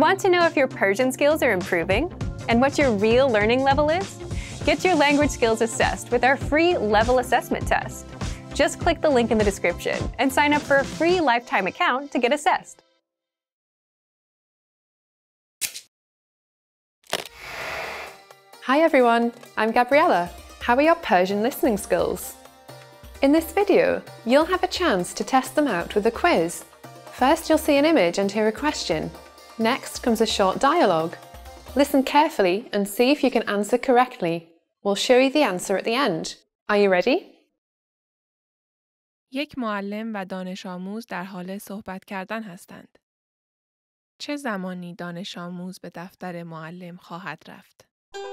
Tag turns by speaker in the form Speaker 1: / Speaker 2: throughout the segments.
Speaker 1: Want to know if your Persian skills are improving and what your real learning level is? Get your language skills assessed with our free level assessment test. Just click the link in the description and sign up for a free lifetime account to get assessed.
Speaker 2: Hi everyone, I'm Gabriella. How are your Persian listening skills? In this video, you'll have a chance to test them out with a quiz. First, you'll see an image and hear a question. Next comes a short dialogue. Listen carefully and see if you can answer correctly. We'll show you the answer at the end. Are you ready?
Speaker 3: یک معلم و دانش آموز در حال صحبت کردن هستند. چه زمانی دانش آموز به دفتر معلم خواهد رفت؟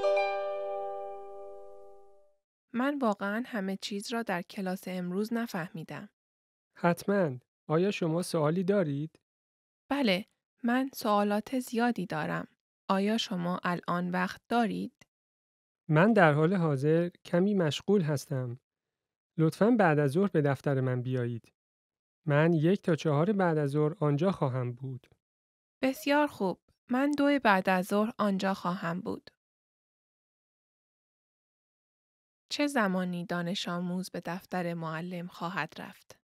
Speaker 3: من واقعاً همه چیز را در کلاس امروز نفهمیدم.
Speaker 4: حتماً. آیا شما سوالی دارید؟
Speaker 3: بله، من سوالات زیادی دارم. آیا شما الان وقت دارید؟
Speaker 4: من در حال حاضر کمی مشغول هستم. لطفاً بعد از ظهر به دفتر من بیایید. من 1 تا 4 بعد از ظهر آنجا خواهم بود.
Speaker 3: بسیار خوب. من 2 بعد از ظهر آنجا خواهم بود. چه زمانی دانش آموز به دفتر معلم خواهد رفت؟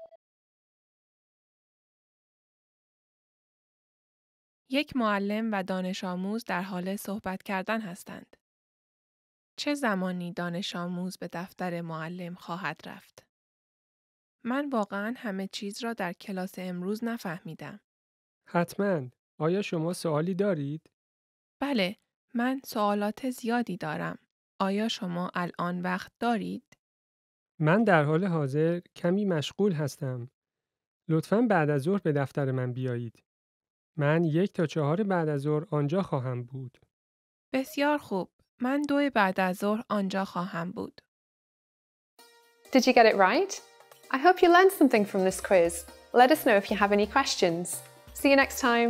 Speaker 3: یک معلم و دانش آموز در حال صحبت کردن هستند. چه زمانی دانش آموز به دفتر معلم خواهد رفت؟ من واقعاً همه چیز را در کلاس امروز نفهمیدم.
Speaker 4: حتماً. آیا شما سوالی دارید؟
Speaker 3: بله، من سوالات زیادی دارم. آیا شما الان وقت دارید؟
Speaker 4: من در حال حاضر کمی مشغول هستم. لطفاً بعد از ظهر به دفتر من بیایید. من 1 تا 4 بعد از ظهر آنجا خواهم بود.
Speaker 3: بسیار خوب. من 2 بعد از ظهر آنجا خواهم بود.
Speaker 2: Did you get it right? I hope you learned something from this quiz. Let us know if you have any questions. See you next time.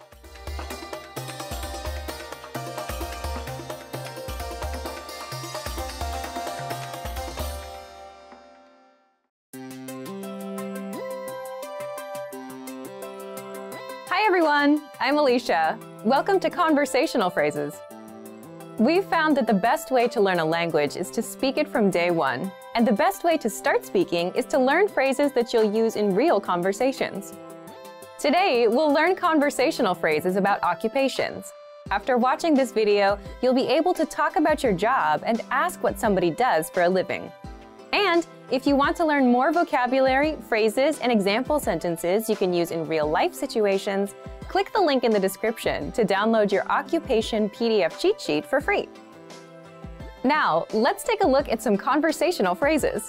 Speaker 1: Hi everyone, I'm Alicia. Welcome to Conversational Phrases. We've found that the best way to learn a language is to speak it from day one. And the best way to start speaking is to learn phrases that you'll use in real conversations. Today, we'll learn conversational phrases about occupations. After watching this video, you'll be able to talk about your job and ask what somebody does for a living. And if you want to learn more vocabulary, phrases, and example sentences you can use in real-life situations, click the link in the description to download your occupation PDF cheat sheet for free. Now, let's take a look at some conversational phrases.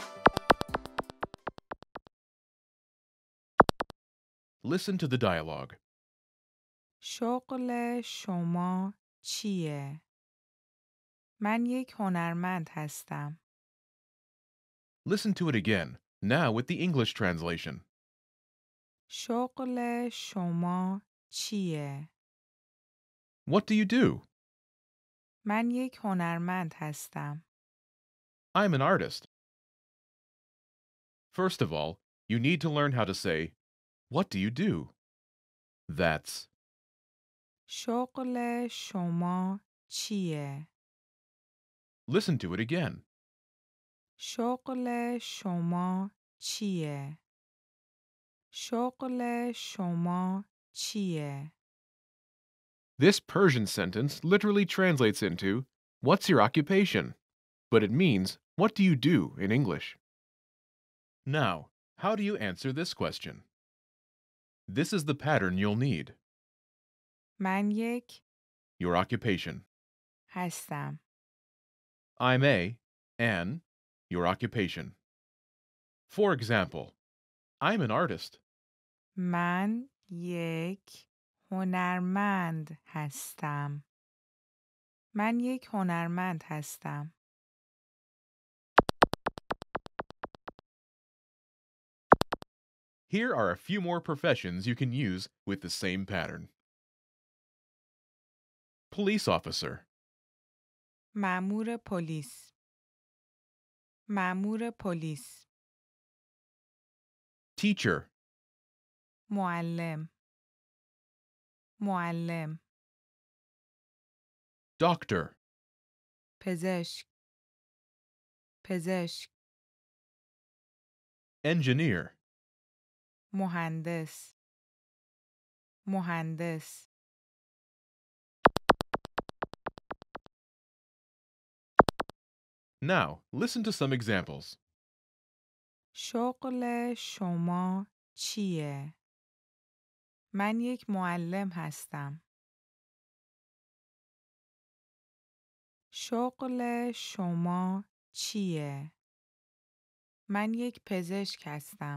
Speaker 5: Listen to the dialogue.
Speaker 6: شغل شما چیه؟ من یک هنرمند هستم.
Speaker 5: Listen to it again, now with the English translation.
Speaker 6: شغل شما چیه؟
Speaker 5: What do you do?
Speaker 6: من یک هنرمند هستم.
Speaker 5: I'm an artist. First of all, you need to learn how to say, what do you do? That's
Speaker 6: شغل شما چیه؟
Speaker 5: listen to it again.
Speaker 6: شغل شما چیه؟ شغل شما چیه؟
Speaker 5: This Persian sentence literally translates into, what's your occupation? But it means, what do you do in English? Now, how do you answer this question? This is the pattern you'll need.
Speaker 6: من یک
Speaker 5: Your occupation.
Speaker 6: هستم.
Speaker 5: I'm an, your occupation. For example, I'm an artist.
Speaker 6: من یک هنرمند هستم. من یک هنرمند هستم.
Speaker 5: Here are a few more professions you can use with the same pattern. Police officer.
Speaker 6: مأمور پلیس. مأمور پلیس.
Speaker 5: Teacher.
Speaker 6: معلم. معلم
Speaker 5: Doctor.
Speaker 6: پزشک پزشک
Speaker 5: Engineer.
Speaker 6: مهندس مهندس
Speaker 5: Now, listen to some examples.
Speaker 6: شغل شما چیه؟ من یک معلم هستم. شغل شما چیه؟ من یک پزشک هستم.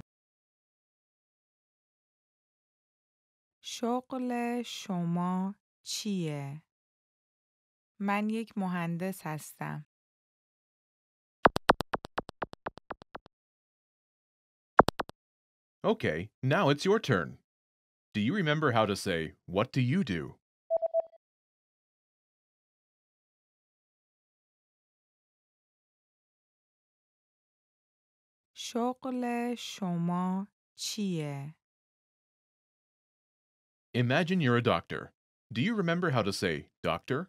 Speaker 6: شغل شما چیه؟ من یک مهندس هستم.
Speaker 5: Okay, now it's your turn. Do you remember how to say, "What do you do?"
Speaker 6: شغل شما چیه؟
Speaker 5: Imagine you're a doctor. Do you remember how to say, "Doctor"?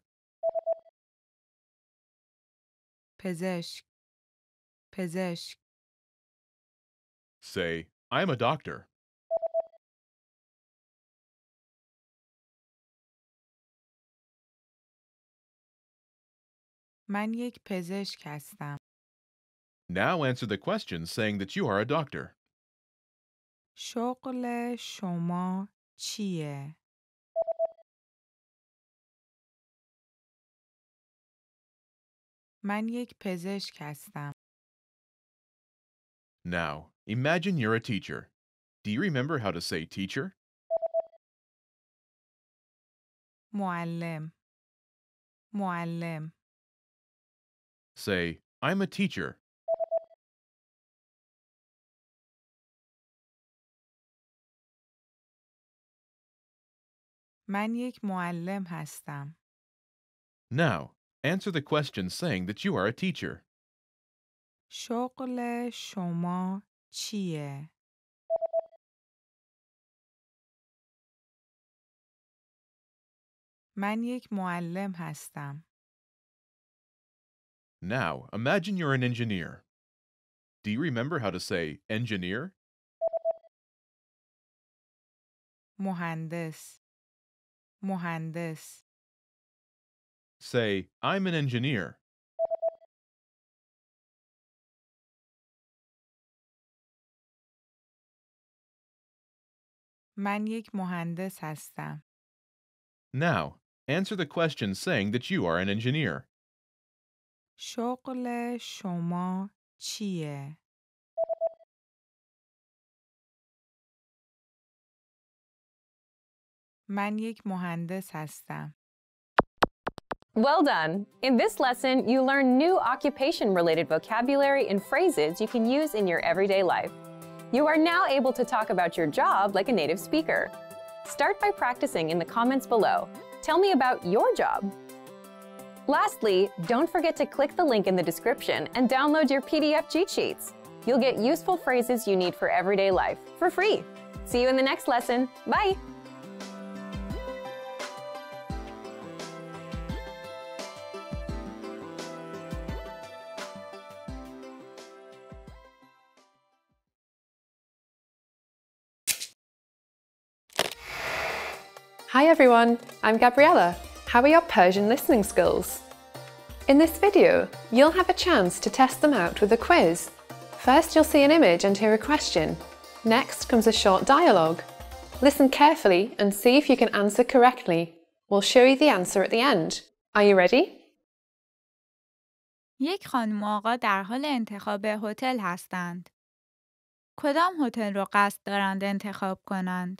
Speaker 6: پزشک پزشک
Speaker 5: Say, "I'm a doctor."
Speaker 6: من یک پزشک هستم.
Speaker 5: Now answer the question saying that you are a doctor.
Speaker 6: شغل شما چیه؟ من یک پزشک هستم.
Speaker 5: Now, imagine you're a teacher. Do you remember how to say teacher?
Speaker 6: معلم معلم
Speaker 5: Say, "I'm a teacher."
Speaker 6: من یک معلم هستم.
Speaker 5: Now, answer the question saying that you are a teacher.
Speaker 6: شغل شما چیه؟ من یک معلم هستم.
Speaker 5: Now, imagine you're an engineer. Do you remember how to say engineer?
Speaker 6: مهندس مهندس
Speaker 5: Say, "I'm an engineer."
Speaker 6: من یک مهندس هستم.
Speaker 5: Now, answer the question saying that you are an engineer.
Speaker 6: شغل شما چیه؟ من یک مهندس هستم.
Speaker 1: Well done! In this lesson, you learn new occupation-related vocabulary and phrases you can use in your everyday life. You are now able to talk about your job like a native speaker. Start by practicing in the comments below. Tell me about your job. Lastly, don't forget to click the link in the description and download your PDF cheat sheets. You'll get useful phrases you need for everyday life for free. See you in the next lesson. Bye!
Speaker 2: Hi everyone, I'm Gabriella. How are your Persian listening skills? In this video, you'll have a chance to test them out with a quiz. First, you'll see an image and hear a question. Next comes a short dialogue. Listen carefully and see if you can answer correctly. We'll show you the answer at the end. Are you ready?
Speaker 7: یک خانم و آقا در حال انتخاب هتل هستند. کدام هتل را قصد دارند انتخاب کنند؟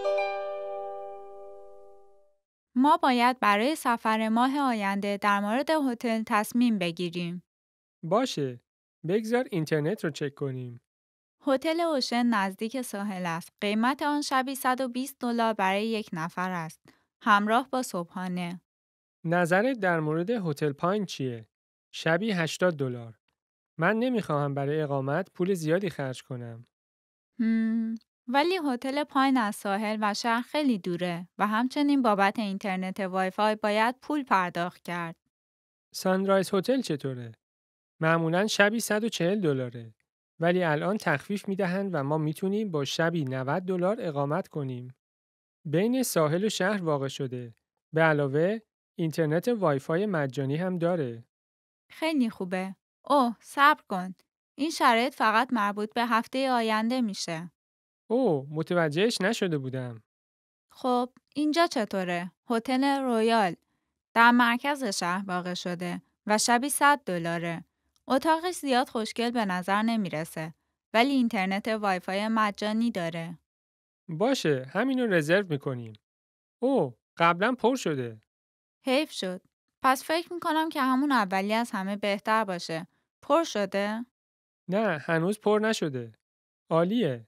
Speaker 7: ما باید برای سفر ماه آینده در مورد هتل تصمیم بگیریم.
Speaker 4: باشه. بگذار اینترنت رو چک کنیم.
Speaker 7: هتل اوشن نزدیک ساحل است. قیمت آن شبی $120 برای یک نفر است. همراه با صبحانه.
Speaker 4: نظرت در مورد هتل پاین چیه؟ شبی $80. من نمیخواهم برای اقامت پول زیادی خرج کنم.
Speaker 7: ولی هتل پایین از ساحل و شهر خیلی دوره و همچنین بابت اینترنت وای فای باید پول پرداخت کرد.
Speaker 4: سانرایز هتل چطوره؟ معمولاً شبی $140 ولی الان تخفیف میدهند و ما میتونیم با شبی $90 اقامت کنیم. بین ساحل و شهر واقع شده. به علاوه اینترنت وای فای مجانی هم داره.
Speaker 7: خیلی خوبه. اوه، صبر کن. این شرایط فقط مربوط به هفته آینده میشه.
Speaker 4: اوه، متوجهش نشده بودم.
Speaker 7: خب، اینجا چطوره؟ هتل رویال در مرکز شهر واقع شده و شبی $100. اتاقش زیاد خوشگل به نظر نمیرسه ولی اینترنت وای فای مجانی داره.
Speaker 4: باشه، همینو رزرو میکنیم. اوه، قبلا پر شده.
Speaker 7: حیف شد. پس فکر میکنم که همون اولی از همه بهتر باشه. پر شده؟
Speaker 4: نه، هنوز پر نشده. عالیه.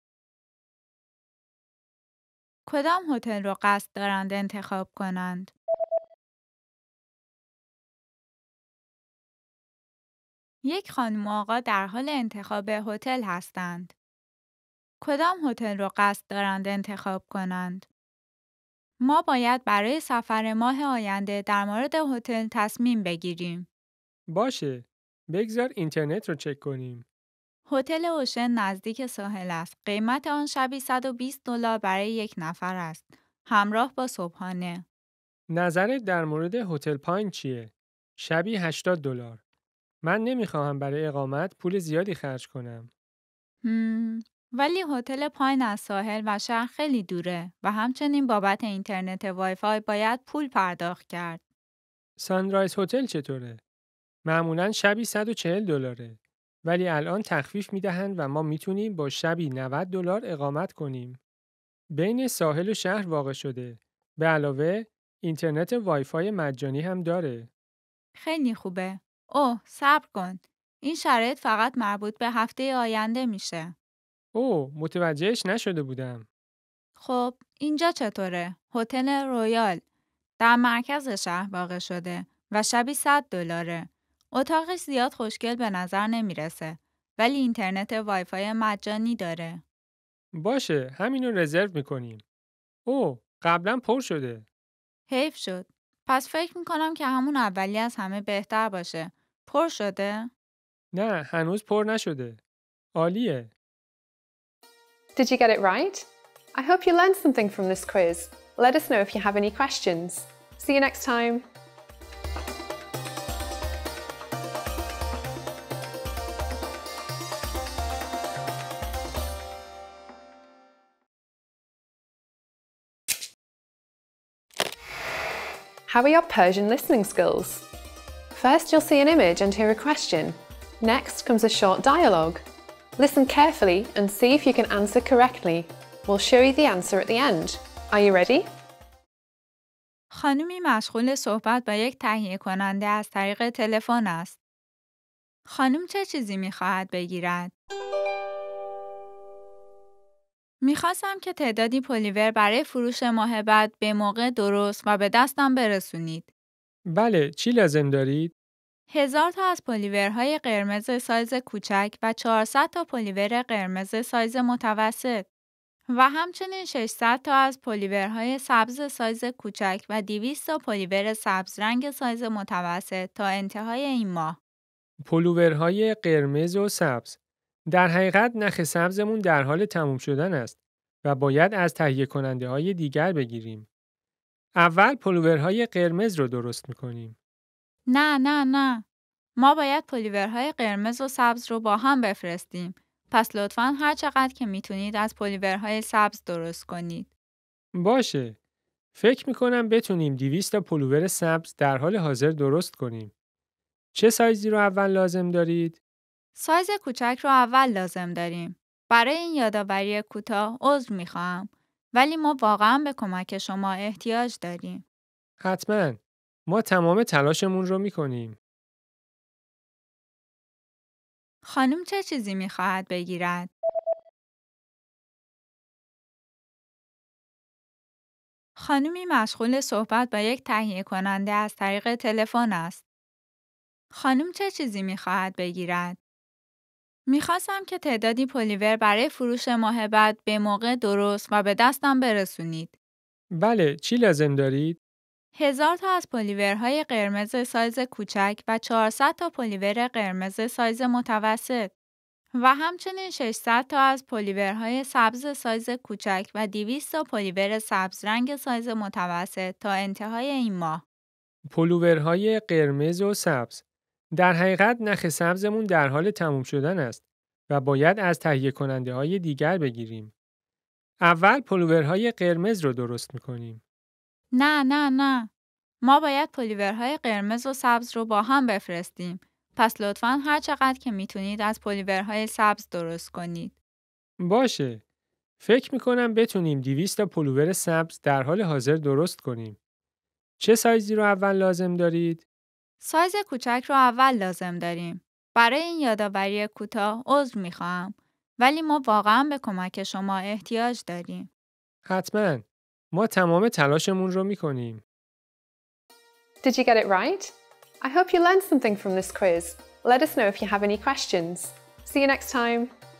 Speaker 7: کدام هتل رو قصد دارند انتخاب کنند؟ یک خانم و آقا در حال انتخاب هتل هستند. کدام هتل رو قصد دارند انتخاب کنند؟ ما باید برای سفر ماه آینده در مورد هتل تصمیم بگیریم.
Speaker 4: باشه، بگذار اینترنت رو چک کنیم.
Speaker 7: هتل اوشن نزدیک ساحل است. قیمت آن شبی $120 برای یک نفر است. همراه با صبحانه.
Speaker 4: نظرت در مورد هتل پاین چیه؟ شبی $80. من نمیخواهم برای اقامت پول زیادی خرج کنم.
Speaker 7: ولی هتل پایین از ساحل و شهر خیلی دوره و همچنین بابت اینترنت وای فای باید پول پرداخت کرد.
Speaker 4: سانرایز هتل چطوره؟ معمولاً شبی $140 ولی الان تخفیف میدهند و ما میتونیم با شبی $90 اقامت کنیم. بین ساحل و شهر واقع شده. به علاوه اینترنت وای فای مجانی هم داره.
Speaker 7: خیلی خوبه. اوه، صبر کن. این شرایط فقط مربوط به هفته آینده میشه.
Speaker 4: اوه، متوجهش نشده بودم.
Speaker 7: خب، اینجا چطوره؟ هتل رویال در مرکز شهر واقع شده و شبی $100. اتاقش زیاد خوشگل به نظر نمیرسه ولی اینترنت وای فای مجانی داره.
Speaker 4: باشه، همینو رزرو میکنیم. اوه، قبلا پر شده.
Speaker 7: حیف شد. پس فکر میکنم که همون اولی از همه بهتر باشه. پر شده؟
Speaker 4: نه، هنوز پر نشده. عالیه.
Speaker 2: Did you get it right? I hope you learned something from this quiz. Let us know if you have any questions. See you next time. How are your Persian listening skills? First, you'll see an image and hear a question. Next comes a short dialogue. Listen carefully and see if you can answer correctly. We'll show you the answer at the end. Are you ready?
Speaker 7: خانمی مشغول صحبت با یک تهیه کننده از طریق تلفن است. خانم چه چیزی می‌خواهد بگیرد؟ می‌خواستم که تعدادی پلیور برای فروش ماه بعد به موقع درست و به دستم برسونید.
Speaker 4: بله، چی لازم دارید؟
Speaker 7: 1000 تا از پلیورهای قرمز سایز کوچک و 400 تا پلیور قرمز سایز متوسط و همچنین 600 تا از پلیورهای سبز سایز کوچک و 200 تا پلیور سبز رنگ سایز متوسط تا انتهای این ماه.
Speaker 4: پلوورهای قرمز و سبز. در حقیقت نخ سبزمون در حال تموم شدن است و باید از تهیه کننده های دیگر بگیریم. اول پلوورهای قرمز رو درست میکنیم.
Speaker 7: نه. ما باید پلیورهای قرمز و سبز رو با هم بفرستیم. پس لطفاً هر چقدر که میتونید از پلیورهای سبز درست کنید.
Speaker 4: باشه. فکر میکنم بتونیم 200 تا پلوور سبز در حال حاضر درست کنیم. چه سایزی رو اول لازم دارید؟
Speaker 7: سایز کوچک رو اول لازم داریم. برای این یادآوری کوتاه عذر میخواهم. ولی ما واقعاً به کمک شما احتیاج داریم.
Speaker 4: حتماً. ما تمام تلاشمون رو میکنیم.
Speaker 7: خانم چه چیزی میخواهد بگیرد؟ خانمی مشغول صحبت با یک تهیه کننده از طریق تلفن است. خانم چه چیزی میخواهد بگیرد؟ میخواستم که تعدادی پلیور برای فروش ماه بعد به موقع درست و به دستم برسونید.
Speaker 4: بله، چی لازم دارید؟
Speaker 7: 1000 تا از پلیورهای قرمز سایز کوچک و 400 تا پلیور قرمز سایز متوسط و همچنین 600 تا از پلیورهای سبز سایز کوچک و 200 تا پلیور سبز رنگ سایز متوسط تا انتهای این ماه.
Speaker 4: پلوورهای قرمز و سبز. در حقیقت نخ سبزمون در حال تموم شدن است و باید از تهیه کننده های دیگر بگیریم. اول پلوورهای قرمز رو درست میکنیم.
Speaker 7: نه. ما باید پلیورهای قرمز و سبز رو با هم بفرستیم. پس لطفاً هر چقدر که میتونید از پلیورهای سبز درست کنید.
Speaker 4: باشه. فکر میکنم بتونیم 200 تا پلوور سبز در حال حاضر درست کنیم. چه سایزی رو اول لازم دارید؟
Speaker 7: سایز کوچک رو اول لازم داریم. برای این یادآوری کوتاه عذر میخواهم. ولی ما واقعاً به کمک شما احتیاج داریم.
Speaker 4: حتماً. ما تمام تلاشمون رو میکنیم.
Speaker 2: Did you get it right? I hope you learned something from this quiz. Let us know if you have any questions. See you next time.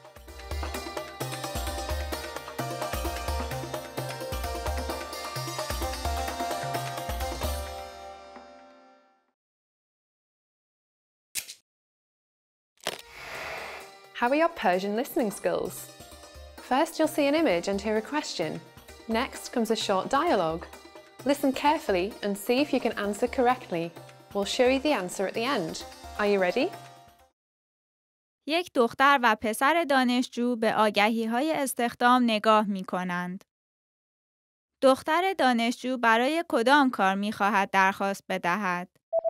Speaker 2: How are your Persian listening skills? First, you'll see an image and hear a question. Next comes a short dialogue. Listen carefully and see if you can answer correctly. We'll show you the answer at the end. Are you ready?
Speaker 7: یک دختر و پسر دانشجو به آگهی‌های استخدام نگاه می‌کنند. دختر دانشجو برای کدام کار می‌خواهد درخواست بدهد؟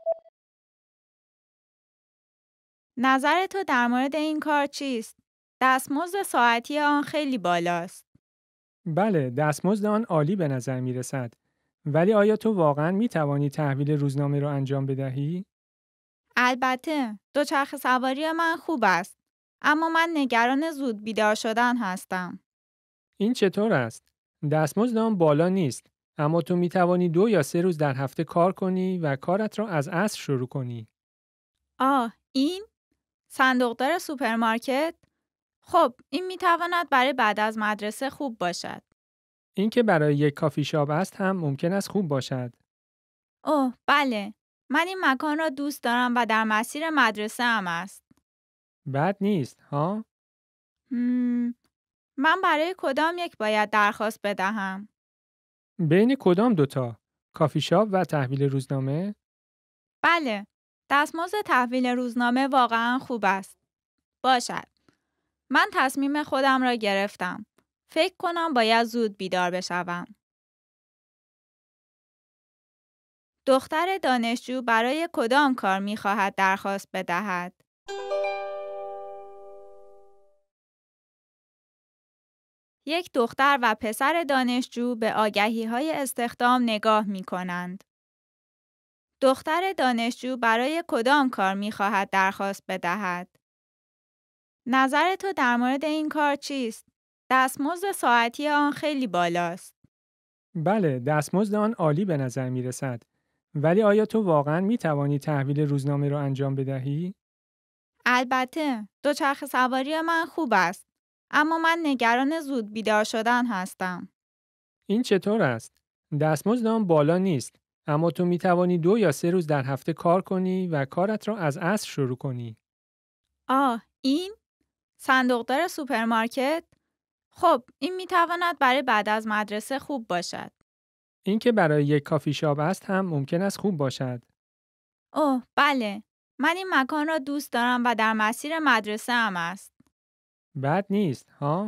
Speaker 7: نظر تو در مورد این کار چیست؟ دستمزد ساعتی آن خیلی بالاست.
Speaker 4: بله، دستمزد آن عالی به نظر می رسد. ولی آیا تو واقعاً می توانی تحویل روزنامه رو انجام بدهی؟
Speaker 7: البته، دوچرخه سواری من خوب است. اما من نگران زود بیدار شدن هستم.
Speaker 4: این چطور است؟ دستمزد آن بالا نیست، اما تو می توانی 2 یا 3 روز در هفته کار کنی و کارت را از عصر شروع کنی.
Speaker 7: این؟ صندوقدار سوپرمارکت؟ خب، این می تواند برای بعد از مدرسه خوب باشد.
Speaker 4: این که برای یک کافی شاپ است هم ممکن است خوب باشد.
Speaker 7: بله. من این مکان را دوست دارم و در مسیر مدرسه هم است.
Speaker 4: بد نیست، ها؟
Speaker 7: من برای کدام یک باید درخواست بدهم؟
Speaker 4: بین کدام دوتا؟ کافی شاپ و تحویل روزنامه؟
Speaker 7: بله. دستمزد تحویل روزنامه واقعا خوب است. باشد. من تصمیم خودم را گرفتم. فکر کنم باید زود بیدار بشوم. دختر دانشجو برای کدام کار می‌خواهد درخواست بدهد؟ یک دختر و پسر دانشجو به آگهی‌های استخدام نگاه می‌کنند. دختر دانشجو برای کدام کار می‌خواهد درخواست بدهد؟ نظر تو در مورد این کار چیست؟ دستمزد ساعتی آن خیلی بالاست.
Speaker 4: بله، دستمزد آن عالی به نظر می رسد. ولی آیا تو واقعاً می توانی تحویل روزنامه رو انجام بدهی؟
Speaker 7: البته، دوچرخه سواری من خوب است. اما من نگران زود بیدار شدن هستم.
Speaker 4: این چطور است؟ دستمزد آن بالا نیست، اما تو می توانی 2 یا 3 روز در هفته کار کنی و کارت را از عصر شروع کنی.
Speaker 7: این؟ صندوقدار سوپرمارکت؟ خب، این می تواند برای بعد از مدرسه خوب باشد.
Speaker 4: این که برای یک کافی شاپ است هم ممکن است خوب باشد.
Speaker 7: بله. من این مکان را دوست دارم و در مسیر مدرسه هم است.
Speaker 4: بد نیست، ها؟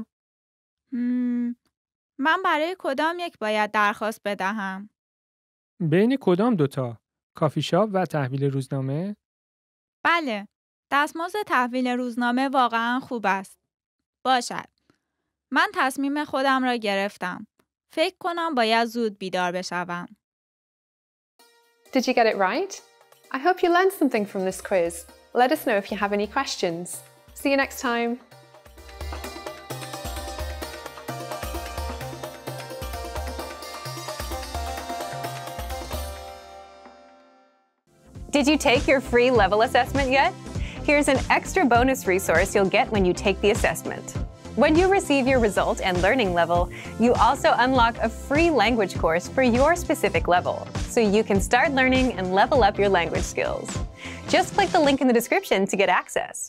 Speaker 7: من برای کدام یک باید درخواست بدهم؟
Speaker 4: بین کدام دوتا؟ کافی شاپ و تحویل روزنامه؟
Speaker 7: بله. دستمزد تحویل روزنامه واقعا خوب است. باشد. من تصمیم خودم را گرفتم. فکر کنم باید زود بیدار بشوم.
Speaker 2: Did you get it right? I hope you learned something from this quiz. Let us know if you have any questions. See you next time.
Speaker 1: Did you take your free level assessment yet? Here's an extra bonus resource you'll get when you take the assessment. When you receive your result and learning level, you also unlock a free language course for your specific level, so you can start learning and level up your language skills. Just click the link in the description to get access.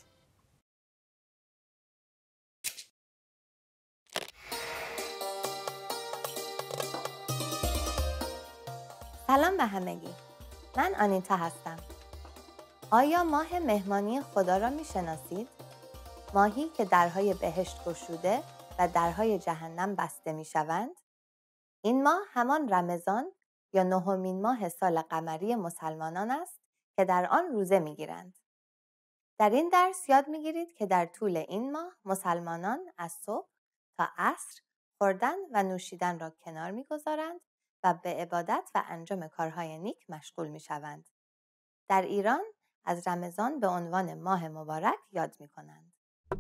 Speaker 8: سلام به همگی. من آنیتا هستم. آیا ماه مهمانی خدا را می شناسید؟ ماهی که درهای بهشت گشوده و درهای جهنم بسته می شوند؟ این ماه همان رمضان یا 9مین ماه سال قمری مسلمانان است که در آن روزه می گیرند. در این درس یاد می گیرید که در طول این ماه مسلمانان از صبح تا عصر خوردن و نوشیدن را کنار می گذارند و به عبادت و انجام کارهای نیک مشغول می شوند. در ایران از رمضان به عنوان ماه مبارک یاد می کنند.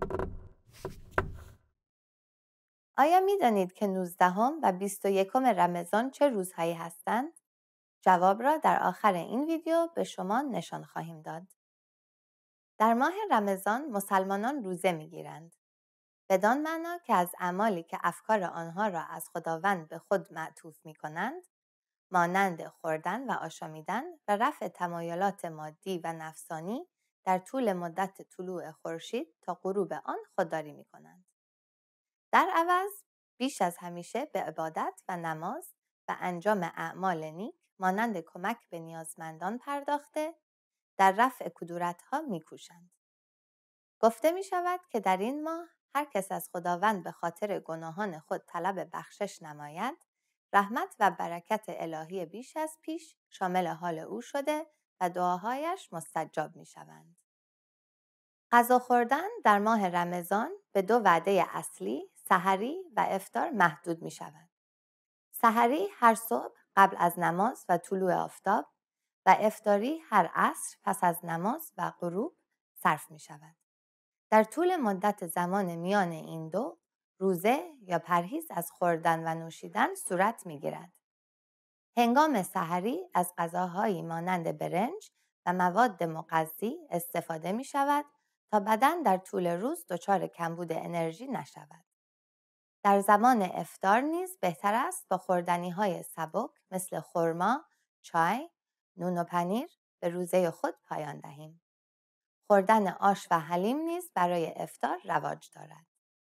Speaker 8: آیا می دانید که 19 و 21 رمضان چه روزهایی هستند؟ جواب را در آخر این ویدیو به شما نشان خواهیم داد. در ماه رمضان مسلمانان روزه می گیرند. بدان معنا که از اعمالی که افکار آنها را از خداوند به خود معطوف می کنند، مانند خوردن و آشامیدن و رفع تمایلات مادی و نفسانی در طول مدت طلوع خورشید تا غروب آن خودداری می کنند. در عوض بیش از همیشه به عبادت و نماز و انجام اعمال نیک مانند کمک به نیازمندان پرداخته در رفع کدورت‌ها می کوشند. گفته می شود که در این ماه هر کس از خداوند به خاطر گناهان خود طلب بخشش نماید، رحمت و برکت الهی بیش از پیش شامل حال او شده و دعاهایش مستجاب می شوند. غذا خوردن در ماه رمضان به 2 وعده اصلی، سحری و افطار محدود می شود. سحری هر صبح قبل از نماز و طلوع آفتاب و افطاری هر عصر پس از نماز و غروب صرف می شود. در طول مدت زمان میان این دو، روزه یا پرهیز از خوردن و نوشیدن صورت می گیرد. هنگام سحری از غذاهایی مانند برنج و مواد مغذی استفاده می شود تا بدن در طول روز دچار کمبود انرژی نشود. در زمان افطار نیز بهتر است با خوردنی‌های سبک مثل خرما، چای، نون و پنیر به روزه خود پایان دهیم. خوردن آش و حلیم نیز برای افطار رواج دارد.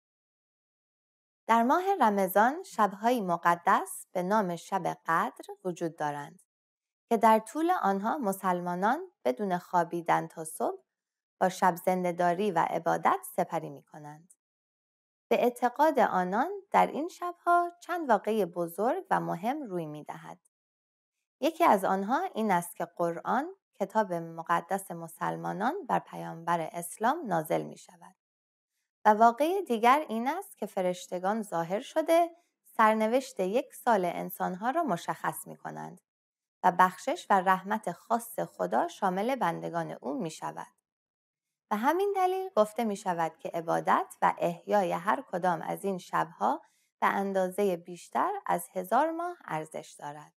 Speaker 8: در ماه رمضان شب‌های مقدس به نام شب قدر وجود دارند که در طول آنها مسلمانان بدون خوابیدن تا صبح با شب زنده‌داری و عبادت سپری می‌کنند. به اعتقاد آنان در این شب‌ها چند واقعه بزرگ و مهم روی می‌دهد. یکی از آنها این است که قرآن، کتاب مقدس مسلمانان، بر پیامبر اسلام نازل می‌شود. و واقعه دیگر این است که فرشتگان ظاهر شده سرنوشت 1 سال انسانها را مشخص می کنند و بخشش و رحمت خاص خدا شامل بندگان او می شود. و همین دلیل گفته می شود که عبادت و احیای هر کدام از این شبها به اندازه بیشتر از 1000 ماه ارزش دارد.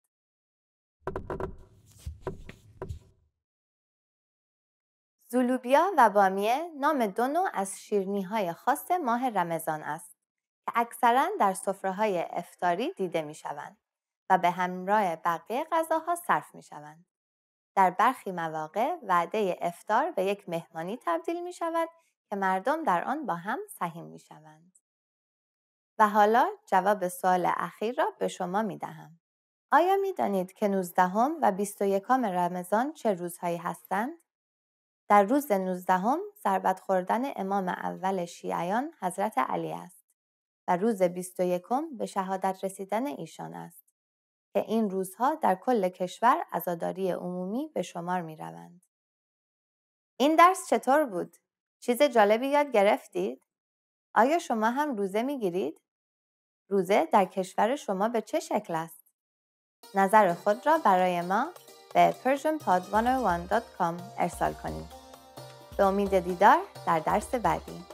Speaker 8: زولوبیا و بامیه نام 2 نوع از شیرینی‌های خاص ماه رمضان است که اکثراً در سفره‌های افطاری دیده می‌شوند و به همراه بقیه غذاها صرف می‌شوند. در برخی مواقع وعده افطار به یک مهمانی تبدیل می‌شود که مردم در آن با هم سهیم می‌شوند. و حالا جواب سوال اخیر را به شما می‌دهم. آیا می‌دانید که 19 و 21 رمضان چه روزهایی هستند؟ در روز 19 ضربت خوردن امام اول شیعیان حضرت علی است و روز 21 به شهادت رسیدن ایشان است که این روزها در کل کشور عزاداری عمومی به شمار می روند. این درس چطور بود؟ چیز جالبی یاد گرفتید؟ آیا شما هم روزه می گیرید؟ روزه در کشور شما به چه شکل است؟ نظر خود را برای ما به persianpod101.com ارسال کنید. به امید دیدار در درس بعدی.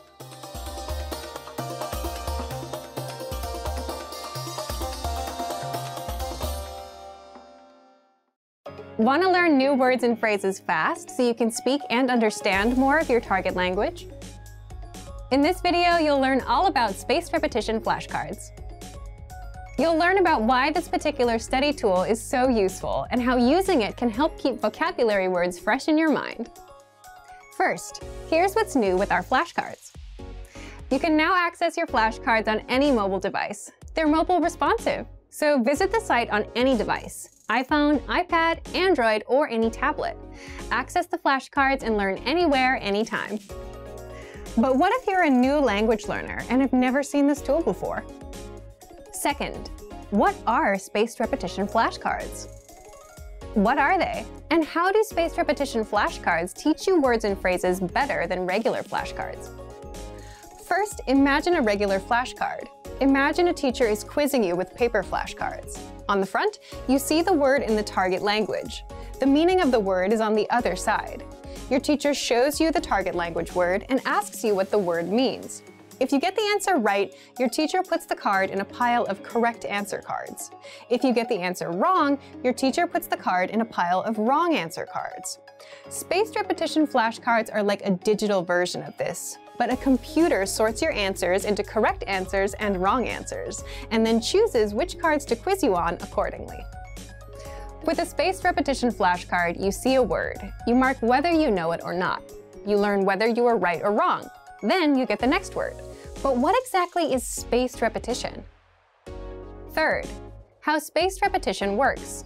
Speaker 1: Want to learn new words and phrases fast so you can speak and understand more of your target language? In this video, you'll learn all about spaced repetition flashcards. You'll learn about why this particular study tool is so useful and how using it can help keep vocabulary words fresh in your mind. First, here's what's new with our flashcards. You can now access your flashcards on any mobile device. They're mobile responsive, so visit the site on any device: iPhone, iPad, Android, or any tablet. Access the flashcards and learn anywhere, anytime. But what if you're a new language learner and have never seen this tool before? Second, what are spaced repetition flashcards? What are they? And how do spaced repetition flashcards teach you words and phrases better than regular flashcards? First, imagine a regular flashcard. Imagine a teacher is quizzing you with paper flashcards. On the front, you see the word in the target language. The meaning of the word is on the other side. Your teacher shows you the target language word and asks you what the word means. If you get the answer right, your teacher puts the card in a pile of correct answer cards. If you get the answer wrong, your teacher puts the card in a pile of wrong answer cards. Spaced repetition flashcards are like a digital version of this, but a computer sorts your answers into correct answers and wrong answers, and then chooses which cards to quiz you on accordingly. With a spaced repetition flashcard, you see a word. You mark whether you know it or not. You learn whether you are right or wrong. Then you get the next word. But what exactly is spaced repetition? Third, how spaced repetition works.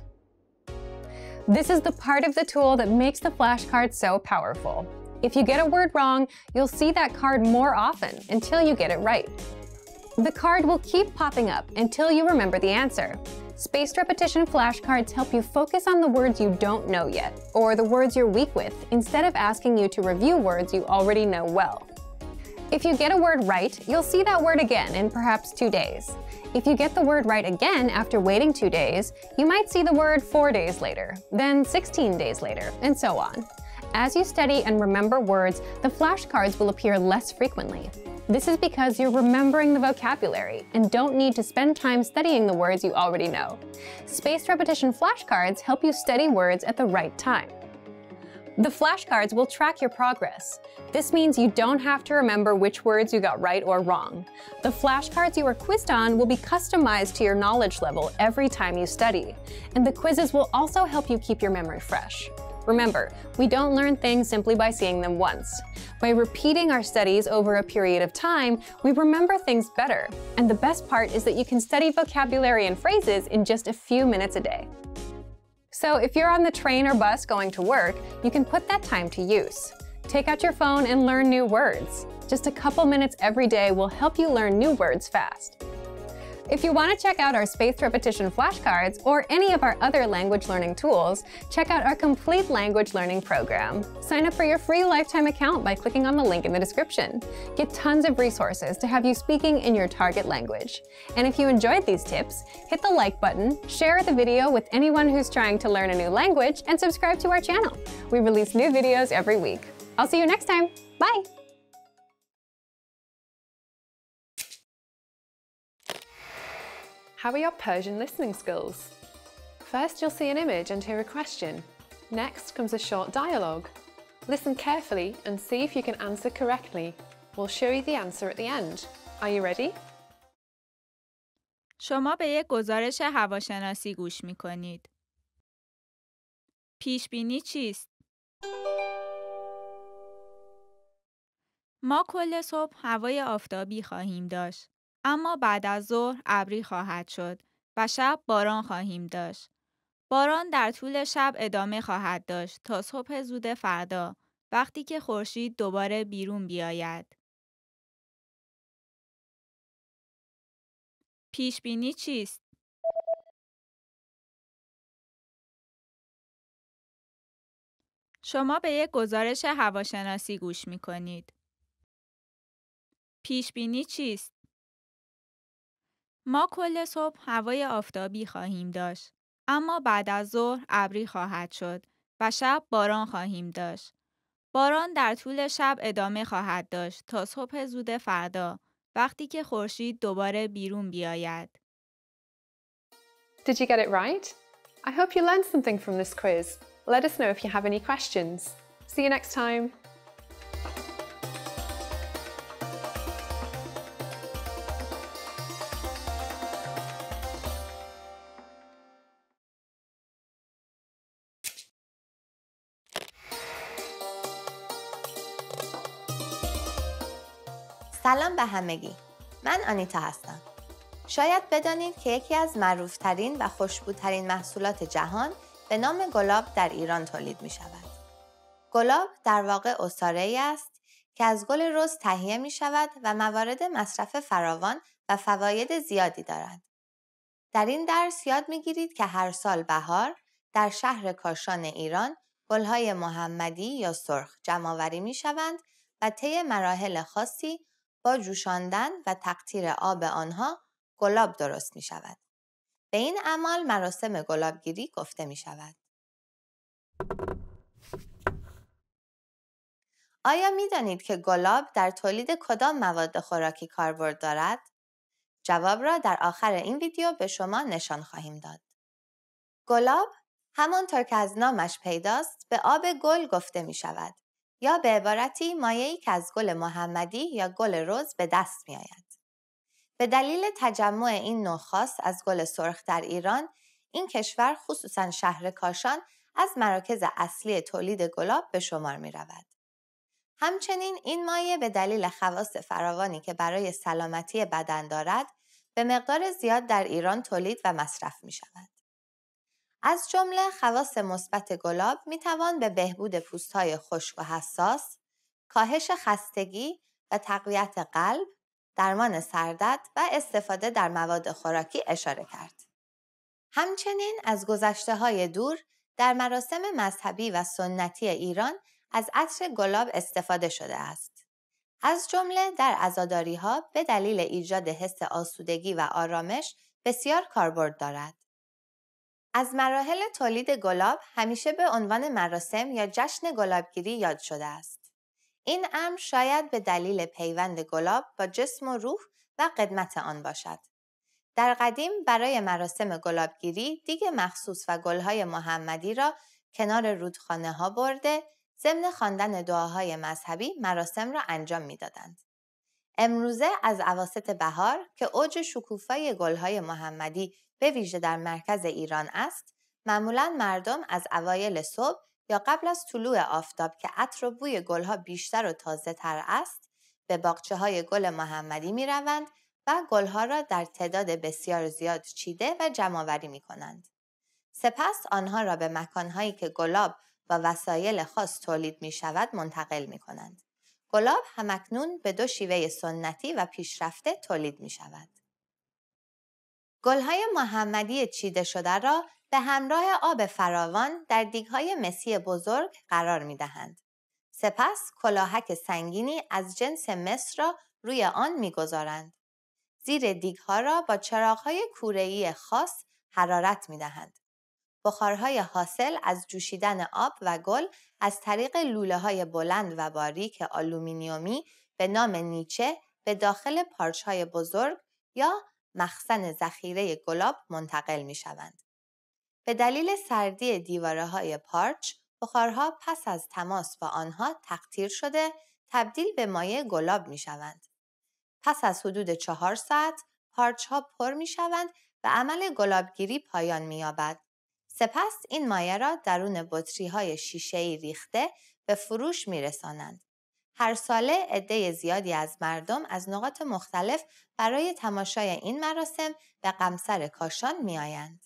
Speaker 1: This is the part of the tool that makes the flashcard so powerful. If you get a word wrong, you'll see that card more often until you get it right. The card will keep popping up until you remember the answer. Spaced repetition flashcards help you focus on the words you don't know yet, or the words you're weak with, instead of asking you to review words you already know well. If you get a word right, you'll see that word again in perhaps 2 days. If you get the word right again after waiting 2 days, you might see the word 4 days later, then 16 days later, and so on. As you study and remember words, the flashcards will appear less frequently. This is because you're remembering the vocabulary and don't need to spend time studying the words you already know. Spaced repetition flashcards help you study words at the right time. The flashcards will track your progress. This means you don't have to remember which words you got right or wrong. The flashcards you are quizzed on will be customized to your knowledge level every time you study. And the quizzes will also help you keep your memory fresh. Remember, we don't learn things simply by seeing them once. By repeating our studies over a period of time, we remember things better. And the best part is that you can study vocabulary and phrases in just a few minutes a day. So if you're on the train or bus going to work, you can put that time to use. Take out your phone and learn new words. Just a couple minutes every day will help you learn new words fast. If you want to check out our spaced repetition flashcards or any of our other language learning tools, check out our complete language learning program. Sign up for your free lifetime account by clicking on the link in the description. Get tons of resources to have you speaking in your target language. And if you enjoyed these tips, hit the like button, share the video with anyone who's trying to learn a new language, and subscribe to our channel. We release new videos every week. I'll see you next time. Bye!
Speaker 2: How are your Persian listening skills? First, you'll see an image and hear a question. Next comes a short dialogue. Listen carefully and see if you can answer correctly. We'll show you the answer at the end. Are you ready?
Speaker 7: شما به یک گزارش هواشناسی گوش می‌کنید. پیشبینی چیست؟ ما کل صبح هوای آفتابی خواهیم داشت. اما بعد از ظهر ابری خواهد شد و شب باران خواهیم داشت. باران در طول شب ادامه خواهد داشت تا صبح زود فردا، وقتی که خورشید دوباره بیرون بیاید. پیشبینی چیست؟ شما به یک گزارش هواشناسی گوش می‌کنید. پیشبینی چیست؟ ما کل صبح هوای آفتابی خواهیم داشت. اما بعد از ظهر ابری خواهد شد و شب باران خواهیم داشت. باران در طول شب ادامه خواهد داشت تا صبح زود فردا، وقتی که خورشید دوباره بیرون بیاید.
Speaker 2: Did you get it right? I hope you learned something from this quiz. Let us know if you have any questions. See you next time.
Speaker 8: سلام به همگی. من آنیتا هستم. شاید بدانید که یکی از معروفترین و خوشبوترین محصولات جهان به نام گلاب در ایران تولید می شود. گلاب در واقع عصاره‌ای است که از گل رز تهیه می شود و موارد مصرف فراوان و فواید زیادی دارد. در این درس یاد می گیرید که هر سال بهار در شهر کاشان ایران گلهای محمدی یا سرخ جمع‌آوری می شوند و طی مراحل خاصی با جوشاندن و تقطیر آب آنها گلاب درست می شود. به این اعمال مراسم گلابگیری گفته می شود. آیا می دانید که گلاب در تولید کدام مواد خوراکی کاربرد دارد؟ جواب را در آخر این ویدیو به شما نشان خواهیم داد. گلاب همانطور که از نامش پیداست به آب گل گفته می شود یا به عبارتی مایعی که از گل محمدی یا گل رز به دست می آید. به دلیل تجمع این نوع خاص از گل سرخ در ایران، این کشور خصوصا شهر کاشان از مراکز اصلی تولید گلاب به شمار می رود. همچنین این مایع به دلیل خواص فراوانی که برای سلامتی بدن دارد، به مقدار زیاد در ایران تولید و مصرف می شود. از جمله خواص مثبت گلاب می توان به بهبود پوست‌های خشک و حساس، کاهش خستگی و تقویت قلب، درمان سردرد و استفاده در مواد خوراکی اشاره کرد. همچنین از گذشته‌های دور در مراسم مذهبی و سنتی ایران از عطر گلاب استفاده شده است. از جمله در عزاداری‌ها به دلیل ایجاد حس آسودگی و آرامش بسیار کاربرد دارد. از مراحل تولید گلاب همیشه به عنوان مراسم یا جشن گلابگیری یاد شده است. این امر شاید به دلیل پیوند گلاب با جسم و روح و قدمت آن باشد. در قدیم برای مراسم گلابگیری دیگ مخصوص و گلهای محمدی را کنار رودخانه ها برده ضمن خواندن دعاهای مذهبی مراسم را انجام می‌دادند. امروزه از اواسط بهار که اوج شکوفای گلهای محمدی به ویژه در مرکز ایران است، معمولاً مردم از اوایل صبح یا قبل از طلوع آفتاب که عطر و بوی گلها بیشتر و تازه تر است، به باغچه‌های گل محمدی می روند و گلها را در تعداد بسیار زیاد چیده و جمع‌آوری می کنند. سپس آنها را به مکانهایی که گلاب با وسایل خاص تولید می شود منتقل می کنند. گلاب همکنون به دو شیوه سنتی و پیشرفته تولید می شود. گلهای محمدی چیده شده را به همراه آب فراوان در دیگ‌های مسی بزرگ قرار می‌دهند. سپس کلاهک سنگینی از جنس مس را روی آن می‌گذارند. زیر دیگ‌ها را با چراغ‌های کوره‌ای خاص حرارت می‌دهند. بخارهای حاصل از جوشیدن آب و گل از طریق لوله‌های بلند و باریک آلومینیومی به نام نیچه به داخل پارچ‌های بزرگ یا مخزن ذخیره گلاب منتقل می‌شوند. به دلیل سردی دیواره‌های پارچ، بخارها پس از تماس با آنها تقطیر شده تبدیل به مایع گلاب می‌شوند. پس از حدود 4 ساعت، پارچ‌ها پر می‌شوند و عمل گلابگیری پایان می‌یابد. سپس این مایع را درون بطری‌های شیشه‌ای ریخته به فروش می‌رسانند. هر ساله عده زیادی از مردم از نقاط مختلف برای تماشای این مراسم به قمصر کاشان می‌آیند.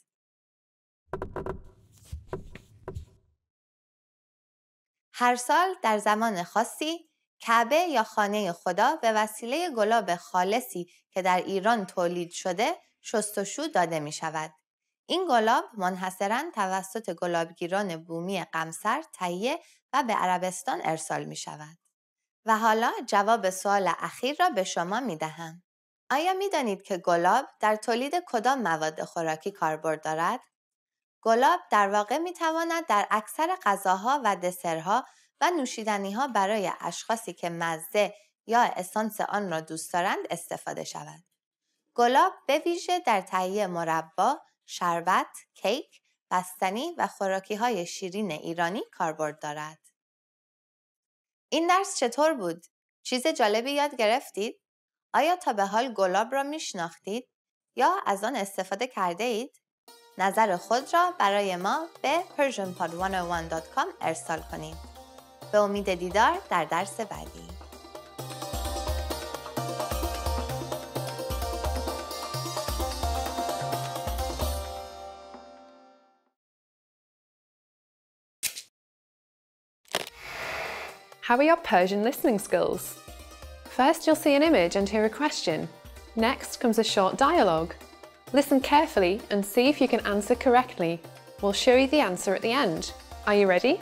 Speaker 8: هر سال در زمان خاصی کعبه یا خانه خدا به وسیله گلاب خالصی که در ایران تولید شده شستشو داده می شود. این گلاب منحصراً توسط گلابگیران بومی قمصر تهیه و به عربستان ارسال می شود. و حالا جواب سوال اخیر را به شما می دهم. آیا می دانید که گلاب در تولید کدام مواد خوراکی کاربرد دارد؟ گلاب در واقع می تواند در اکثر غذاها و دسرها و نوشیدنیها برای اشخاصی که مزه یا اسانس آن را دوست دارند استفاده شود. گلاب به ویژه در تهیه مربا، شربت، کیک بستنی و خوراکی‌های شیرین ایرانی کاربرد دارد. این درس چطور بود؟ چیز جالبی یاد گرفتید؟ آیا تا به حال گلاب را میشناختید یا از آن استفاده کرده اید؟ نظر خود را برای ما به persianpod101.com ارسال کنید. به امید دیدار در درس بعدی.
Speaker 2: How are your Persian listening skills? First, you'll see an image and hear a question. Next comes a short dialogue. Listen carefully and see if you can answer correctly. We'll show you the answer at the end. Are you ready?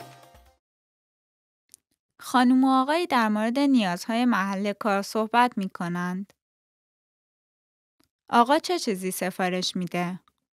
Speaker 7: خانم و آقایی در مورد نیازهای محل کار صحبت می کنند. آقا چه چیزی سفارش میده؟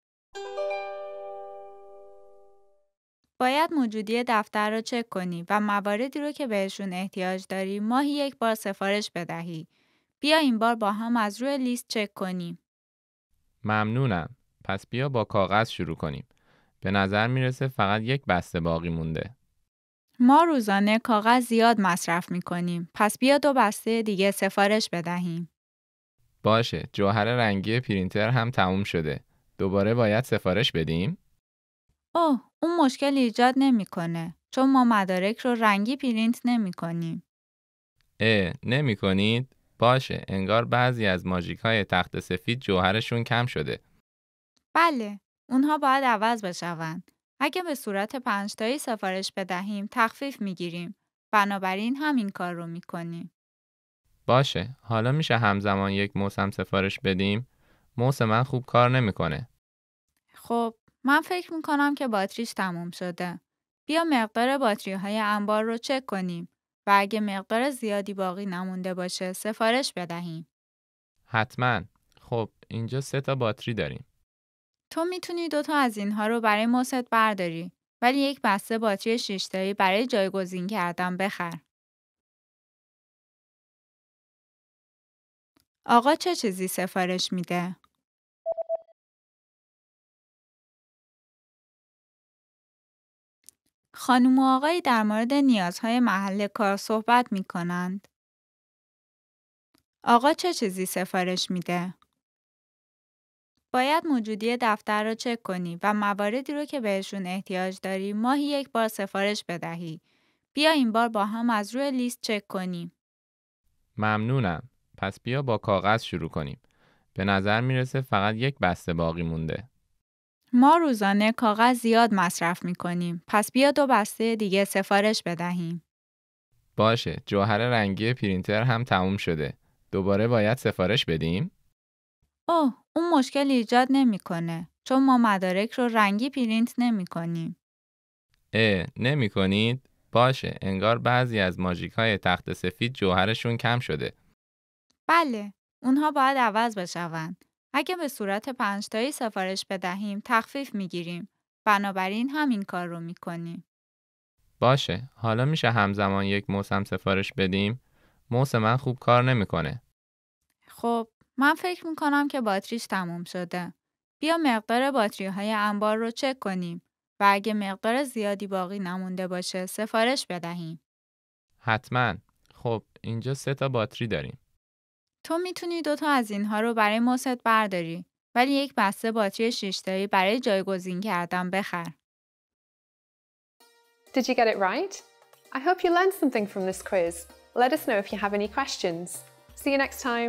Speaker 7: باید موجودی دفتر رو چک کنی و مواردی رو که بهشون احتیاج داری ماهی یک بار سفارش بدهی. بیا این بار با هم از روی لیست چک کنیم.
Speaker 9: ممنونم. پس بیا با کاغذ شروع کنیم. به نظر میرسه فقط یک بسته باقی مونده.
Speaker 7: ما روزانه کاغذ زیاد مصرف می کنیم. پس بیا 2 بسته دیگه سفارش بدهیم.
Speaker 9: باشه، جوهر رنگی پرینتر هم تموم شده. دوباره باید سفارش بدیم؟
Speaker 7: اوه، اون مشکل ایجاد نمیکنه چون ما مدارک رو رنگی پرینت نمی کنیم.
Speaker 9: نمی کنید؟ باشه، انگار بعضی از ماژیک‌های تخت سفید جوهرشون کم شده.
Speaker 7: بله، اونها باید عوض بشون. اگه به صورت 5 تایی سفارش بدهیم تخفیف میگیریم. بنابراین همین کار رو میکنیم.
Speaker 9: باشه، حالا میشه همزمان یک موس هم سفارش بدیم؟ موس من خوب کار نمیکنه.
Speaker 7: خب، من فکر میکنم که باتریش تموم شده. بیا مقدار باتری های انبار رو چک کنیم و اگه مقدار زیادی باقی نمونده باشه سفارش بدهیم.
Speaker 9: حتما. خب، اینجا 3 تا باتری داریم.
Speaker 7: تو میتونی 2 تا از اینها رو برای موست برداری ولی یک بسته باتری 6 تایی برای جایگزین کردن بخر. آقا چه چیزی سفارش میده؟ خانم و آقایی در مورد نیازهای محل کار صحبت می کنند. آقا چه چیزی سفارش میده؟ باید موجودی دفتر رو چک کنی و مواردی رو که بهشون احتیاج داری ماهی یک بار سفارش بدهی. بیا این بار با هم از روی لیست چک کنیم.
Speaker 9: ممنونم. پس بیا با کاغذ شروع کنیم. به نظر میرسه فقط یک بسته باقی مونده.
Speaker 7: ما روزانه کاغذ زیاد مصرف می کنیم. پس بیا 2 بسته دیگه سفارش بدهیم.
Speaker 9: باشه، جوهر رنگی پرینتر هم تموم شده. دوباره باید سفارش بدیم؟
Speaker 7: اوه، اون مشکل ایجاد نمیکنه چون ما مدارک رو رنگی پرینت نمی کنیم.
Speaker 9: نمی کنید؟ باشه، انگار بعضی از ماژیک‌های تخت سفید جوهرشون کم شده.
Speaker 7: بله، اونها باید عوض بشون. اگه به صورت 5 تایی سفارش بدهیم تخفیف میگیریم. بنابراین همین کار رو میکنیم.
Speaker 9: باشه، حالا میشه همزمان یک موس هم سفارش بدیم؟ موس من خوب کار نمیکنه.
Speaker 7: خب، من فکر میکنم که باتریش تموم شده. بیا مقدار باتری های انبار رو چک کنیم و اگه مقدار زیادی باقی نمونده باشه سفارش بدهیم.
Speaker 9: حتما. خب، اینجا 3 تا باتری داریم.
Speaker 7: تو میتونی 2 تا از اینها رو برای موست برداری ولی یک بسته باتری 6 تایی برای جایگزین کردن بخر.
Speaker 2: Did you get it right? I hope you learned something from this quiz. Let us know if you have any questions. See you next time.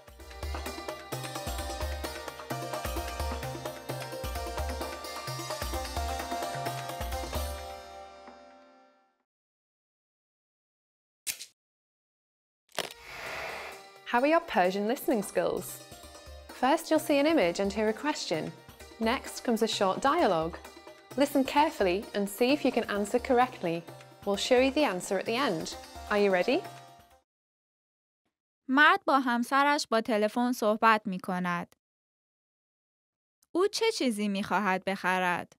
Speaker 2: How are your Persian listening skills? First, you'll see an image and hear a question. Next comes a short dialogue. Listen carefully and see if you can answer correctly. We'll show you the answer at the end. Are you ready?
Speaker 7: مرد با همسرش با تلفن صحبت می کند. او چه چیزی می خواهد بخرد؟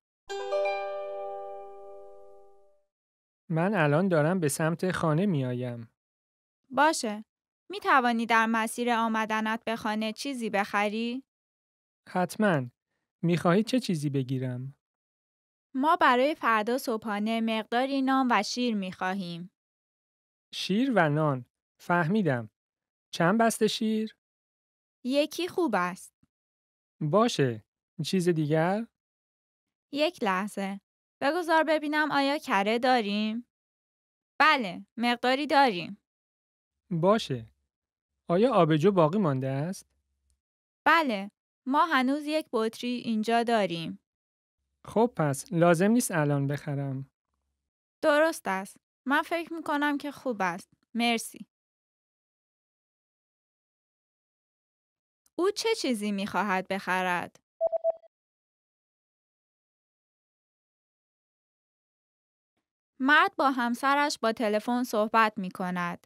Speaker 4: من الان دارم به سمت خانه می آیم.
Speaker 7: باشه. می توانی در مسیر آمدنت به خانه چیزی بخری؟
Speaker 4: حتما. می خواهید چه چیزی بگیرم؟
Speaker 7: ما برای فردا صبحانه مقداری نان و شیر می خواهیم.
Speaker 4: شیر و نان. فهمیدم. چند بسته شیر؟
Speaker 7: یکی خوب است.
Speaker 4: باشه. چیز دیگر؟
Speaker 7: یک لحظه. بگذار ببینم آیا کره داریم؟ بله، مقداری داریم.
Speaker 4: باشه. آیا آبجو باقی مانده است؟
Speaker 7: بله، ما هنوز یک بطری اینجا داریم.
Speaker 4: خب پس لازم نیست الان بخرم.
Speaker 7: درست است. من فکر می کنم که خوب است. مرسی. او چه چیزی می خواهد بخرد؟ مرد با همسرش با تلفن صحبت می کند.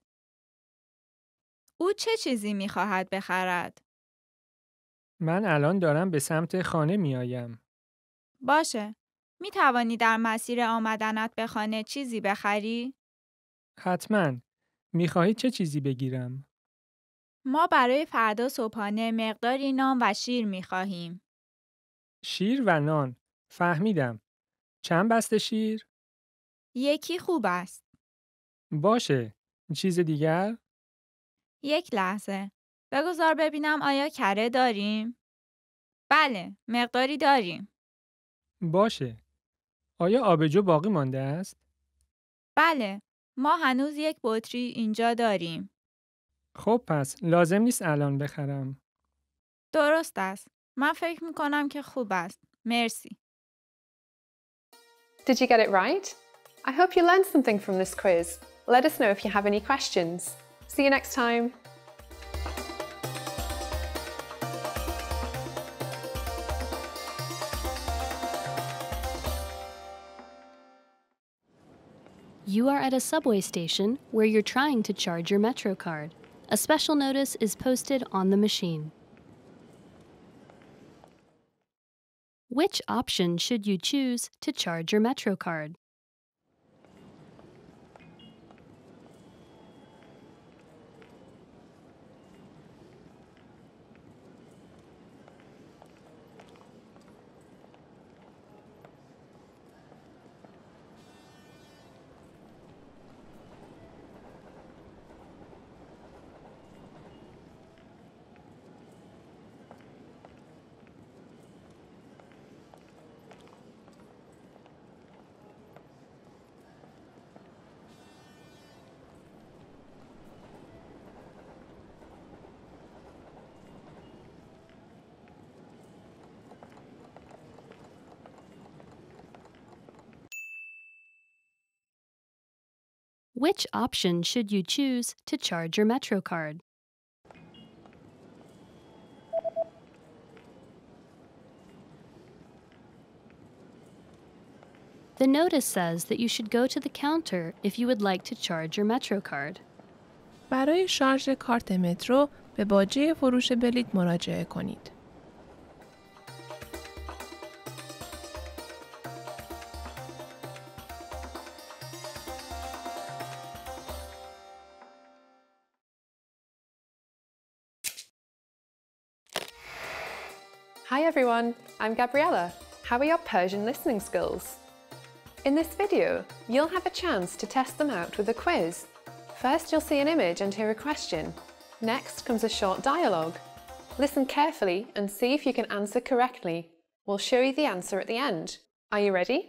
Speaker 7: او چه چیزی می خواهد بخرد؟
Speaker 4: من الان دارم به سمت خانه می آیم.
Speaker 7: باشه. می توانی در مسیر آمدنت به خانه چیزی بخری؟
Speaker 4: حتما. می خواهید چه چیزی بگیرم؟
Speaker 7: ما برای فردا صبحانه مقداری نان و شیر می خواهیم.
Speaker 4: شیر و نان. فهمیدم. چند بسته شیر؟
Speaker 7: یکی خوب است.
Speaker 4: باشه. چیز دیگر؟
Speaker 7: یک لحظه. بگذار ببینم آیا کره داریم؟ بله، مقداری داریم.
Speaker 4: باشه. آیا آبجو باقی مانده است؟
Speaker 7: بله، ما هنوز یک بطری اینجا داریم.
Speaker 4: خب پس لازم نیست الان بخرم.
Speaker 7: درست است. من فکر می کنم که خوب است. مرسی.
Speaker 2: Did you get it right? I hope you learned something from this quiz. Let us know if you have any questions. See you next time.
Speaker 10: You are at a subway station where you're trying to charge your Metro card. A special notice is posted on the machine. Which option should you choose to charge your Metro card? Which option should you choose to charge your Metro card? The notice says that you should go to the counter if you would like to charge your Metro card.
Speaker 3: برای شارژ کارت مترو به باجه فروش بلیط مراجعه کنید.
Speaker 2: Hi everyone, I'm Gabriella. How are your Persian listening skills? In this video, you'll have a chance to test them out with a quiz. First, you'll see an image and hear a question. Next comes a short dialogue. Listen carefully and see if you can answer correctly. We'll show you the answer at the end. Are you ready?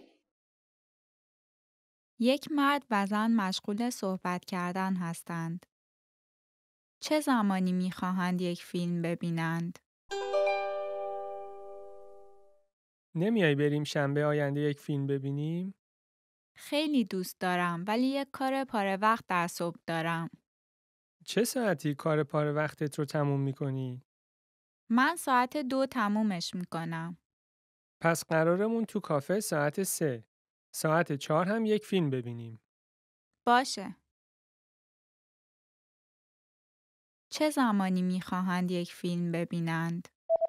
Speaker 7: یک مرد و زن مشغول صحبت کردن هستند. چه زمانی می خواهند یک فیلم ببینند؟
Speaker 4: نمیای بریم شنبه آینده یک فیلم ببینیم؟
Speaker 7: خیلی دوست دارم ولی یک کار پاره وقت در صبح دارم.
Speaker 4: چه ساعتی کار پاره وقتت رو تموم میکنی؟
Speaker 7: من ساعت 2 تمومش می کنم.
Speaker 4: پس قرارمون تو کافه ساعت 3. ساعت 4 هم یک فیلم ببینیم.
Speaker 7: باشه. چه زمانی می خواهند یک فیلم ببینند؟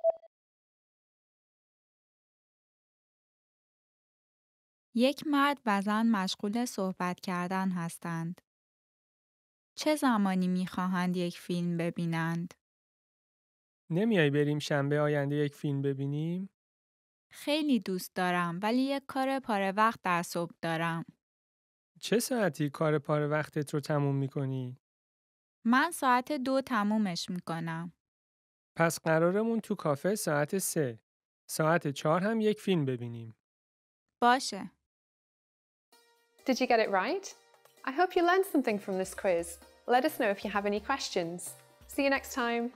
Speaker 7: یک مرد و زن مشغول صحبت کردن هستند. چه زمانی می خواهند یک فیلم ببینند؟
Speaker 4: نمیای بریم شنبه آینده یک فیلم ببینیم؟
Speaker 7: خیلی دوست دارم ولی یک کار پاره وقت در صبح دارم.
Speaker 4: چه ساعتی کار پاره وقتت رو تموم میکنی؟
Speaker 7: من ساعت 2 تمومش میکنم.
Speaker 4: پس قرارمون تو کافه ساعت 3. ساعت 4 هم یک فیلم ببینیم.
Speaker 7: باشه.
Speaker 2: Did you get it right? I hope you learned something from this quiz. Let us know if you have any questions. See you next time.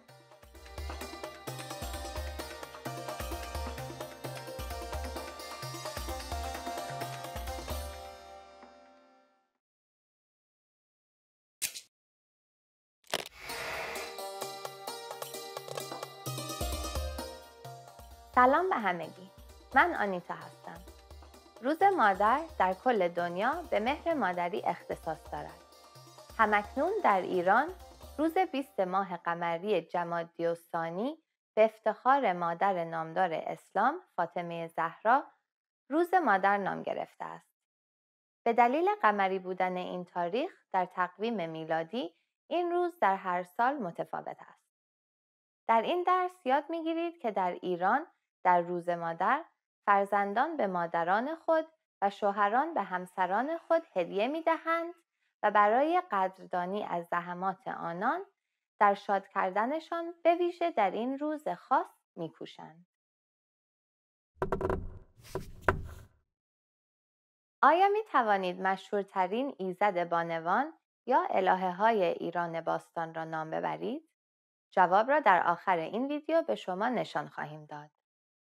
Speaker 8: سلام به همگی. من آنیتا هستم. روز مادر در کل دنیا به مهر مادری اختصاص دارد. همکنون در ایران روز 20 ماه قمری جمادی الثانی به افتخار مادر نامدار اسلام فاطمه زهرا روز مادر نام گرفته است. به دلیل قمری بودن این تاریخ در تقویم میلادی این روز در هر سال متفاوت است. در این درس یاد می‌گیرید که در ایران در روز مادر فرزندان به مادران خود و شوهران به همسران خود هدیه می‌دهند و برای قدردانی از زحمات آنان در شاد کردنشان به ویژه در این روز خاص می‌کوشند. آیا می توانید مشهورترین ایزد بانوان یا الهه‌های ایران باستان را نام ببرید؟ جواب را در آخر این ویدیو به شما نشان خواهیم داد.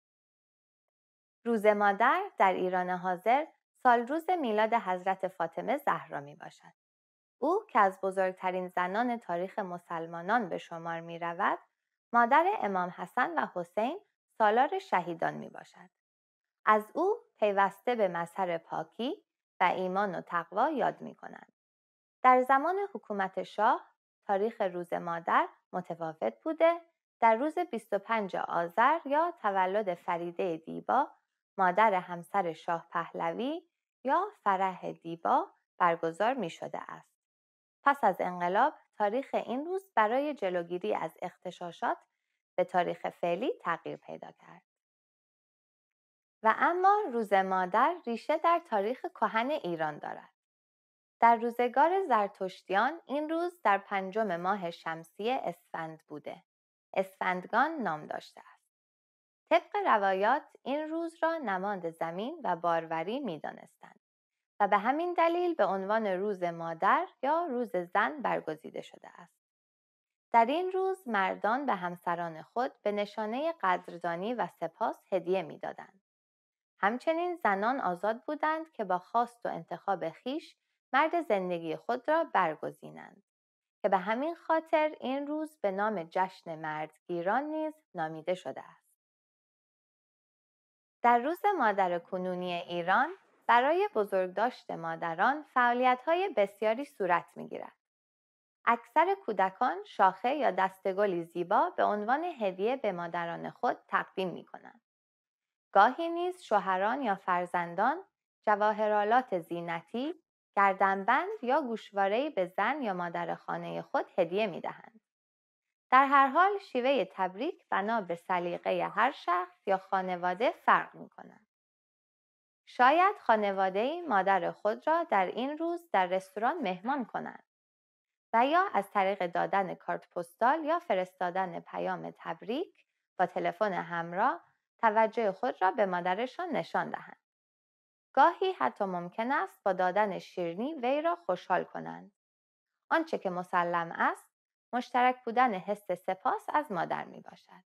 Speaker 8: روز مادر در ایران حاضر سالروز میلاد حضرت فاطمه زهرا می باشد. او که از بزرگترین زنان تاریخ مسلمانان به شمار می رود، مادر امام حسن و حسین سالار شهیدان می باشد. از او پیوسته به مظهر پاکی و ایمان و تقوا یاد می کنند. در زمان حکومت شاه تاریخ روز مادر متفاوت بوده. در روز 25 آذر یا تولد فریده دیبا مادر همسر شاه پهلوی یا فرح دیبا برگزار می شده است. پس از انقلاب تاریخ این روز برای جلوگیری از اغتشاشات به تاریخ فعلی تغییر پیدا کرد. و اما روز مادر ریشه در تاریخ کهن ایران دارد. در روزگار زرتشتیان این روز در 5 ماه شمسی اسفند بوده. اسفندگان نام داشته است. طبق روایات این روز را نماد زمین و باروری می دانستند و به همین دلیل به عنوان روز مادر یا روز زن برگزیده شده است. در این روز مردان به همسران خود به نشانه قدردانی و سپاس هدیه می دادند. همچنین زنان آزاد بودند که با خواست و انتخاب خیش مرد زندگی خود را برگزینند که به همین خاطر این روز به نام جشن مردگیران نیز نامیده شده است. در روز مادر کنونی ایران برای بزرگداشت مادران فعالیت‌های بسیاری صورت می‌گیرد. اکثر کودکان شاخه یا دسته‌گلی زیبا به عنوان هدیه به مادران خود تقدیم می‌کنند. گاهی نیز شوهران یا فرزندان جواهرالات زینتی، گردنبند یا گوشواره‌ای به زن یا مادر خانه خود هدیه می‌دهند. در هر حال شیوه تبریک بنا به سلیقه هر شخص یا خانواده فرق می‌کند. شاید خانواده‌ای مادر خود را در این روز در رستوران مهمان کنند و یا از طریق دادن کارت پستال یا فرستادن پیام تبریک با تلفن همراه توجه خود را به مادرشان نشان دهند. گاهی حتی ممکن است با دادن شیرینی وی را خوشحال کنند. آنچه که مسلم است، مشترک بودن حس سپاس از مادر می باشد.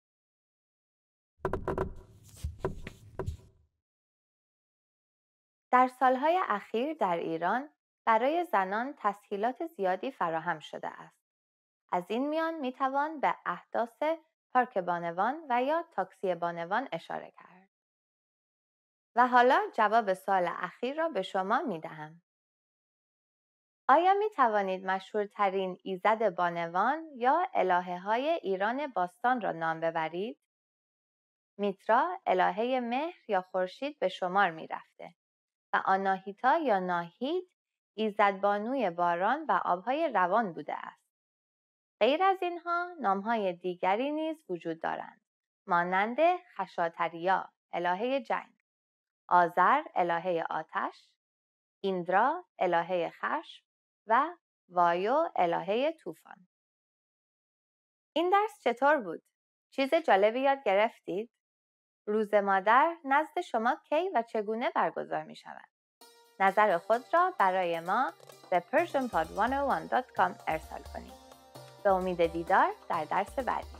Speaker 8: در سالهای اخیر در ایران برای زنان تسهیلات زیادی فراهم شده است. از این میان می توان به احداث پارک بانوان و یا تاکسی بانوان اشاره کرد. و حالا جواب سوال اخیر را به شما می دهم. آیا می توانید مشهورترین ایزد بانوان یا الهه‌های ایران باستان را نام ببرید؟ میترا الهه مهر یا خورشید به شمار می رفته و آناهیتا یا ناهید ایزدبانوی باران و آبهای روان بوده است. غیر از اینها نامهای دیگری نیز وجود دارند، مانند خشاتریا الهه جنگ، آذر الهه آتش، ایندرا الهه خشم و وایو الهه طوفان. این درس چطور بود؟ چیز جالبی یاد گرفتید؟ روز مادر نزد شما کی و چگونه برگزار می شود؟ نظر خود را برای ما به persianpod101.com ارسال کنید. به امید دیدار در درس بعدی.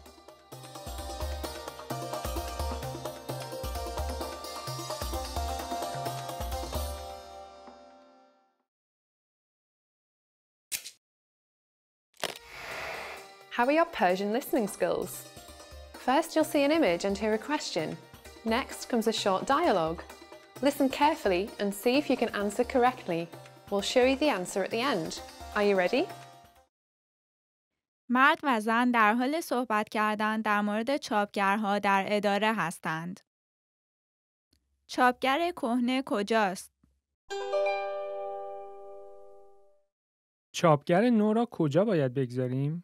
Speaker 2: How are your Persian listening skills? First, you'll see an image and hear a question. Next comes a short dialogue. Listen carefully and see if you can answer correctly. We'll show you the answer at the end. Are you ready?
Speaker 7: مرد و زن در حال صحبت کردن در مورد چاپگرها در اداره هستند. چاپگر کهنه کجاست؟
Speaker 4: چاپگر نو را کجا باید بگذاریم؟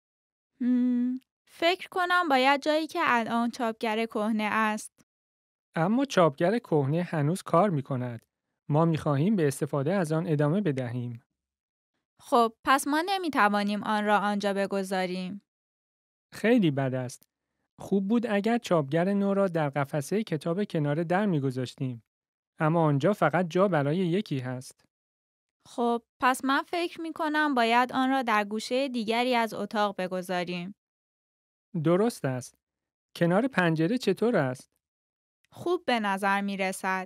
Speaker 7: فکر کنم باید جایی که الان چاپگر کهنه است.
Speaker 4: اما چاپگر کهنه هنوز کار می کند. ما می خواهیم به استفاده از آن ادامه بدهیم.
Speaker 7: خب پس ما نمی توانیم آن را آنجا بگذاریم.
Speaker 4: خیلی بد است. خوب بود اگر چاپگر نو را در قفسه کتاب کنار در می گذاشتیم. اما آنجا فقط جا برای یکی هست.
Speaker 7: خب پس من فکر می کنم باید آن را در گوشه دیگری از اتاق بگذاریم.
Speaker 4: درست است. کنار پنجره چطور است؟
Speaker 7: خوب به نظر می رسد.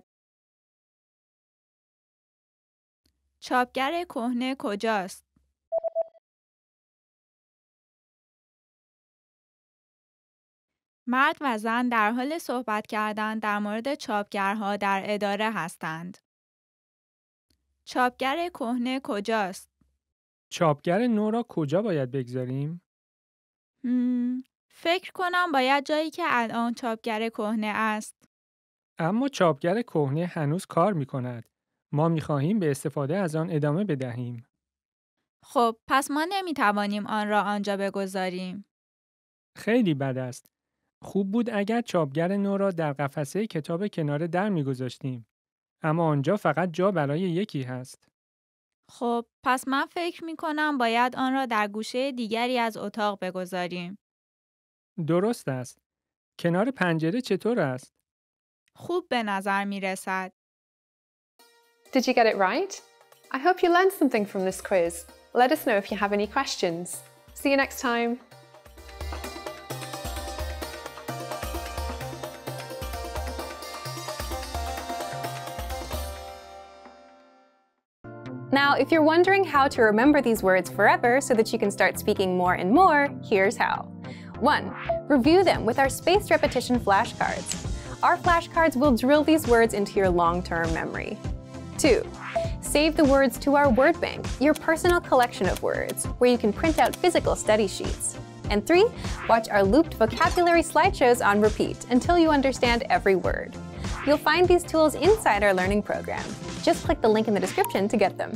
Speaker 7: چاپگر کهنه کجاست؟ مرد و زن در حال صحبت کردن در مورد چاپگرها در اداره هستند. چاپگر کهنه کجاست؟
Speaker 4: چاپگر نو را کجا باید بگذاریم؟
Speaker 7: فکر کنم باید جایی که الان چاپگر کهنه است.
Speaker 4: اما چاپگر کهنه هنوز کار می کند. ما می خواهیم به استفاده از آن ادامه بدهیم.
Speaker 7: خب پس ما نمی توانیم آن را آنجا بگذاریم.
Speaker 4: خیلی بد است. خوب بود اگر چاپگر نو را در قفسه کتاب کنار در می گذاشتیم. اما آنجا فقط جا برای یکی هست.
Speaker 7: خب پس من فکر می کنم باید آن را در گوشه دیگری از اتاق بگذاریم.
Speaker 4: درست است. کنار پنجره چطور است؟
Speaker 7: خوب به نظر می رسد.
Speaker 2: Did you get it right? I hope you learned something from this quiz. Let us know if you have any questions. See you next time.
Speaker 1: Now, if you're wondering how to remember these words forever so that you can start speaking more and more, here's how. 1. Review them with our spaced repetition flashcards. Our flashcards will drill these words into your long-term memory. 2. Save the words to our word bank, your personal collection of words, where you can print out physical study sheets. And 3. Watch our looped vocabulary slideshows on repeat until you understand every word. You'll find these tools inside our learning program. Just click the link in the description to get them.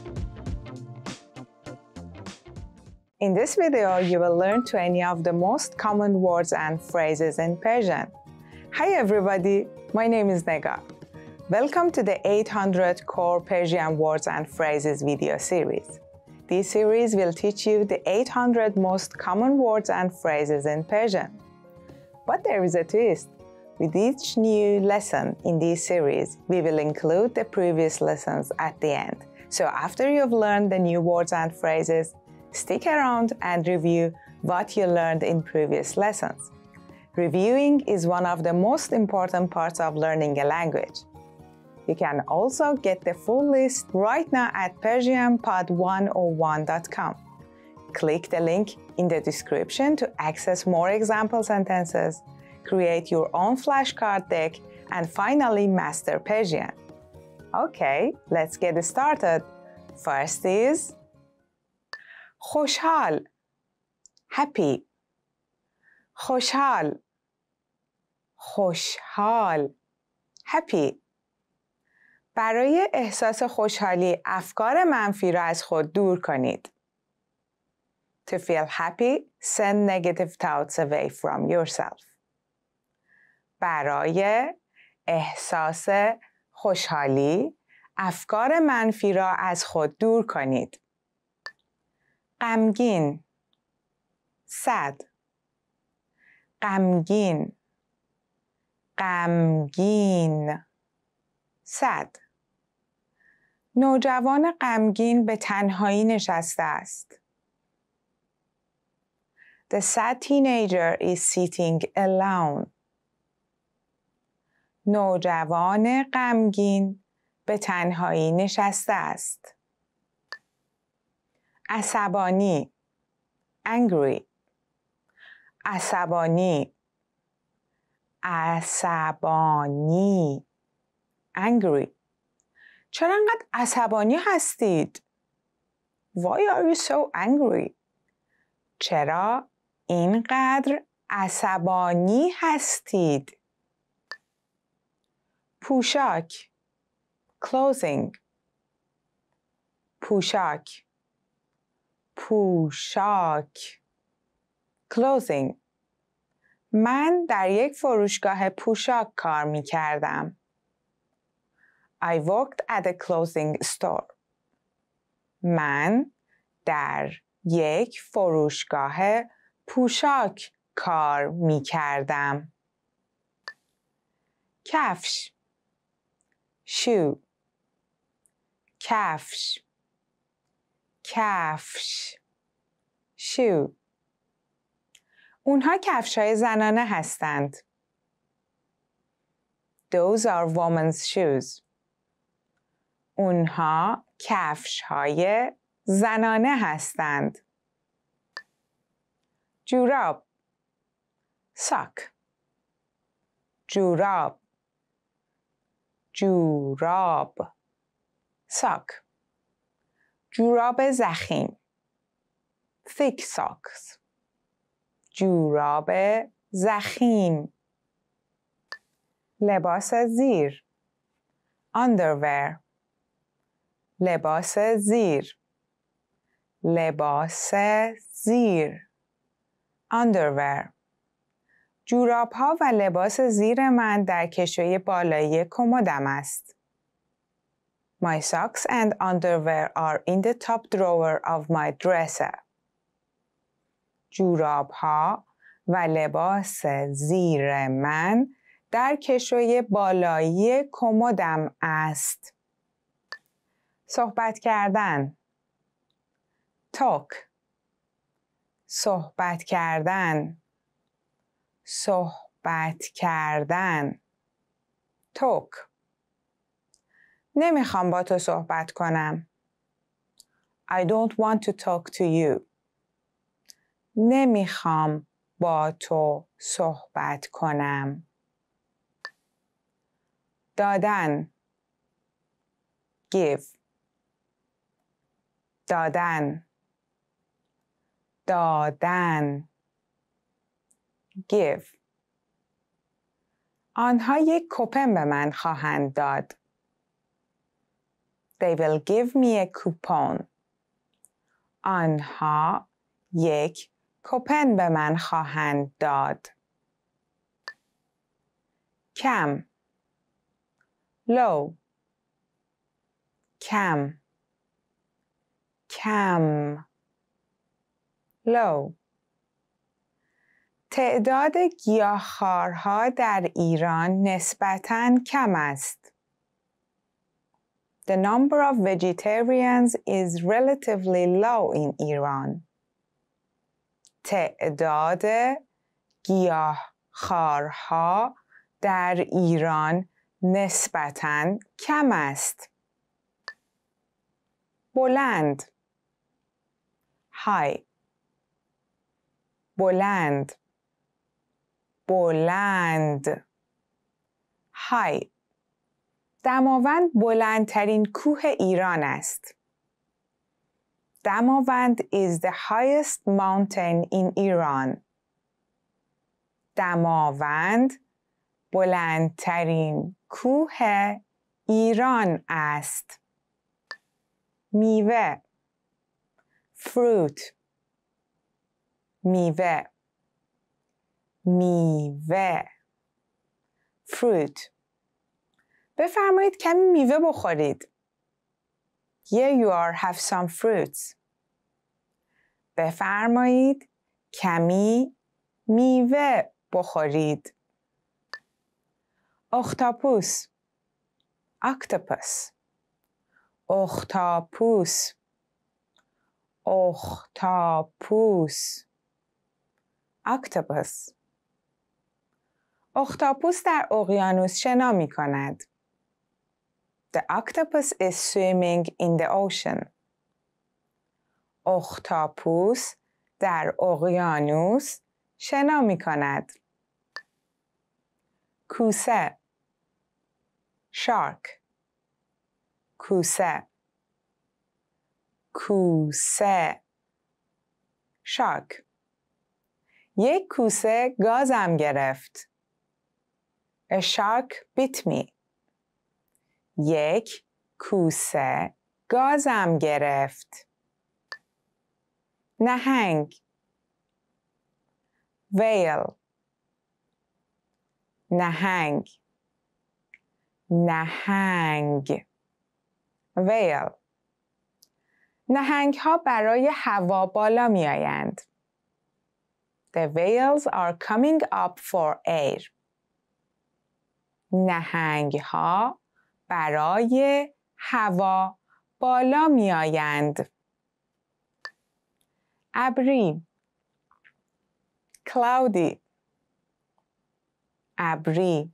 Speaker 6: In this video, you will learn 20 of the most common words and phrases in Persian. Hi everybody, my name is Negar. Welcome to the 800 Core Persian Words and Phrases video series. This series will teach you the 800 most common words and phrases in Persian. But there is a twist. With each new lesson in this series, we will include the previous lessons at the end. So after you've learned the new words and phrases, stick around and review what you learned in previous lessons. Reviewing is one of the most important parts of learning a language. You can also get the full list right now at persianpod101.com. Click the link in the description to access more example sentences, create your own flashcard deck, and finally master Persian. Okay, let's get started. First is خوشحال, happy. خوشحال, خوشحال, happy. برای احساس خوشحالی افکار منفی را از خود دور کنید. To feel happy, send negative thoughts away from yourself. برای احساس خوشحالی، افکار منفی را از خود دور کنید. غمگین sad غمگین غمگین sad نوجوان غمگین به تنهایی نشسته است. The sad teenager is sitting alone. نوجوان غمگین به تنهایی نشسته است. عصبانی angry عصبانی عصبانی angry چرا انقدر عصبانی هستید؟ Why are you so angry? چرا اینقدر عصبانی هستید؟ پوشاک clothing پوشاک پوشاک clothing من در یک فروشگاه پوشاک کار می کردم. I worked at a clothing store. من در یک فروشگاه پوشاک کار می کردم. کفش shoe کفش کفش shoe اونها کفش‌های زنانه هستند. Those are women's shoes. اونها کفش‌های زنانه هستند. جوراب sock جوراب جوراب sock جوراب ضخیم thick socks جوراب ضخیم لباس زیر underwear لباس زیر لباس زیر underwear جوراب ها و لباس زیر من در کشوی بالایی کمدم است. My socks and underwear are in the top drawer of my dresser. جوراب ها و لباس زیر من در کشوی بالایی کمدم است. صحبت کردن talk صحبت کردن صحبت کردن talk نمیخوام با تو صحبت کنم. I don't want to talk to you. نمیخوام با تو صحبت کنم. دادن give دادن دادن give آنها یک کوپن به من خواهند داد. They will give me a coupon. آنها یک کوپن به من خواهند داد. کم low کم کم low تعداد گیاهخوارها در ایران نسبتاً کم است. The number of vegetarians is relatively low in Iran. تعداد گیاهخوارها در ایران نسبتاً کم است. بلند high بلند بلند high دماوند بلندترین کوه ایران است. دماوند is the highest mountain in Iran. دماوند بلندترین کوه ایران است. میوه fruit میوه میوه fruit بفرمایید کمی میوه بخورید. Here you are, have some fruits. بفرمایید کمی میوه بخورید. اختاپوس octopus اختاپوس اختاپوس octopus اختاپوس در اقیانوس شنا می کند. The octopus is swimming in the ocean. اختاپوس در اقیانوس شنا می کند. کوسه shark کوسه کوسه shark یک کوسه گازم گرفت. A shark bit me. یک کوسه گازم گرفت. نهنگ whale نهنگ نهنگ whale نهنگ ها برای هوا بالا می آیند. The whales are coming up for air. نهنگ ها برای هوا بالا می آیند. ابری cloudy ابری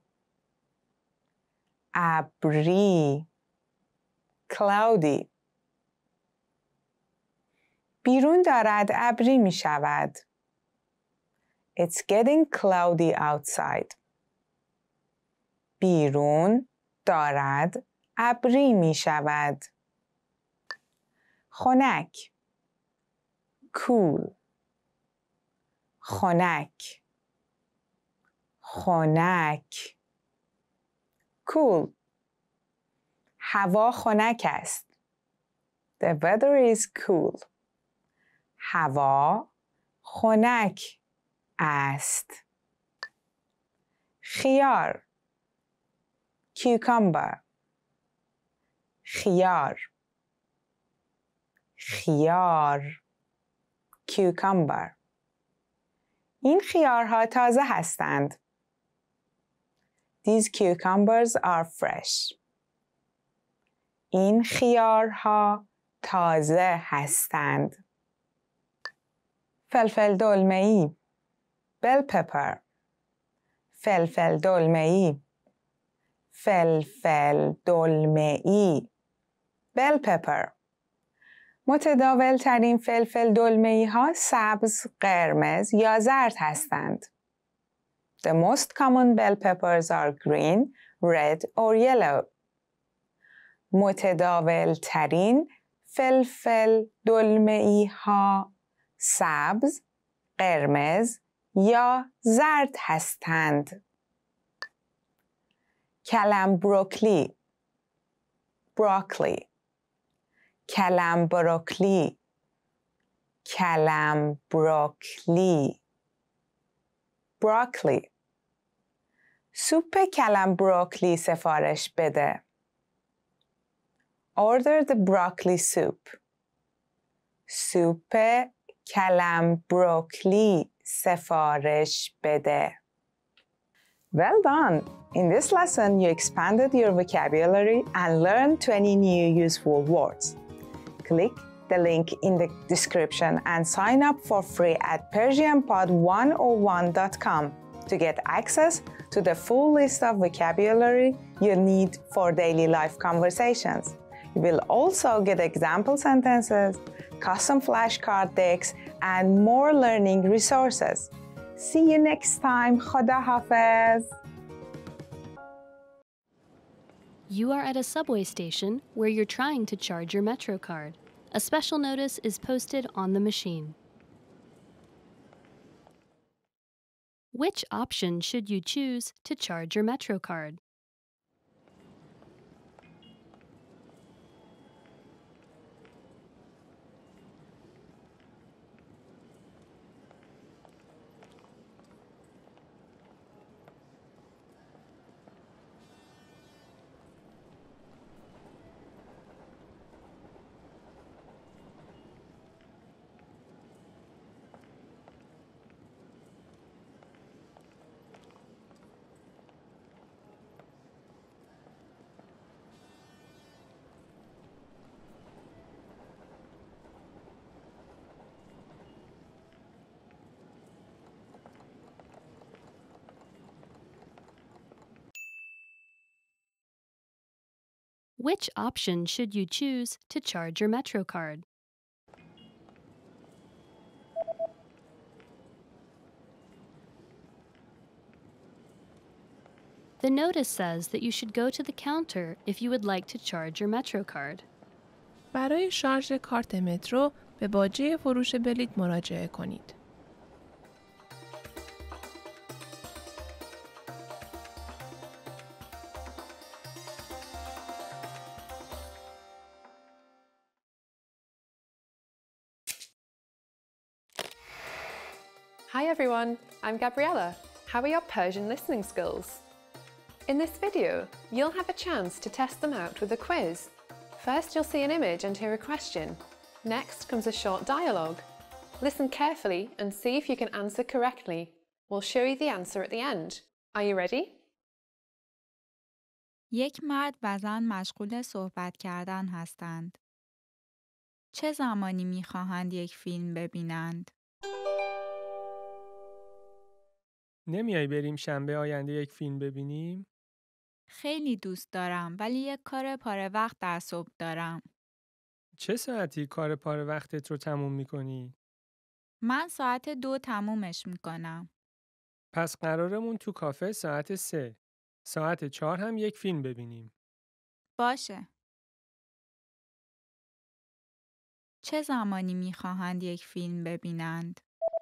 Speaker 6: ابری cloudy بیرون دارد ابری می شود. It's getting cloudy outside. بیرون دارد ابری می شود. خنک cool خنک خنک cool هوا خنک است. The weather is cool. هوا خنک است. خیار cucumber خیار خیار cucumber این خیارها تازه هستند. These cucumbers are fresh. این خیارها تازه هستند. فلفل دلمه‌ای bell pepper فلفل دلمه‌ای فلفل دلمه‌ای bell pepper متداول ترین فلفل دلمه‌ای ها سبز، قرمز یا زرد هستند. The most common bell peppers are green, red or yellow. متداول ترین فلفل دلمه‌ای ها سبز، قرمز یا زرد هستند. کلم بروکلی broccoli کلم بروکلی کلم بروکلی broccoli سوپ کلم بروکلی سفارش بده. Order the broccoli soup. سوپ کلم بروکلی سفارش بده. Well done! In this lesson, you expanded your vocabulary and learned 20 new useful words. Click the link in the description and sign up for free at persianpod101.com to get access to the full list of vocabulary you need for daily life conversations. You will also get example sentences, custom flashcard decks, and more learning resources. See you next time. Khoda Hafiz.
Speaker 10: You are at a subway station where you're trying to charge your Metro card. A special notice is posted on the machine. Which option should you choose to charge your Metro card? Which option should you choose to charge your Metro card? The notice says that you should go to the counter if you would like to charge your Metro card.
Speaker 3: برای شارژ کارت مترو به باجه فروش بلیط مراجعه کنید.
Speaker 2: Hi everyone, I'm Gabriella. How are your Persian listening skills? In this video, you'll have a chance to test them out with a quiz. First, you'll see an image and hear a question. Next comes a short dialogue. Listen carefully and see if you can answer correctly. We'll show you the answer at the end. Are you ready?
Speaker 7: یک مرد و زن مشغول صحبت کردن هستند. چه زمانی می‌خواهند یک فیلم ببینند؟
Speaker 4: نمیای بریم شنبه آینده یک فیلم ببینیم؟
Speaker 7: خیلی دوست دارم ولی یک کار پاره وقت در صبح دارم.
Speaker 4: چه ساعتی کار پاره وقتت رو تموم میکنی؟
Speaker 7: من ساعت 2 تمومش میکنم.
Speaker 4: پس قرارمون تو کافه ساعت 3. ساعت 4 هم یک فیلم ببینیم.
Speaker 7: باشه. چه زمانی میخواهند یک فیلم ببینند؟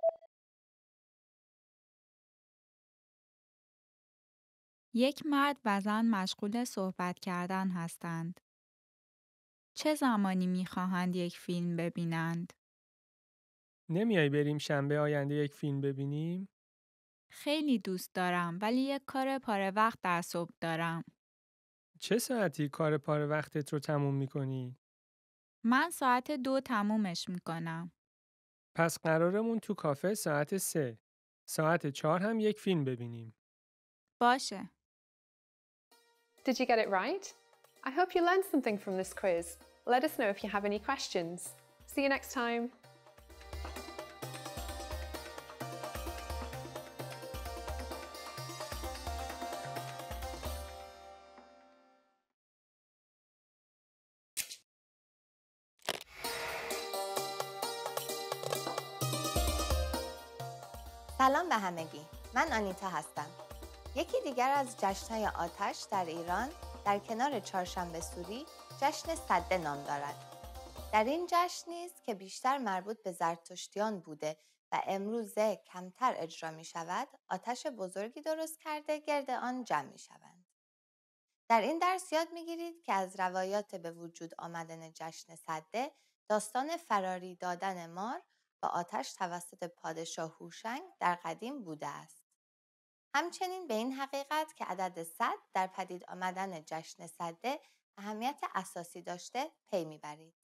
Speaker 7: یک مرد و زن مشغول صحبت کردن هستند. چه زمانی میخواهند یک فیلم ببینند؟
Speaker 4: نمیای بریم شنبه آینده یک فیلم ببینیم؟
Speaker 7: خیلی دوست دارم ولی یک کار پاره وقت در صبح دارم.
Speaker 4: چه ساعتی کار پاره وقتت رو تموم میکنی؟
Speaker 7: من ساعت 2 تمومش میکنم.
Speaker 4: پس قرارمون تو کافه ساعت 3. ساعت 4 هم یک فیلم ببینیم.
Speaker 7: باشه.
Speaker 2: Did you get it right? I hope you learned something from this quiz. Let us know if you have any questions. See you next time.
Speaker 8: سلام به همگی. من آنیتا هستم. یکی دیگر از جشن‌های آتش در ایران در کنار چهارشنبه سوری جشن سده نام دارد. در این جشن نیز که بیشتر مربوط به زرتشتیان بوده و امروزه کمتر اجرا می شود، آتش بزرگی درست کرده گرد آن جمع می شوند. در این درس یاد می گیرید که از روایات به وجود آمدن جشن سده داستان فراری دادن مار با آتش توسط پادشاه هوشنگ در قدیم بوده است. همچنین به این حقیقت که عدد 100 در پدید آمدن جشن سده اهمیت اساسی داشته پی میبرید.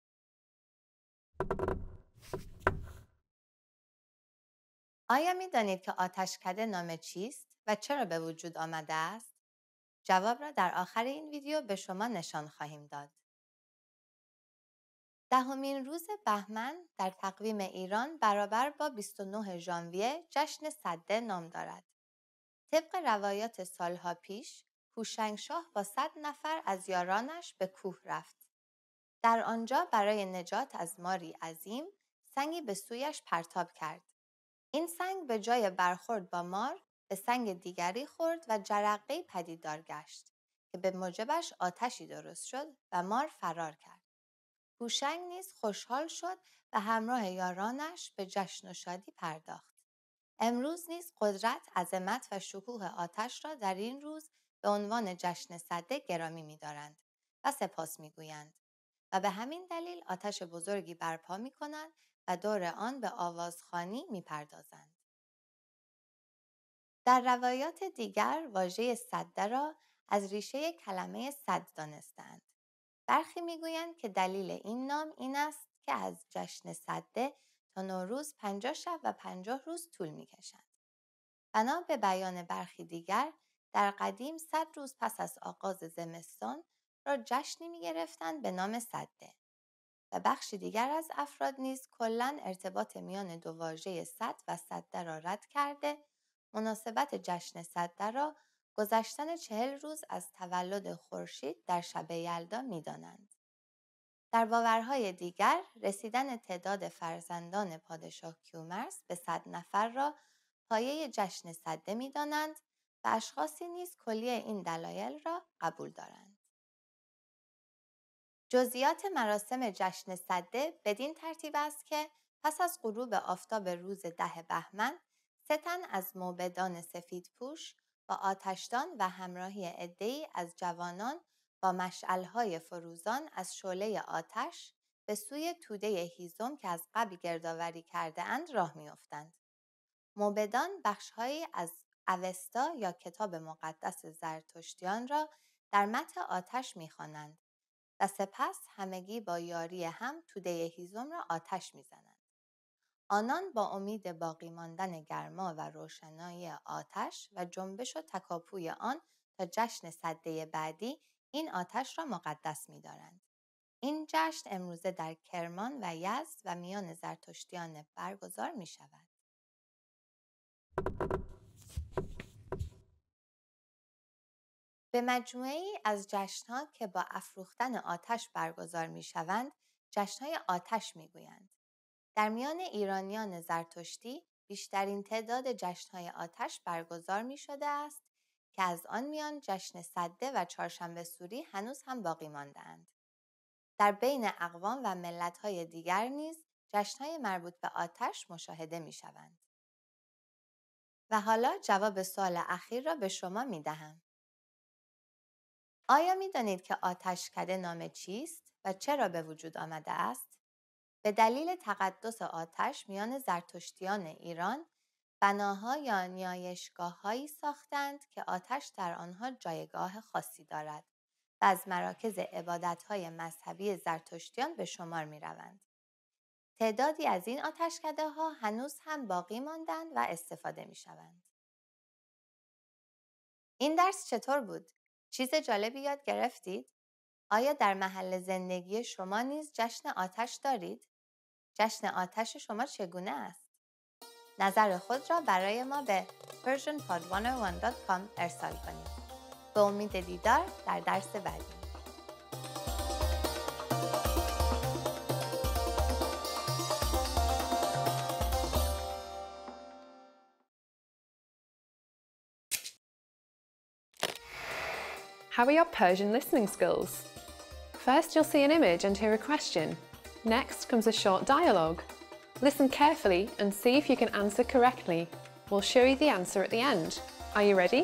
Speaker 8: آیا می دانید که آتشکده نام چیست و چرا به وجود آمده است؟ جواب را در آخر این ویدیو به شما نشان خواهیم داد. 10مین روز بهمن در تقویم ایران برابر با 29 ژانویه جشن سده نام دارد. طبق روایات سالها پیش، هوشنگشاه با 100 نفر از یارانش به کوه رفت. در آنجا برای نجات از ماری عظیم، سنگی به سویش پرتاب کرد. این سنگ به جای برخورد با مار، به سنگ دیگری خورد و جرقه‌ای پدیدار گشت که به موجبش آتشی درست شد و مار فرار کرد. هوشنگ نیز خوشحال شد و همراه یارانش به جشن و شادی پرداخت. امروز نیز قدرت، عظمت و شکوه آتش را در این روز به عنوان جشن سده گرامی می‌دارند و سپاس می‌گویند و به همین دلیل آتش بزرگی برپا می‌کنند و دور آن به آوازخوانی می‌پردازند. در روایات دیگر واژه سده را از ریشه کلمه سد دانستند. برخی می‌گویند که دلیل این نام این است که از جشن سده تا نوروز 50 شب و 50 روز طول می‌کشد. بنا به بیان برخی دیگر، در قدیم 100 روز پس از آغاز زمستان را جشنی می‌گرفتند به نام سده و بخشی دیگر از افراد نیز کلاً ارتباط میان دو واژه سد و سده را رد کرده، مناسبت جشن سده را گذشتن 40 روز از تولد خورشید در شب یلدا می‌دانند. در باورهای دیگر، رسیدن تعداد فرزندان پادشاه کیومرث به 100 نفر را پایه جشن سده می‌دانند و اشخاصی نیز کلیه این دلایل را قبول دارند. جزئیات مراسم جشن سده بدین ترتیب است که پس از غروب آفتاب روز 10 بهمن، 3 تن از موبدان سفیدپوش با آتشدان و همراهی عده‌ای از جوانان با مشعل‌های فروزان از شعله آتش به سوی توده هیزم که از قبل گردآوری کرده اند راه می‌افتند. موبدان بخش‌هایی از اوستا یا کتاب مقدس زرتشتیان را در متن آتش می‌خوانند و سپس همگی با یاری هم توده هیزم را آتش می‌زنند. آنان با امید باقی ماندن گرما و روشنایی آتش و جنبش و تکاپوی آن تا جشن سده بعدی این آتش را مقدس می‌دارند. این جشن امروزه در کرمان و یزد و میان زرتشتیان برگزار می‌شود. به مجموعه‌ای از جشن‌ها که با افروختن آتش برگزار می‌شوند، جشن‌های آتش می‌گویند. در میان ایرانیان زرتشتی بیشترین تعداد جشن‌های آتش برگزار می‌شده است که از آن میان جشن سده و چهارشنبه سوری هنوز هم باقی مانده‌اند. در بین اقوام و ملت‌های دیگر نیز جشن‌های مربوط به آتش مشاهده می‌شوند. و حالا جواب سوال اخیر را به شما می‌دهم. آیا می‌دانید که آتشکده نام چیست و چرا به وجود آمده است؟ به دلیل تقدس آتش میان زرتشتیان ایران، بناها یا نیایشگاه‌هایی ساختند که آتش در آنها جایگاه خاصی دارد و از مراکز عبادت‌های مذهبی زرتشتیان به شمار می‌روند. تعدادی از این آتشکده‌ها هنوز هم باقی ماندند و استفاده می‌شوند. این درس چطور بود؟ چیز جالبی یاد گرفتید؟ آیا در محل زندگی شما نیز جشن آتش دارید؟ جشن آتش شما چگونه است؟ نظر خود را برای ما به persianpod101.com ارسال کنید. به امید دیدار در درس بعدی.
Speaker 2: How are your Persian listening skills? First, you'll see an image and hear a question. Next comes a short dialogue. Listen carefully and see if you can answer correctly. We'll show you the answer at the end. Are you ready?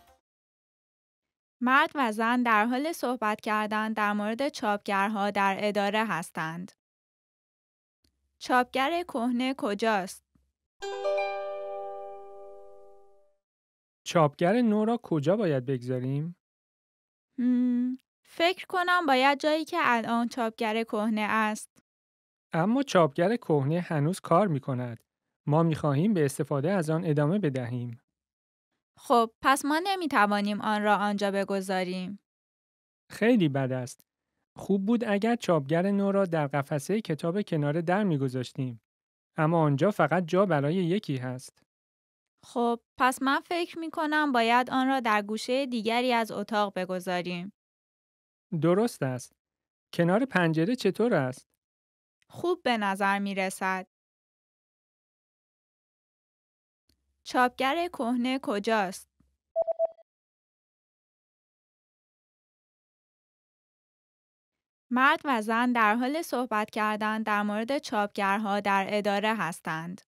Speaker 7: مرد و زن در حال صحبت کردن در مورد چاپگرها در اداره هستند. چاپگر کهنه کجاست؟
Speaker 4: چاپگر نو را کجا باید بگذاریم؟
Speaker 7: فکر کنم باید جایی که الان چاپگر کهنه است.
Speaker 4: اما چاپگر کهنه هنوز کار می کند. ما می خواهیم به استفاده از آن ادامه بدهیم.
Speaker 7: خب پس ما نمی توانیم آن را آنجا بگذاریم.
Speaker 4: خیلی بد است. خوب بود اگر چاپگر نو را در قفسه کتاب کنار در می گذاشتیم. اما آنجا فقط جا برای یکی هست.
Speaker 7: خب پس من فکر می کنم باید آن را در گوشه دیگری از اتاق بگذاریم.
Speaker 4: درست است. کنار پنجره چطور است؟
Speaker 7: خوب به نظر می رسد. چاپگر کهنه کجاست؟ مرد و زن در حال صحبت کردن در مورد چاپگرها در اداره هستند.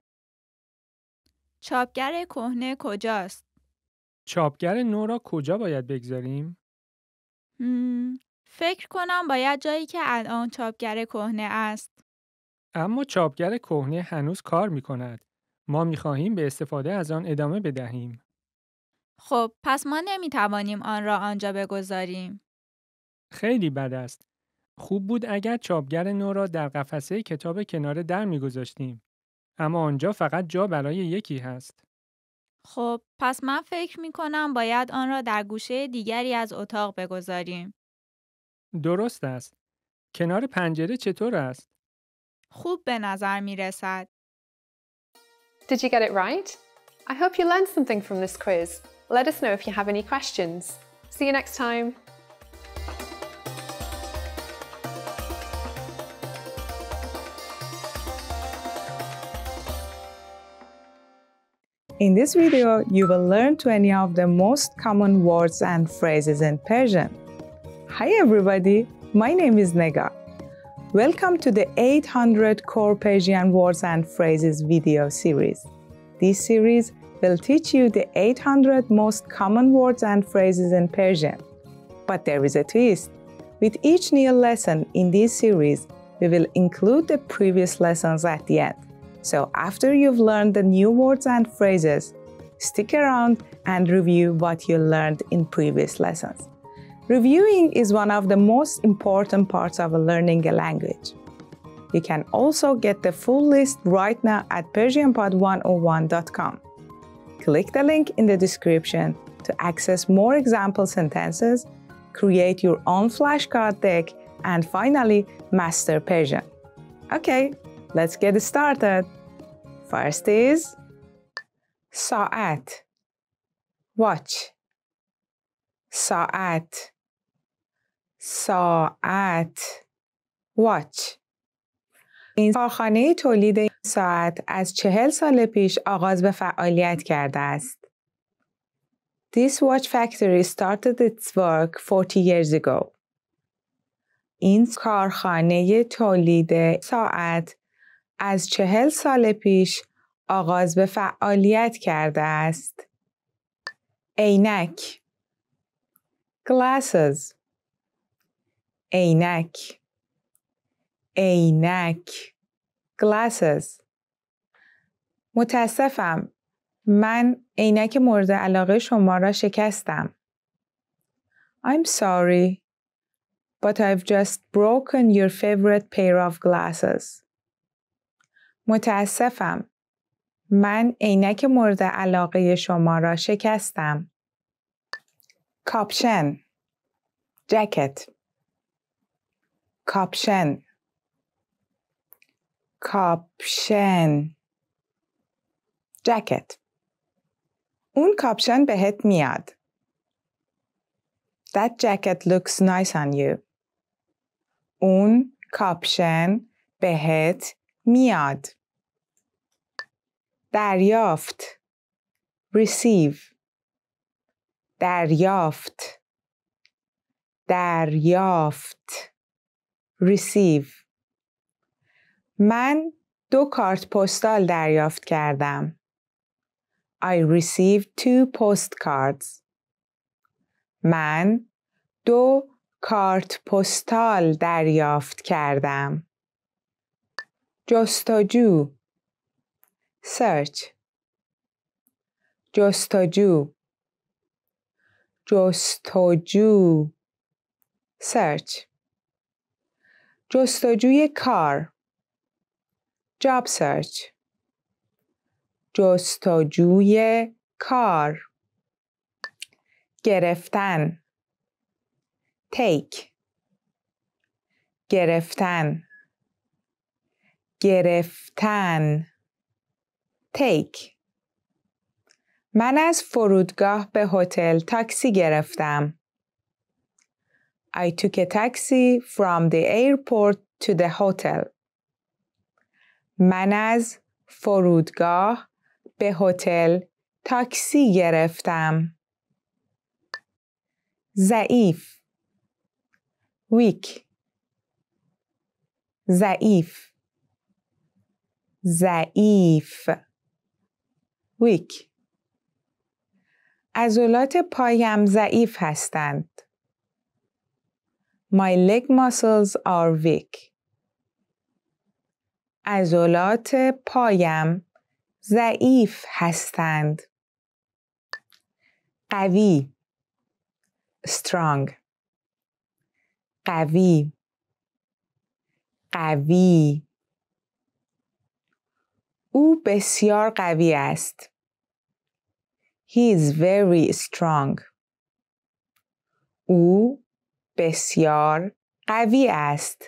Speaker 7: چاپگر کهنه کجاست؟
Speaker 4: چاپگر نو را کجا باید بگذاریم؟
Speaker 7: فکر کنم باید جایی که الان چاپگر کهنه است.
Speaker 4: اما چاپگر کهنه هنوز کار می کند. ما می خواهیم به استفاده از آن ادامه بدهیم.
Speaker 7: خب پس ما نمی توانیم آن را آنجا بگذاریم.
Speaker 4: خیلی بد است. خوب بود اگر چاپگر نو را در قفسه کتاب کنار در می گذاشتیم. اما آنجا فقط جا برای یکی هست.
Speaker 7: خب پس من فکر می کنم باید آن را در گوشه دیگری از اتاق بگذاریم.
Speaker 4: درست است. کنار پنجره چطور است؟
Speaker 7: خوب به نظر می رسد.
Speaker 2: Did you get it right? I hope you learned something from this quiz. Let us know if you have any questions. See you next time.
Speaker 6: In this video, you will learn 20 of the most common words and phrases in Persian. Hi everybody, my name is Nega. Welcome to the 800 Core Persian Words and Phrases video series. This series will teach you the 800 most common words and phrases in Persian. But there is a twist. With each new lesson in this series, we will include the previous lessons at the end. So after you've learned the new words and phrases, stick around and review what you learned in previous lessons. Reviewing is one of the most important parts of learning a language. You can also get the full list right now at PersianPod101.com. Click the link in the description to access more example sentences, create your own flashcard deck, and finally, master Persian. Okay, let's get started. First is ساعت, watch. ساعت, ساعت, watch. این کارخانه تولید ساعت از 40 سال پیش آغاز به فعالیت کرده است. This watch factory started its work 40 years ago. این کارخانه تولید ساعت از 40 سال پیش آغاز به فعالیت کرده است. عینک, glasses. عینک, عینک, glasses. متاسفم، من عینک مورد علاقه شما را شکستم. I'm sorry, but I've just broken your favorite pair of glasses. متاسفم، من عینک مورد علاقه شما را شکستم. کاپشن, jacket. کاپشن, کاپشن, jacket. اون کاپشن بهت میاد. That jacket looks nice on you. اون کاپشن بهت میاد. دریافت, receive. دریافت, دریافت, receive. من 2 کارت پستال دریافت کردم. I received 2 postcards. من 2 کارت پستال دریافت کردم. جستجو, search. جستجو, جستجو, search. جستجوی کار, job search. جستجوی کار. گرفتن, take. گرفتن, گرفتن, take. من از فرودگاه به هتل تاکسی گرفتم. I took a taxi from the airport to the hotel. من از فرودگاه به هتل تاکسی گرفتم. ضعیف, weak. ضعیف, ضعیف, weak. عضلات پایم ضعیف هستند. My leg muscles are weak. عضلات پایم ضعیف هستند. قوی, strong. قوی, قوی. او بسیار قوی است. He is very strong. او بسیار قوی است.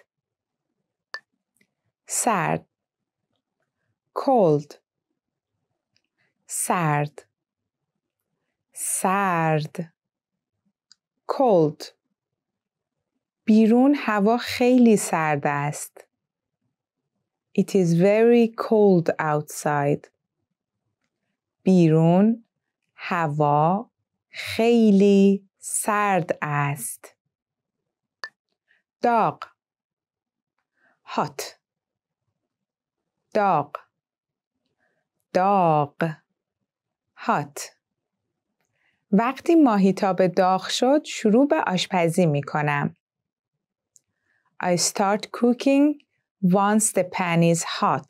Speaker 6: سرد, cold. سرد, سرد. cold. بیرون هوا خیلی سرد است. It is very cold outside. بیرون هوا خیلی سرد است. داغ. hot. داغ. داغ. hot. وقتی ماهیتابه داغ شد شروع به آشپزی می کنم. I start cooking once the pan is hot.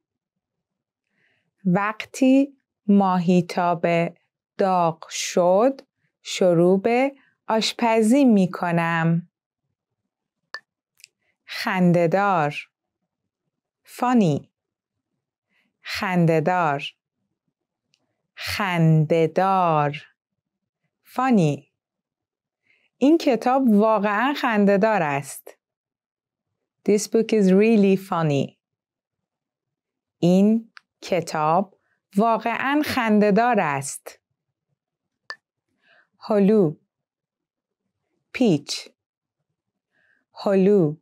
Speaker 6: وقتی ماهیتابه داغ شد شروع به آشپزی می کنم. خنده‌دار. funny. خنده‌دار. خنده‌دار. funny. این کتاب واقعاً خنده‌دار است. This book is really funny. این کتاب واقعاً خنده‌دار است. هلو. پیچ. هلو.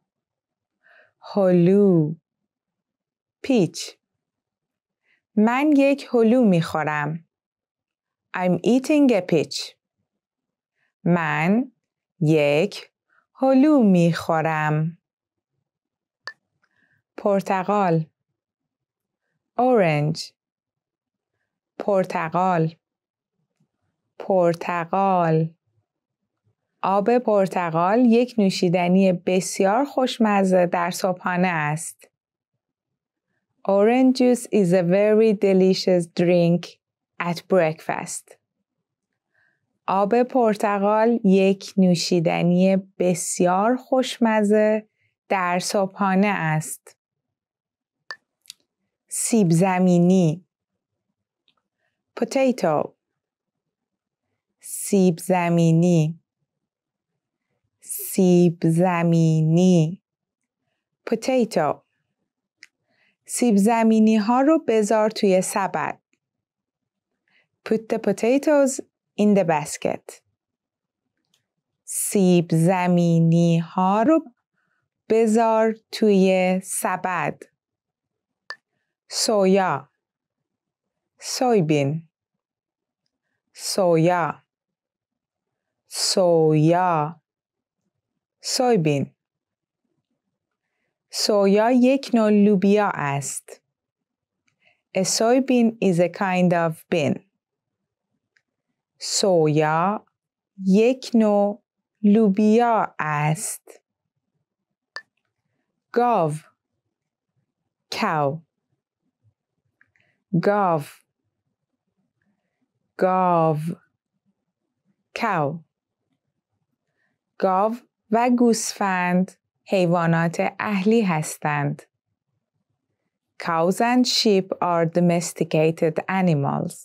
Speaker 6: هلو. پیچ. من یک هلو می خورم. I'm eating a peach. من یک هلو می خورم. پرتقال. orange. پرتقال. پرتقال. آب پرتقال یک نوشیدنی بسیار خوشمزه در صبحانه است. Orange juice is a very delicious drink at breakfast. آب پرتقال یک نوشیدنی بسیار خوشمزه در صبحانه است. سیب زمینی. potato. سیب زمینی. سیب زمینی. potato. سیب زمینی ها رو بذار توی سبد. Put the potatoes in the basket. سیب زمینی ها رو بذار توی سبد. سویا. soybean. سویا. سویا. soybean. سویا یک نوع لوبیا است. A soybean is a kind of bean. سویا یک نوع لوبیا است. گاو. cow. گاو. گاو. cow. گاو و گوسفند حیوانات اهلی هستند. Cows and sheep are domesticated animals.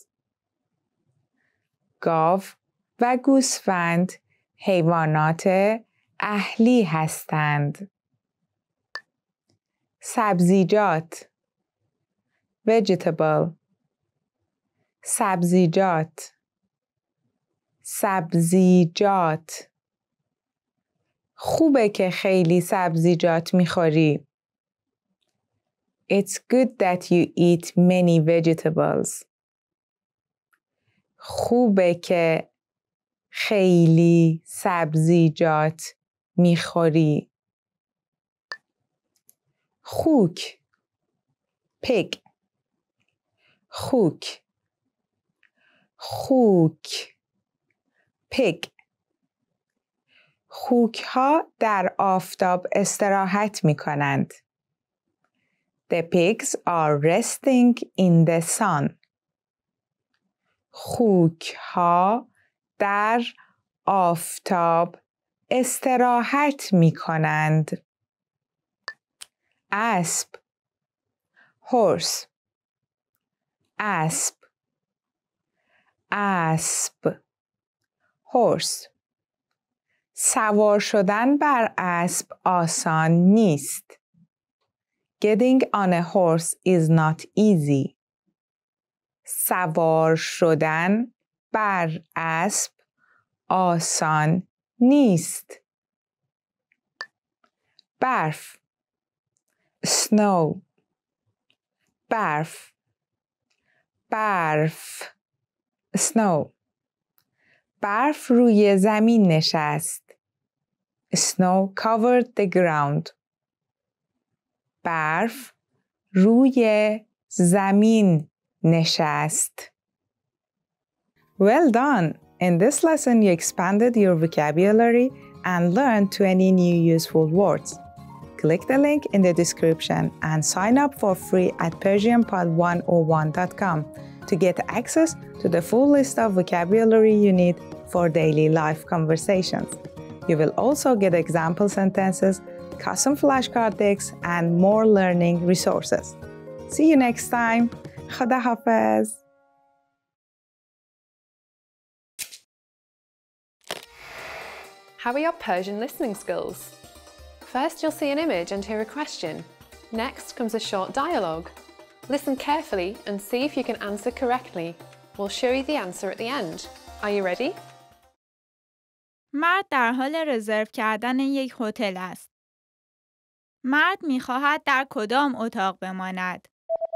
Speaker 6: گاو و گوسفند حیوانات اهلی هستند. سبزیجات. vegetable. سبزیجات. سبزیجات. خوبه که خیلی سبزیجات میخوری. It's good that you eat many vegetables. خوبه که خیلی سبزیجات میخوری. خوک. pig. خوک. خوک. pig. خوک ها در آفتاب استراحت می کنند. The pigs are resting in the sun. خوک ها در آفتاب استراحت می کنند. اسب. horse. اسب. اسب. horse. سوار شدن بر اسب آسان نیست. Getting on a horse is not easy. سوار شدن بر اسب آسان نیست. برف snow برف برف snow برف روی زمین نشست. Snow covered the ground. برف روی زمین نشست. Well done! In this lesson, you expanded your vocabulary and learned 20 new useful words. Click the link in the description and sign up for free at persianpod101.com to get access to the full list of vocabulary you need for daily life conversations. You will also get example sentences, custom flashcard decks, and more learning resources. See you next time. Khada Hafiz.
Speaker 2: How are your Persian listening skills? First, you'll see an image and hear a question. Next comes a short dialogue. Listen carefully and see if you can answer correctly. We'll show you the answer at the end. Are you ready?
Speaker 7: مرد در حال رزرو کردن یک هتل است. مرد می‌خواهد در کدام اتاق بماند؟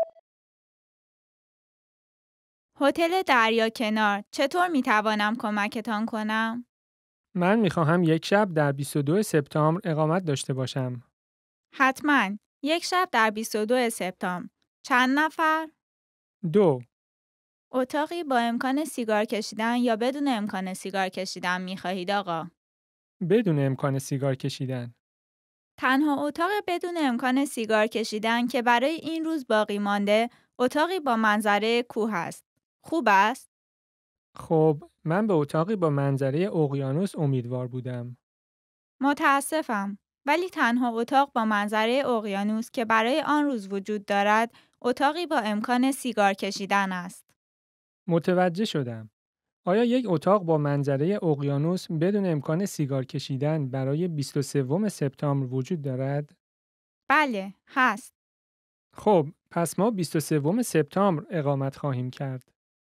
Speaker 7: هتل دریاکنار، چطور می‌توانم کمکتان کنم؟
Speaker 4: من میخواهم یک شب در 22 سپتامبر اقامت داشته باشم.
Speaker 7: حتماً. یک شب در 22 سپتامبر. چند نفر؟
Speaker 4: 2.
Speaker 7: اتاقی با امکان سیگار کشیدن یا بدون امکان سیگار کشیدن می‌خواهید آقا؟
Speaker 4: بدون امکان سیگار کشیدن.
Speaker 7: تنها اتاق بدون امکان سیگار کشیدن که برای این روز باقی مانده، اتاقی با منظره کوه است. خوب است؟
Speaker 4: خب، من به اتاقی با منظره اقیانوس امیدوار بودم.
Speaker 7: متاسفم، ولی تنها اتاق با منظره اقیانوس که برای آن روز وجود دارد، اتاقی با امکان سیگار کشیدن است.
Speaker 4: متوجه شدم. آیا یک اتاق با منظره اقیانوس بدون امکان سیگار کشیدن برای 23 سپتامبر وجود دارد؟
Speaker 7: بله، هست.
Speaker 4: خب، پس ما 23 سپتامبر اقامت خواهیم کرد.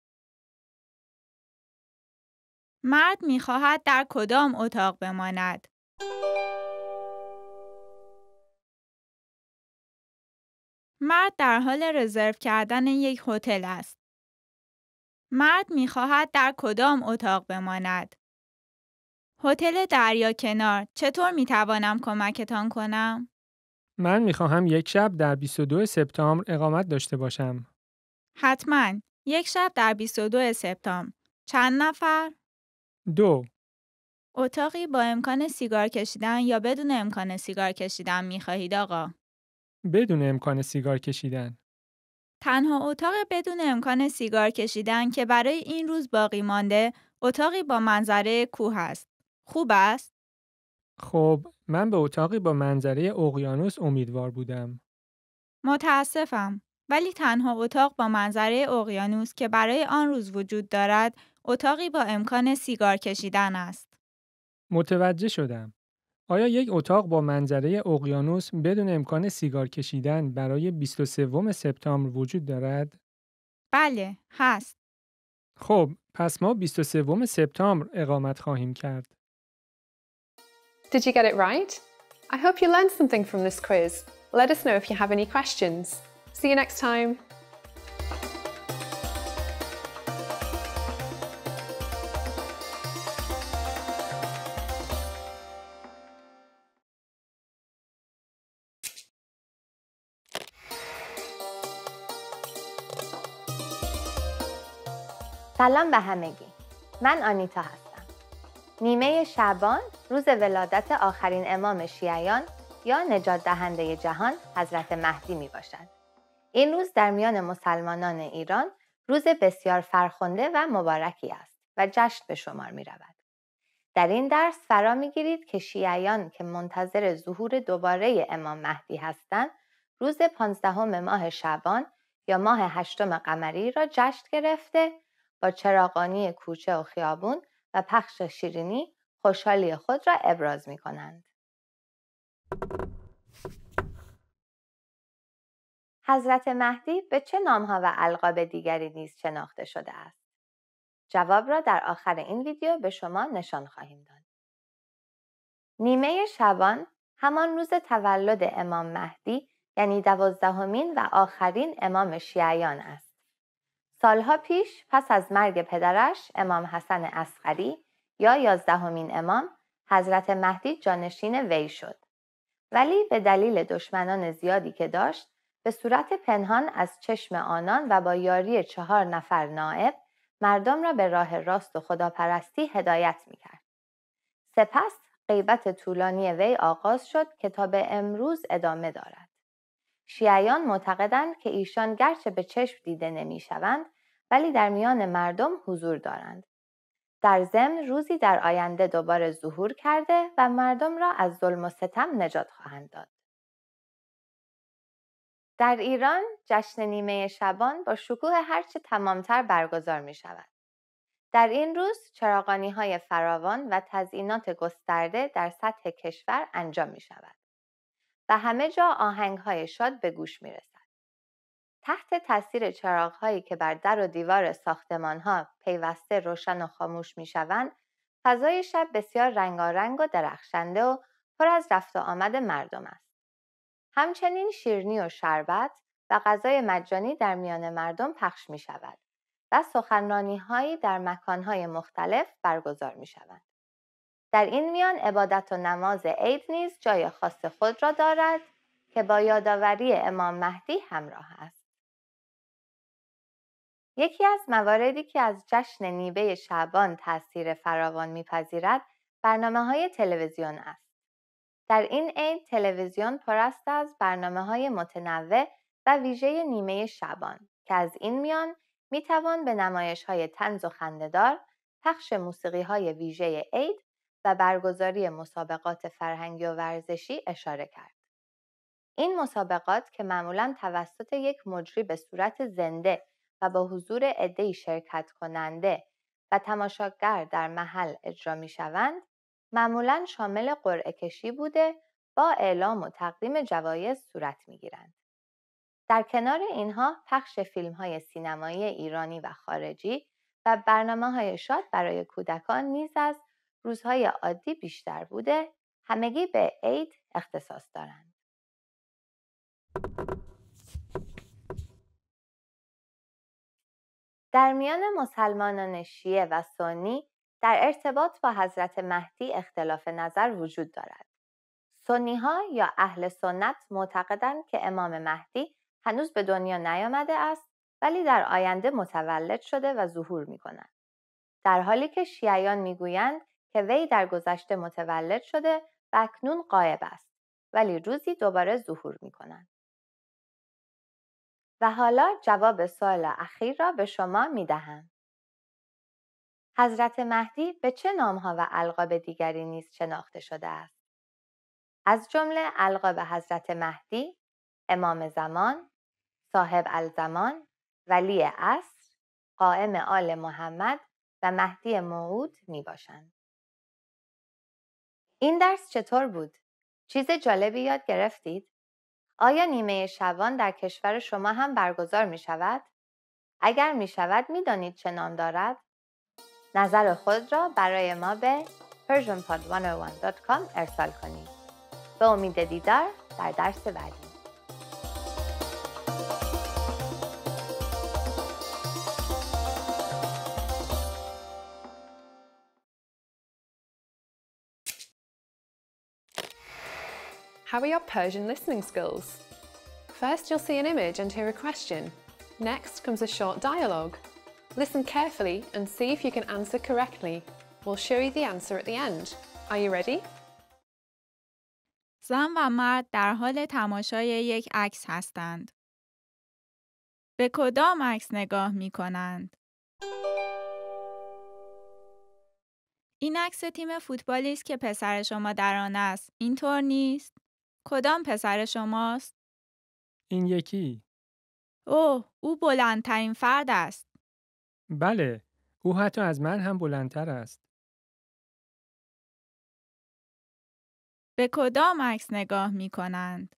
Speaker 7: مرد می‌خواهد در کدام اتاق بماند؟ مرد در حال رزرو کردن یک هتل است. مرد می‌خواهد در کدام اتاق بماند؟ هتل دریاکنار، چطور می‌توانم کمکتان کنم؟
Speaker 4: من میخواهم یک شب در 22 سپتامبر اقامت داشته باشم.
Speaker 7: حتماً. یک شب در 22 سپتامبر. چند نفر؟
Speaker 4: 2.
Speaker 7: اتاقی با امکان سیگار کشیدن یا بدون امکان سیگار کشیدن می‌خواهید آقا؟
Speaker 4: بدون امکان سیگار کشیدن.
Speaker 7: تنها اتاق بدون امکان سیگار کشیدن که برای این روز باقی مانده، اتاقی با منظره کوه است. خوب است؟
Speaker 4: خب، من به اتاقی با منظره اقیانوس امیدوار بودم.
Speaker 7: متاسفم، ولی تنها اتاق با منظره اقیانوس که برای آن روز وجود دارد، اتاقی با امکان سیگار کشیدن است.
Speaker 4: متوجه شدم. آیا یک اتاق با منظره اقیانوس بدون امکان سیگار کشیدن برای 23 سپتامبر وجود دارد؟
Speaker 7: بله، هست.
Speaker 4: خب، پس ما 23 سپتامبر اقامت خواهیم کرد.
Speaker 2: Did you get it right? I hope you learned something from this quiz. Let us know if you have any questions. See you next time.
Speaker 8: سلام به همگی. من آنیتا هستم. نیمه شعبان روز ولادت آخرین امام شیعیان یا نجات دهنده جهان حضرت مهدی می باشد. این روز در میان مسلمانان ایران روز بسیار فرخنده و مبارکی است و جشن به شمار می رود. در این درس فرا می گیرید که شیعیان که منتظر ظهور دوباره امام مهدی هستند، روز 15 ماه شعبان یا ماه 8 قمری را جشن گرفته با چراغانی کوچه و خیابون و پخش شیرینی خوشحالی خود را ابراز می کنند. حضرت مهدی به چه نامها و القاب دیگری نیز شناخته شده است؟ جواب را در آخر این ویدیو به شما نشان خواهیم داد. نیمه شعبان همان روز تولد امام مهدی یعنی 12مین و آخرین امام شیعیان است. سالها پیش پس از مرگ پدرش امام حسن عسقری یا 11مین امام حضرت مهدی جانشین وی شد. ولی به دلیل دشمنان زیادی که داشت به صورت پنهان از چشم آنان و با یاری 4 نفر نائب مردم را به راه راست و خداپرستی هدایت می‌کرد. سپس غیبت طولانی وی آغاز شد که تا به امروز ادامه دارد. شیعیان معتقدند که ایشان گرچه به چشم دیده نمی‌شوند ولی در میان مردم حضور دارند. در ضمن روزی در آینده دوباره ظهور کرده و مردم را از ظلم و ستم نجات خواهند داد. در ایران جشن نیمه شعبان با شکوه هرچه تمامتر برگزار می شود. در این روز چراغانی‌های فراوان و تزیینات گسترده در سطح کشور انجام می شود و همه جا آهنگ‌های شاد به گوش می رسد. تحت تاثیر چراغ‌هایی که بر در و دیوار ساختمان‌ها پیوسته روشن و خاموش می‌شوند، فضای شب بسیار رنگارنگ و درخشنده و پر از رفت و آمد مردم است. همچنین شیرینی و شربت و غذای مجانی در میان مردم پخش می‌شود و سخنرانی‌هایی در مکان‌های مختلف برگزار می‌شوند. در این میان عبادت و نماز عید نیز جای خاص خود را دارد که با یادآوری امام مهدی همراه است. یکی از مواردی که از جشن نیمه شعبان تأثیر فراوان می‌پذیرد، برنامه‌های تلویزیون است. در این عید تلویزیون پر است از برنامه‌های متنوع و ویژه نیمه شعبان که از این میان می‌توان به نمایش‌های طنز و خنده‌دار، پخش موسیقی‌های ویژه عید و برگزاری مسابقات فرهنگی و ورزشی اشاره کرد. این مسابقات که معمولاً توسط یک مجری به صورت زنده و با حضور عده‌ای شرکت کننده و تماشاگر در محل اجرا می‌شوند، معمولاً شامل قرعه کشی بوده با اعلام و تقدیم جوایز صورت می‌گیرند. در کنار اینها پخش فیلم‌های سینمایی ایرانی و خارجی و برنامه‌های شاد برای کودکان نیز از روزهای عادی بیشتر بوده، همگی به عید اختصاص دارند. در میان مسلمانان شیعه و سنی در ارتباط با حضرت مهدی اختلاف نظر وجود دارد. سنی‌ها یا اهل سنت معتقدند که امام مهدی هنوز به دنیا نیامده است ولی در آینده متولد شده و ظهور می‌کند. در حالی که شیعیان می‌گویند که وی در گذشته متولد شده و اکنون غایب است ولی روزی دوباره ظهور می‌کند. و حالا جواب سوال اخیر را به شما می‌دهم. حضرت مهدی به چه نام‌ها و القاب دیگری نیز شناخته شده است؟ از جمله القاب حضرت مهدی، امام زمان، صاحب الزمان، ولی عصر، قائم آل محمد و مهدی موعود میباشند. این درس چطور بود؟ چیز جالبی یاد گرفتید؟ آیا نیمه شعبان در کشور شما هم برگزار می شود؟ اگر می شود می دانید چه نام دارد؟ نظر خود را برای ما به persianpod101.com ارسال کنید. به امید دیدار در درس بعدی.
Speaker 2: How are your Persian listening skills? First, you'll see an image and hear a question. Next comes a short dialogue. Listen carefully and see if you can answer correctly. We'll show you the answer at the end. Are you ready?
Speaker 7: زن و مرد در حال تماشای یک عکس هستند. به کدام عکس نگاه می کنند؟ این عکس تیم فوتبالی است که پسر شما در آن است. اینطور نیست؟ کدام پسر شماست؟
Speaker 4: این یکی.
Speaker 7: اوه، او بلندترین فرد است.
Speaker 4: بله، او حتی از من هم بلندتر است.
Speaker 7: به کدام عکس نگاه می کنند؟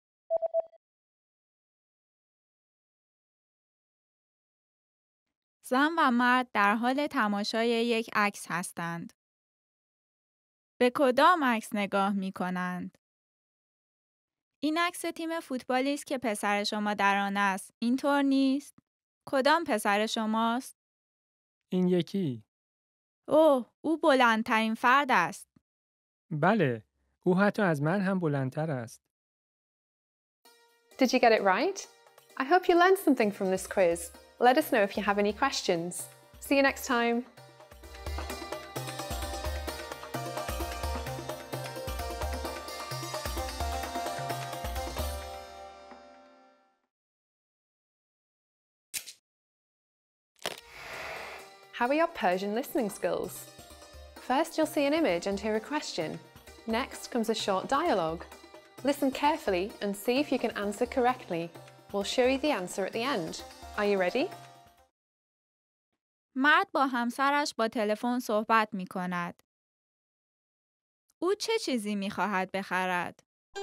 Speaker 7: زن و مرد در حال تماشای یک عکس هستند. به کدام عکس نگاه می کنند؟ این عکس تیم فوتبالی است که پسر شما در آن است. اینطور نیست؟ کدام پسر شماست؟
Speaker 4: این یکی.
Speaker 7: اوه، او بلندترین فرد است.
Speaker 4: بله، او حتی از من هم بلندتر است.
Speaker 2: Did you get it right? I hope you learned something from this quiz. Let us know if you have any questions. See you next time. How are your Persian listening skills? First, you'll see an image and hear a question. Next comes a short dialogue. Listen carefully and see if you can answer correctly. We'll show you the answer at the end. Are you ready?
Speaker 7: مرد با همسرش با تلفن صحبت می کند. او چه چیزی می خواهد بخرد؟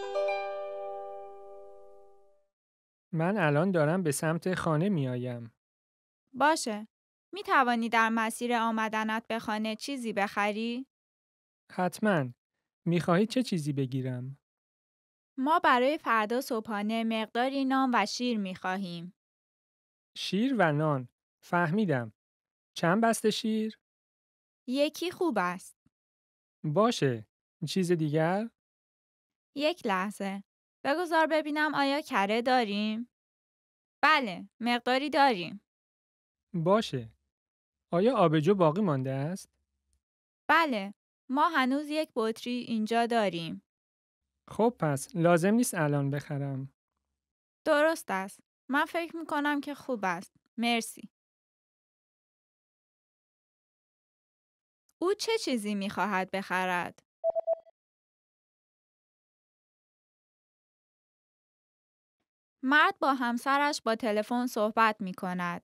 Speaker 4: من الان دارم به سمت خانه می آیم.
Speaker 7: باشه. می توانی در مسیر آمدنت به خانه چیزی بخری؟
Speaker 4: حتماً. می خواهید چه چیزی بگیرم؟
Speaker 7: ما برای فردا صبحانه مقداری نان و شیر می خواهیم.
Speaker 4: شیر و نان. فهمیدم. چند بسته شیر؟
Speaker 7: یکی خوب است.
Speaker 4: باشه. چیز دیگر؟
Speaker 7: یک لحظه. بگذار ببینم آیا کره داریم؟ بله، مقداری داریم.
Speaker 4: باشه. آیا آبجو باقی مانده است؟
Speaker 7: بله، ما هنوز یک بطری اینجا داریم.
Speaker 4: خب پس لازم نیست الان بخرم.
Speaker 7: درست است. من فکر می کنم که خوب است. مرسی. او چه چیزی می خواهد بخرد؟ مرد با همسرش با تلفن صحبت می کند.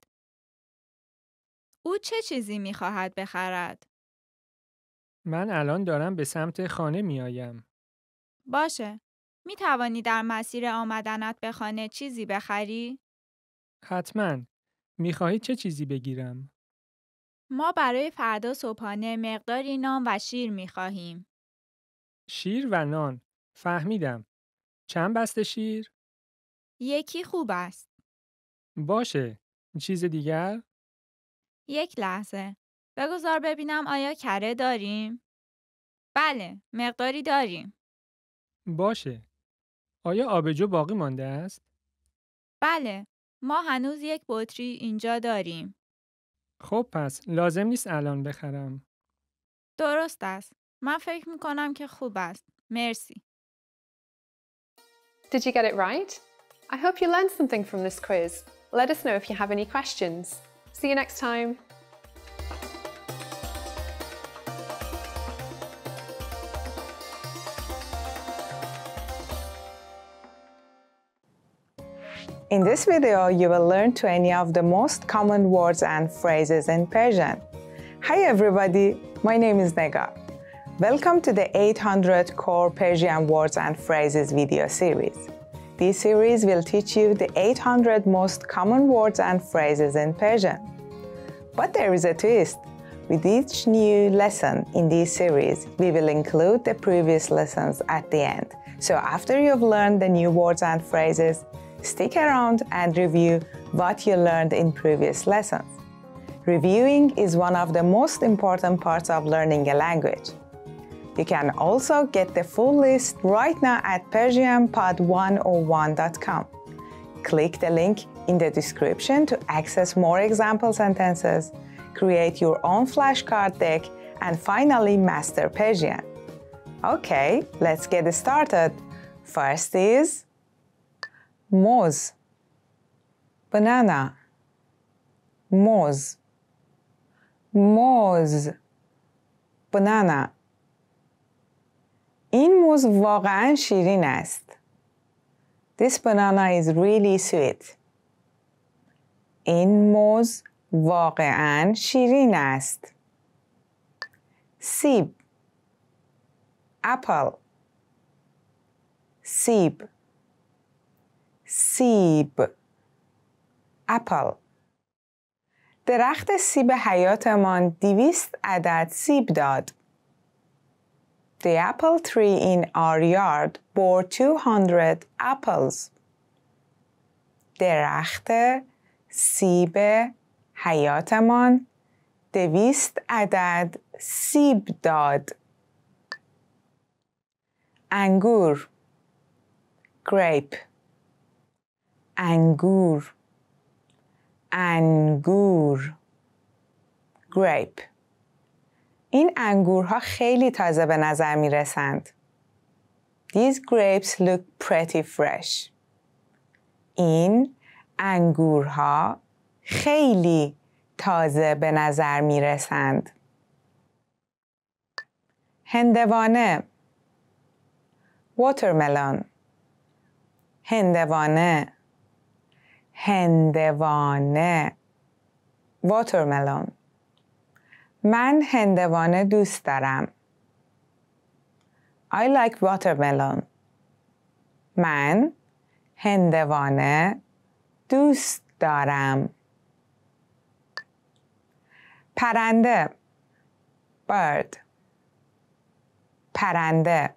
Speaker 7: او چه چیزی می خواهد بخرد؟
Speaker 4: من الان دارم به سمت خانه می آیم.
Speaker 7: باشه. می توانی در مسیر آمدنت به خانه چیزی بخری؟
Speaker 4: حتماً. می خواهید چه چیزی بگیرم؟
Speaker 7: ما برای فردا صبحانه مقداری نان و شیر می خواهیم.
Speaker 4: شیر و نان. فهمیدم. چند بسته شیر؟
Speaker 7: یکی خوب است.
Speaker 4: باشه. چیز دیگر؟
Speaker 7: یک لحظه. بگذار ببینم آیا کره داریم؟ بله، مقداری داریم.
Speaker 4: باشه. آیا آبجو باقی مانده است؟
Speaker 7: بله، ما هنوز یک بطری اینجا داریم.
Speaker 4: خب پس لازم نیست الان بخرم.
Speaker 7: درست است. من فکر می کنم که خوب است. مرسی.
Speaker 2: Did you get it right? I hope you learned something from this quiz. Let us know if you have any questions. See you next time.
Speaker 6: In this video, you will learn 20 of the most common words and phrases in Persian. Hi everybody, my name is Negar. Welcome to the 800 Core Persian Words and Phrases video series. This series will teach you the 800 most common words and phrases in Persian. But there is a twist. With each new lesson in this series, we will include the previous lessons at the end. So after you've learned the new words and phrases, stick around and review what you learned in previous lessons. Reviewing is one of the most important parts of learning a language. You can also get the full list right now at persianpod101.com. Click the link in the description to access more example sentences, create your own flashcard deck, and finally master Persian. Okay, let's get started. First is موز banana موز موز banana این موز واقعاً شیرین است. This banana is really sweet. این موز واقعاً شیرین است. سیب apple سیب سیب apple درخت سیب حیاتمان 200 عدد سیب داد. The apple tree in our yard bore 200 apples. درخت سیب حیاتمان 200 عدد سیب داد. انگور grape انگور انگور grape این انگورها خیلی تازه به نظر می رسند. These grapes look pretty fresh. این انگورها خیلی تازه به نظر می رسند. هندوانه watermelon هندوانه هندوانه watermelon من هندوانه دوست دارم. I like watermelon. من هندوانه دوست دارم. پرنده bird پرنده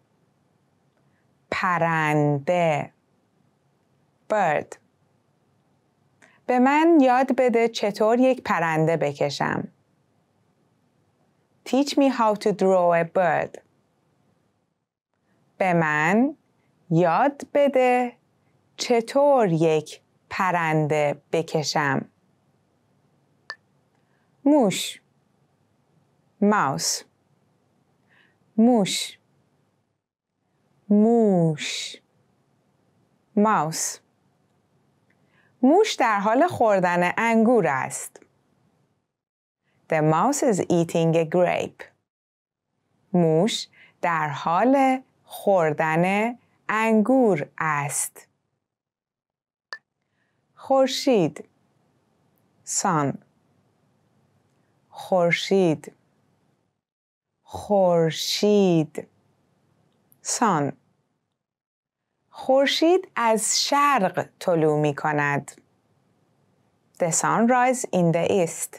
Speaker 6: پرنده bird به من یاد بده چطور یک پرنده بکشم. Teach me how to draw a bird. به من یاد بده چطور یک پرنده بکشم. موش mouse موش موش mouse موش در حال خوردن انگور است. The mouse is eating a grape. موش در حال خوردن انگور است. خورشید sun خورشید خورشید sun خورشید از شرق طلوع می کند. The sun rises in the east.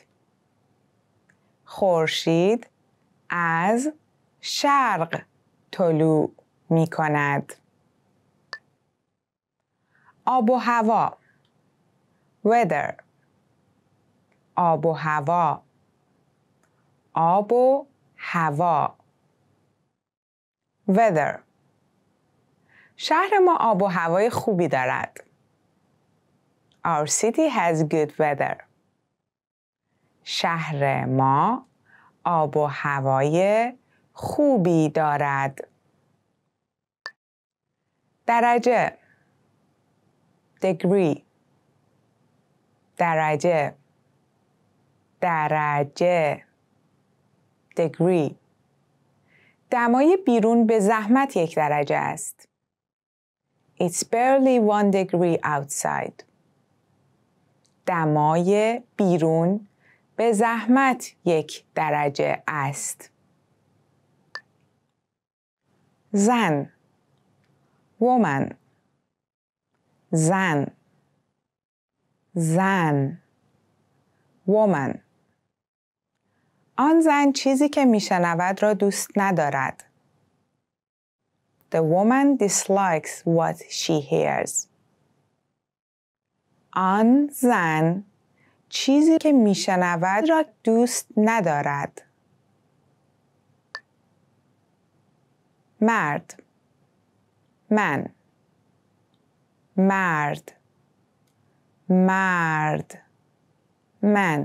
Speaker 6: خورشید از شرق طلوع می کند. آب و هوا weather آب و هوا آب و هوا weather شهر ما آب و هوای خوبی دارد. Our city has good weather. شهر ما آب و هوای خوبی دارد. درجه degree درجه درجه degree دمای بیرون به زحمت 1 درجه است. It's barely 1 degree outside. دمای بیرون به زحمت 1 درجه است. زن woman زن زن woman آن زن چیزی که میشنود را دوست ندارد. The woman dislikes what she hears. آن زن چیزی که میشنود را دوست ندارد. مرد من مرد مرد من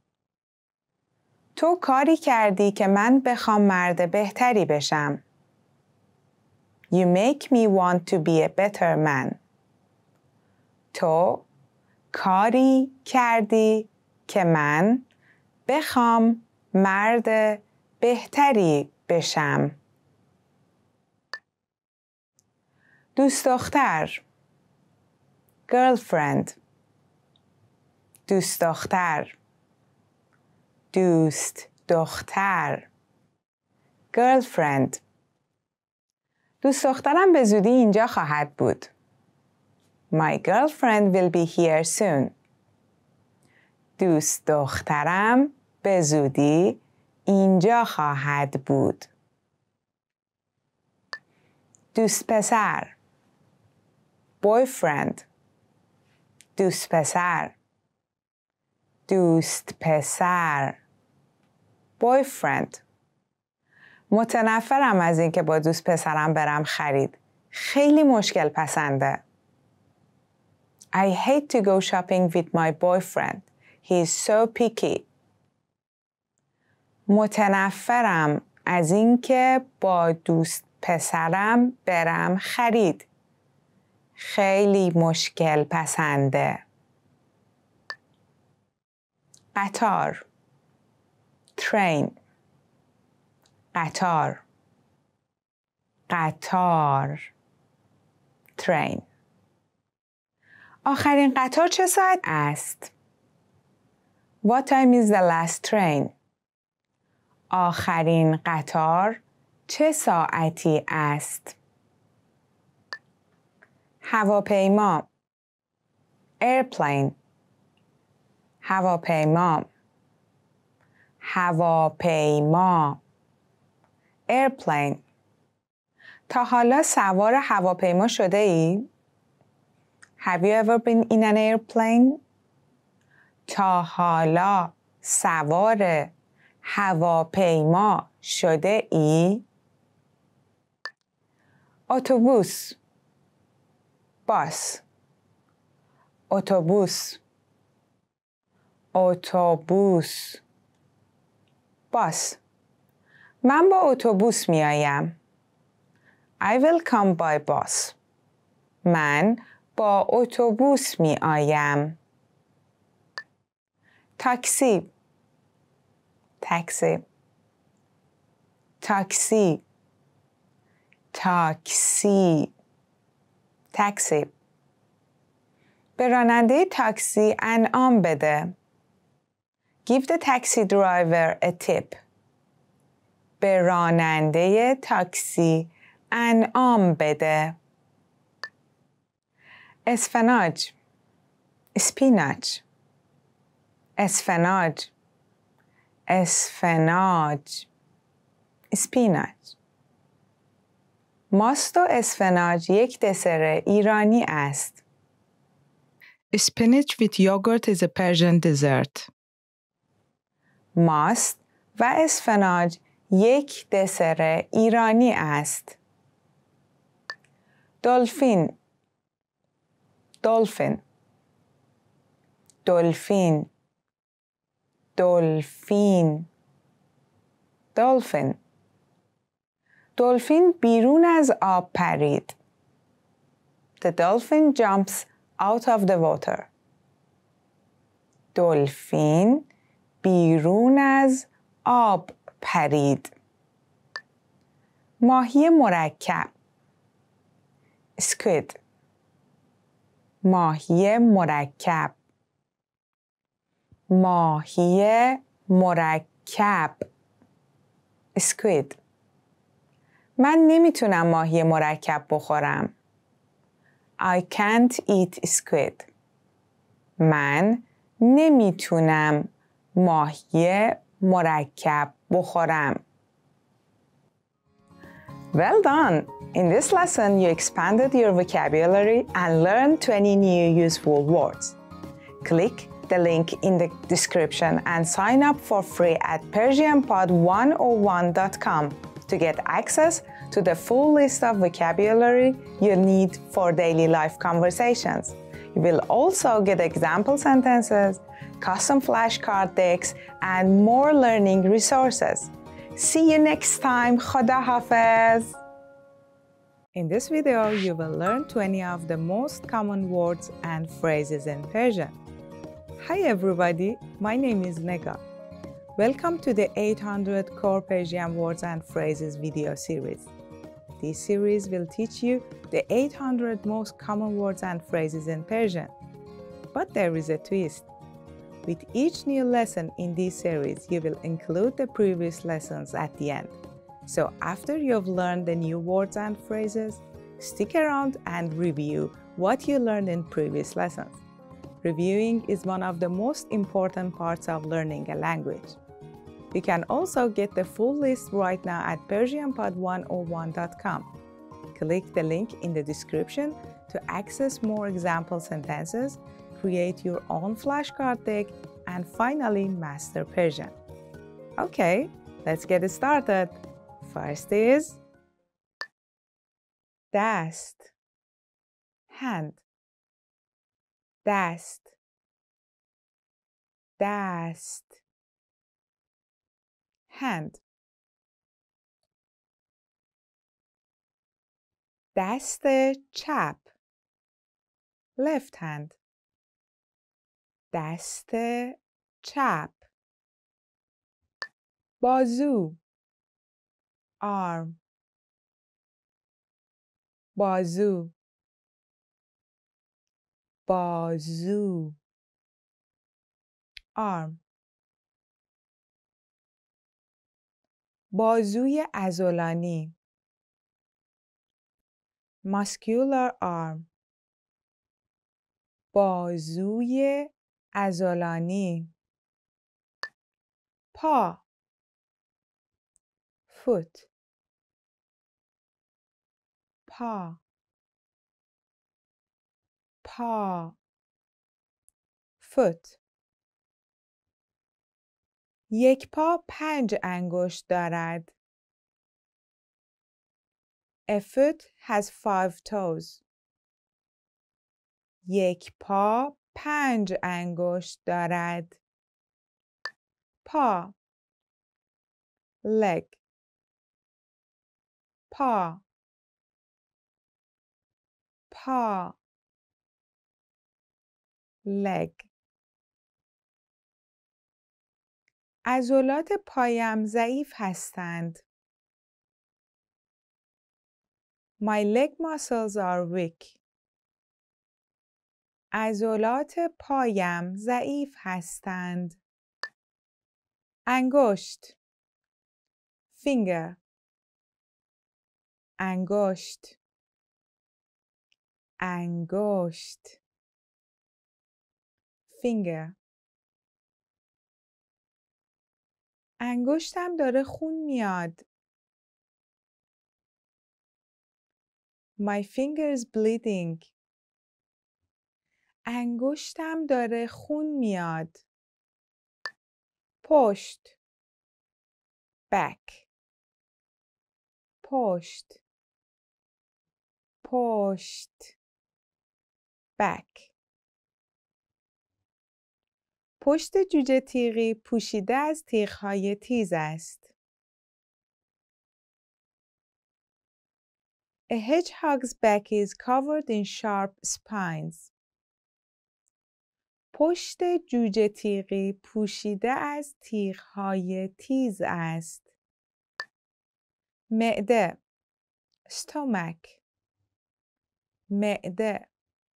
Speaker 6: تو کاری کردی که من بخوام مرد بهتری بشم. You make me want to be a better man. تو کاری کردی که من بخوام مرد بهتری بشم. دوست دختر girlfriend دوست دختر دوست دختر girlfriend دوست دخترم به زودی اینجا خواهد بود. My girlfriend will be here soon. دوست دخترم به زودی اینجا خواهد بود. دوست پسر boyfriend دوست پسر دوست پسر boyfriend متنفرم از اینکه با دوست پسرم برم خرید. خیلی مشکل پسنده. I hate to go shopping with my boyfriend. He is so picky. متنفرم از اینکه با دوست پسرم برم خرید. خیلی مشکل پسنده. قطار train قطار قطار train آخرین قطار چه ساعت است؟ What time is the last train? آخرین قطار چه ساعتی است؟ هواپیما airplane هواپیما هواپیما airplane تا حالا سوار هواپیما شده ای؟ Have you ever been in an airplane? تا حالا سوار هواپیما شده ای؟ اتوبوس باس اتوبوس اتوبوس باس من با اتوبوس می آیم. I will come by bus. من با اتوبوس می آیم. تاکسی تاکسی تاکسی تاکسی تاکسی به راننده تاکسی انعام بده. Give the taxi driver a tip. به راننده تاکسی انعام بده. اسفناج اسپیناچ اسفناج اسفناج اسپیناچ ماست و اسفناج یک دسر ایرانی است.
Speaker 11: Spinach with yogurt is a Persian dessert.
Speaker 6: ماست و اسفناج یک دسر ایرانی است. دلفین دلفین دلفین دلفین دلفین دلفین بیرون از آب پرید. The dolphin jumps out of the water. دلفین بیرون از آب پرید. ماهی مرکب squid ماهی مرکب ماهی مرکب squid من نمیتونم ماهی مرکب بخورم. I can't eat squid. من نمیتونم ماهی مرکب بخورم. Well done! In this lesson, you expanded your vocabulary and learned 20 new useful words. Click the link in the description and sign up for free at PersianPod101.com to get access to the full list of vocabulary you'll need for daily life conversations. You will also get example sentences, custom flashcard decks, and more learning resources. See you next time. Khoda Hafiz! In this video, you will learn 20 of the most common words and phrases in Persian. Hi everybody, my name is Nega. Welcome to the 800 Core Persian Words and Phrases video series. This series will teach you the 800 most common words and phrases in Persian. But there is a twist. With each new lesson in this series, you will include the previous lessons at the end. So after you've learned the new words and phrases, stick around and review what you learned in previous lessons. Reviewing is one of the most important parts of learning a language. You can also get the full list right now at persianpod101.com. Click the link in the description to access more example sentences, create your own flashcard deck, and finally master Persian. Okay, let's get started. First is dast, hand. دست دست hand دست چپ left hand دست چپ بازو arm بازو بازو arm بازوی عضلانی muscular arm بازوی عضلانی پا foot پا پا foot یک پا 5 انگشت دارد. A foot has 5 toes. یک پا 5 انگشت دارد. پا leg پا پا leg عضلات پایم ضعیف هستند. My leg muscles are weak. عضلات پایم ضعیف هستند. انگشت finger انگشت انگشت finger انگشتم داره خون میاد. My finger is bleeding. انگشتم داره خون میاد. پشت back پشت پشت back پشت جوجه تیغی پوشیده از تیغ‌های تیز است. A hedgehog's back is covered in sharp spines. پشت جوجه تیغی پوشیده از تیغ‌های تیز است. معده stomach معده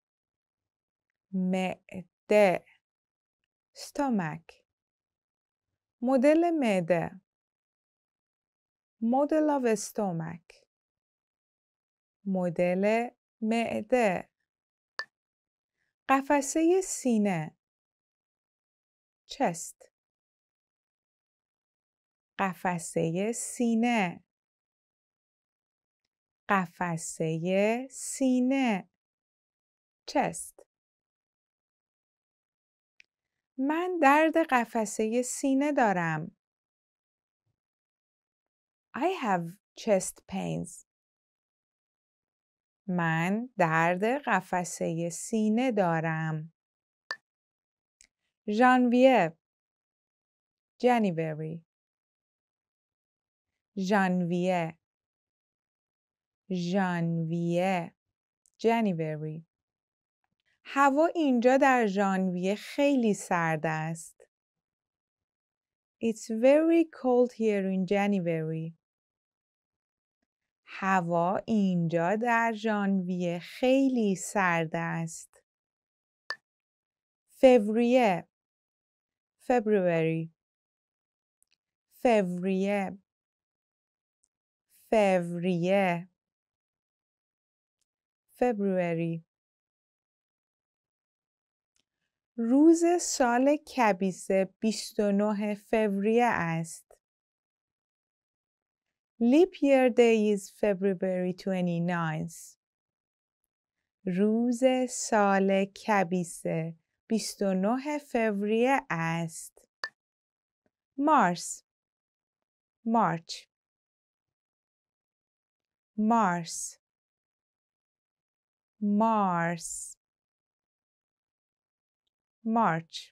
Speaker 6: معده stomach مدل معده model of a stomach مدل معده قفسه سینه chest قفسه سینه قفسه سینه chest من درد قفسه سینه دارم. I have chest pains. من درد قفسه سینه دارم. ژانویه January ژانویه ژانویه January هوا اینجا در ژانویه خیلی سرد است. It's very cold here in January. هوا اینجا در ژانویه خیلی سرد است. فوریه February فوریه فوریه February روز سال کبیسه 29 فوریه است. Leap year day is February 29th. روز سال کبیسه 29 فوریه است. مارس مارچ مارس مارس مارچ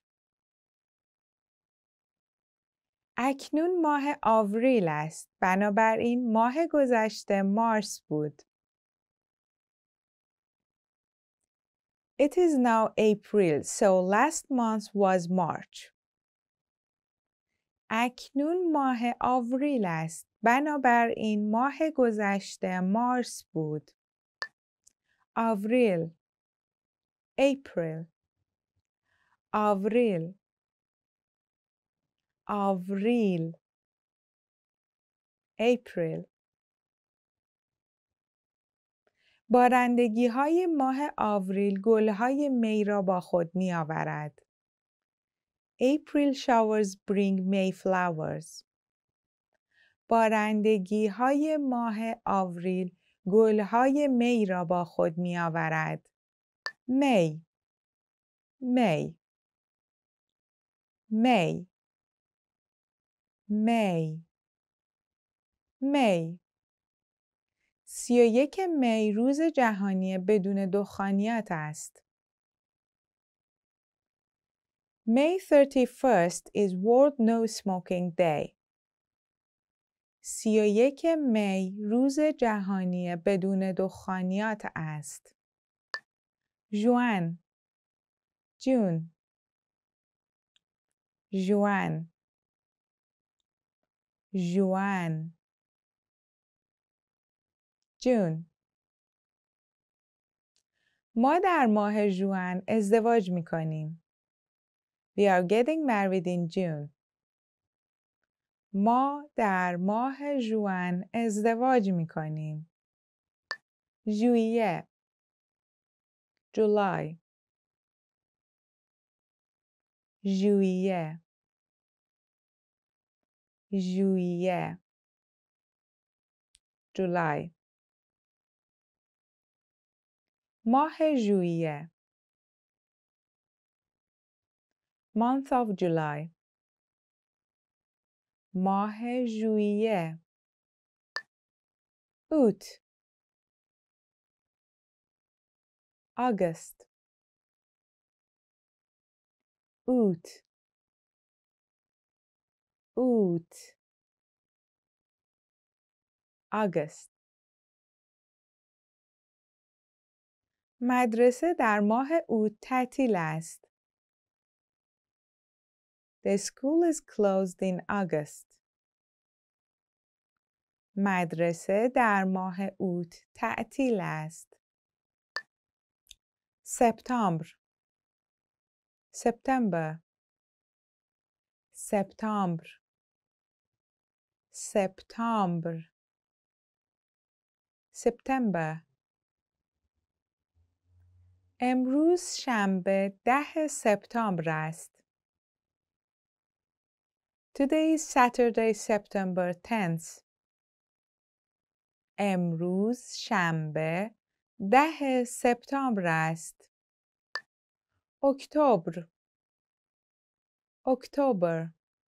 Speaker 6: اکنون ماه آوریل است. بنابراین ماه گذشته مارس بود. It is now April, so last month was March. اکنون ماه آوریل است. بنابراین ماه گذشته مارس بود. آوریل April آوریل آوریل April بارندگی‌های ماه آوریل گل‌های می را با خود می‌آورد. April showers bring May flowers. بارندگی‌های ماه آوریل گل‌های می را با خود می‌آورد. می می می می می 31 می روز جهانی بدون دخانیات است. May 31st is World No Smoking Day. 31 می روز جهانی بدون دخانیات است. ژوئن جون ژوئن ژوئن جون ما در ماه ژوئن ازدواج می‌کنیم. We are getting married in June. ما در ماه ژوئن ازدواج می‌کنیم. ژوئیه جولای ژوئیه ژوئیه جولای ماه ژوئیه month of July ماه ژوئیه اوت August اوت اوت August مدرسه در ماه اوت تعطیل است. The school is closed in August. مدرسه در ماه اوت تعطیل است. سپتامبر September سپتامبر سپتامبر September امروز شنبه 10 سپتامبر است. Today is Saturday, September 10th. امروز شنبه 10 سپتامبر است. اکتبر اکتبر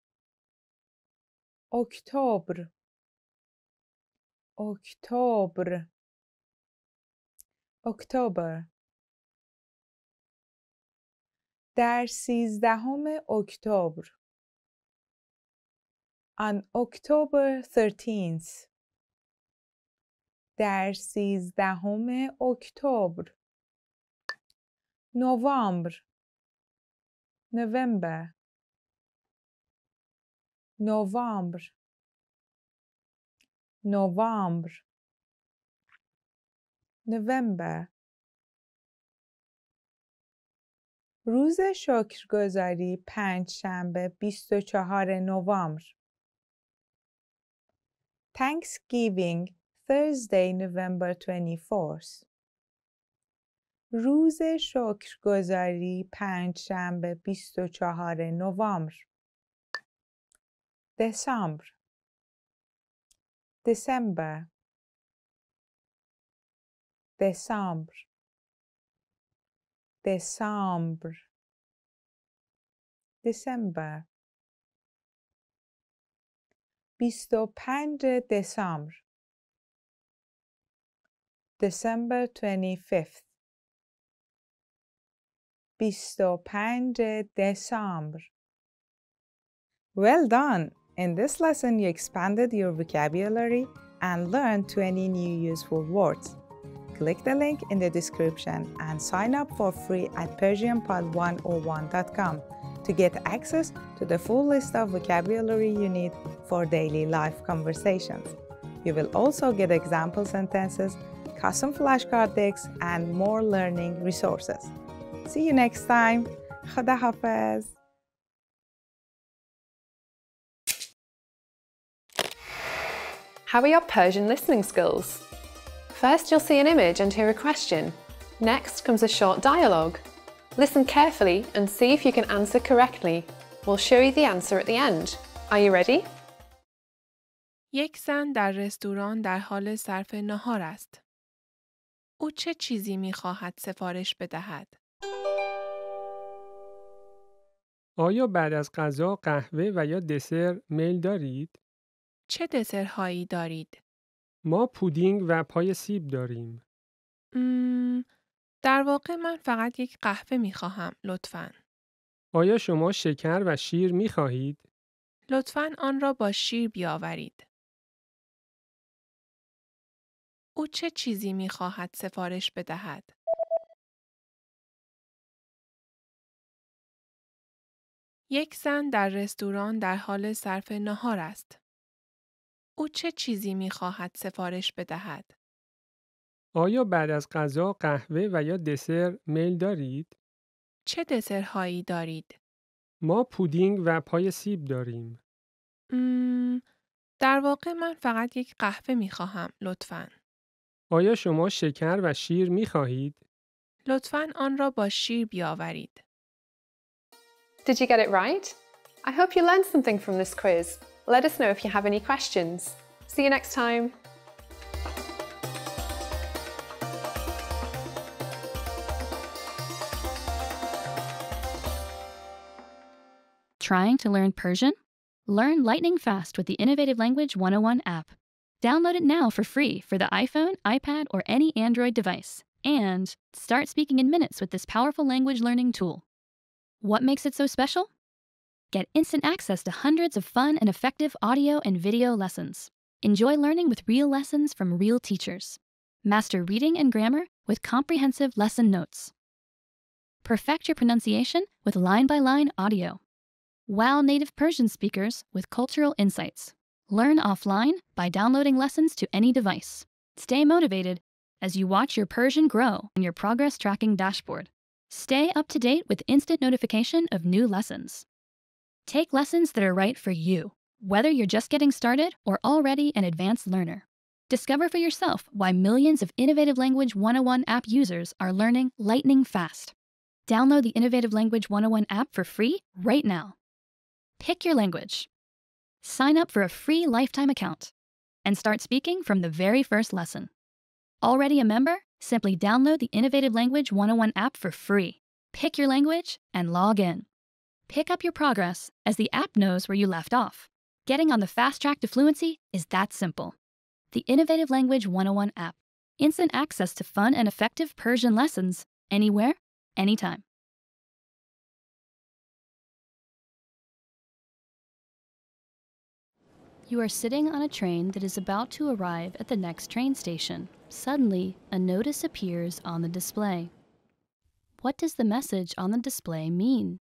Speaker 6: اکتبر اکتبر اکتبر در 13 اکتبر On October 13th در 13 اکتبر نوامبر November نوامبر نوامبر November روز شکرگزاری پنجشنبه 24 نوامبر Thanksgiving Thursday, November 24th روز شکرگزاری پنجشنبه 24 نوامبر. دسامبر دسامبر دسامبر دسامبر دسامبر 25 دسامبر December 25th 25 دسامبر. Well done! In this lesson, you expanded your vocabulary and learned 20 new useful words. Click the link in the description and sign up for free at PersianPod101.com to get access to the full list of vocabulary you need for daily life conversations. You will also get example sentences, custom flashcard decks, and more learning resources. See you next time. Khuda Hafiz.
Speaker 2: How are your Persian listening skills? First, you'll see an image and hear a question. Next comes a short dialogue. Listen carefully and see if you can answer correctly. We'll show you the answer at the end. Are you ready?
Speaker 3: یک زن در رستوران در حال صرف ناهار است. او چه چیزی می‌خواهد سفارش بدهد؟
Speaker 4: آیا بعد از غذا قهوه و یا دسر میل دارید؟
Speaker 3: چه دسرهایی دارید؟
Speaker 4: ما پودینگ و پای سیب داریم.
Speaker 3: در واقع من فقط یک قهوه می‌خواهم، لطفاً.
Speaker 4: آیا شما شکر و شیر می خواهید؟
Speaker 3: لطفاً آن را با شیر بیاورید. او چه چیزی می‌خواهد سفارش بدهد؟ یک زن در رستوران در حال صرف ناهار است. او چه چیزی می‌خواهد سفارش بدهد؟
Speaker 4: آیا بعد از غذا قهوه و یا دسر میل دارید؟
Speaker 3: چه دسرهایی دارید؟
Speaker 4: ما پودینگ و پای سیب داریم.
Speaker 3: در واقع من فقط یک قهوه می‌خواهم، لطفاً.
Speaker 4: آیا شما شکر و شیر می خواهید؟
Speaker 3: لطفاً آن را با شیر بیاورید.
Speaker 2: Did you get it right? I hope you learned something from this quiz. Let us know if you have any questions. See you next time.
Speaker 10: Trying to learn Persian? Learn lightning fast with the Innovative Language 101 app. Download it now for free for the iPhone, iPad, or any Android device. And start speaking in minutes with this powerful language learning tool. What makes it so special? Get instant access to hundreds of fun and effective audio and video lessons. Enjoy learning with real lessons from real teachers. Master reading and grammar with comprehensive lesson notes. Perfect your pronunciation with line-by-line audio. Wow native Persian speakers with cultural insights. Learn offline by downloading lessons to any device. Stay motivated as you watch your Persian grow in your progress tracking dashboard. Stay up to date with instant notification of new lessons. Take lessons that are right for you, whether you're just getting started or already an advanced learner. Discover for yourself why millions of Innovative Language 101 app users are learning lightning fast. Download the Innovative Language 101 app for free right now. Pick your language. Sign up for a free lifetime account and start speaking from the very first lesson. Already a member? Simply download the Innovative Language 101 app for free. Pick your language and log in. Pick up your progress as the app knows where you left off. Getting on the fast track to fluency is that simple. The Innovative Language 101 app. Instant access to fun and effective Persian lessons anywhere, anytime. You are sitting on a train that is about to arrive at the next train station. Suddenly, a notice appears on the display. What does the message on the display mean?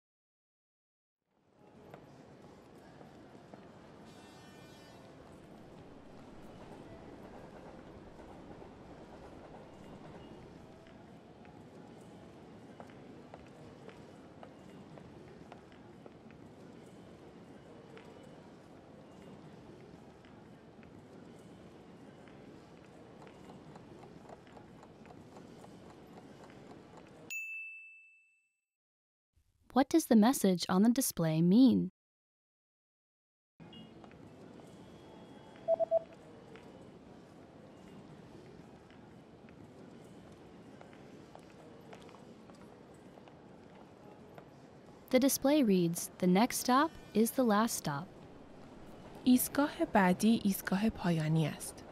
Speaker 10: What does the message on the display mean? The display reads, "The next stop is the last stop."
Speaker 3: ایستگاه بعدی ایستگاه پایانی است.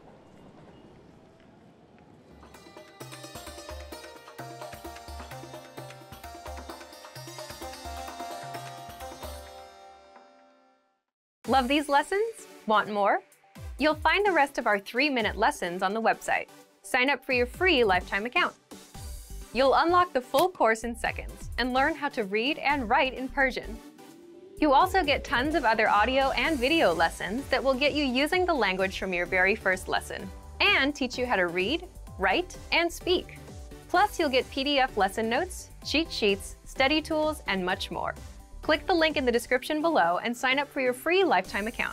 Speaker 1: Love these lessons? Want more? You'll find the rest of our 3-minute lessons on the website. Sign up for your free lifetime account. You'll unlock the full course in seconds and learn how to read and write in Persian. You also get tons of other audio and video lessons that will get you using the language from your very first lesson and teach you how to read, write, and speak. Plus, you'll get PDF lesson notes, cheat sheets, study tools, and much more. Click the link in the description below and sign up for your free lifetime account.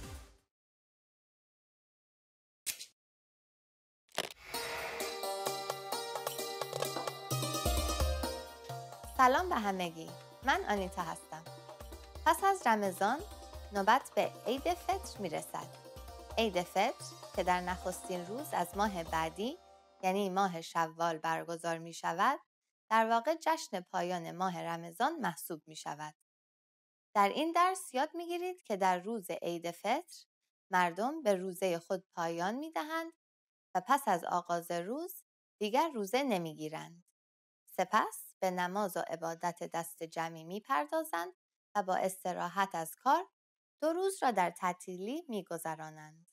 Speaker 8: سلام به همگی. من آنیتا هستم. پس از رمضان نوبت به عید فطر میرسد. عید فطر که در نخستین روز از ماه بعدی یعنی ماه شوال برگزار می شود، در واقع جشن پایان ماه رمضان محسوب می شود. در این درس یاد می گیرید که در روز عید فطر مردم به روزه خود پایان می دهند و پس از آغاز روز دیگر روزه نمی گیرند. سپس به نماز و عبادت دست جمعی می پردازند و با استراحت از کار 2 روز را در تعطیلی می گذرانند.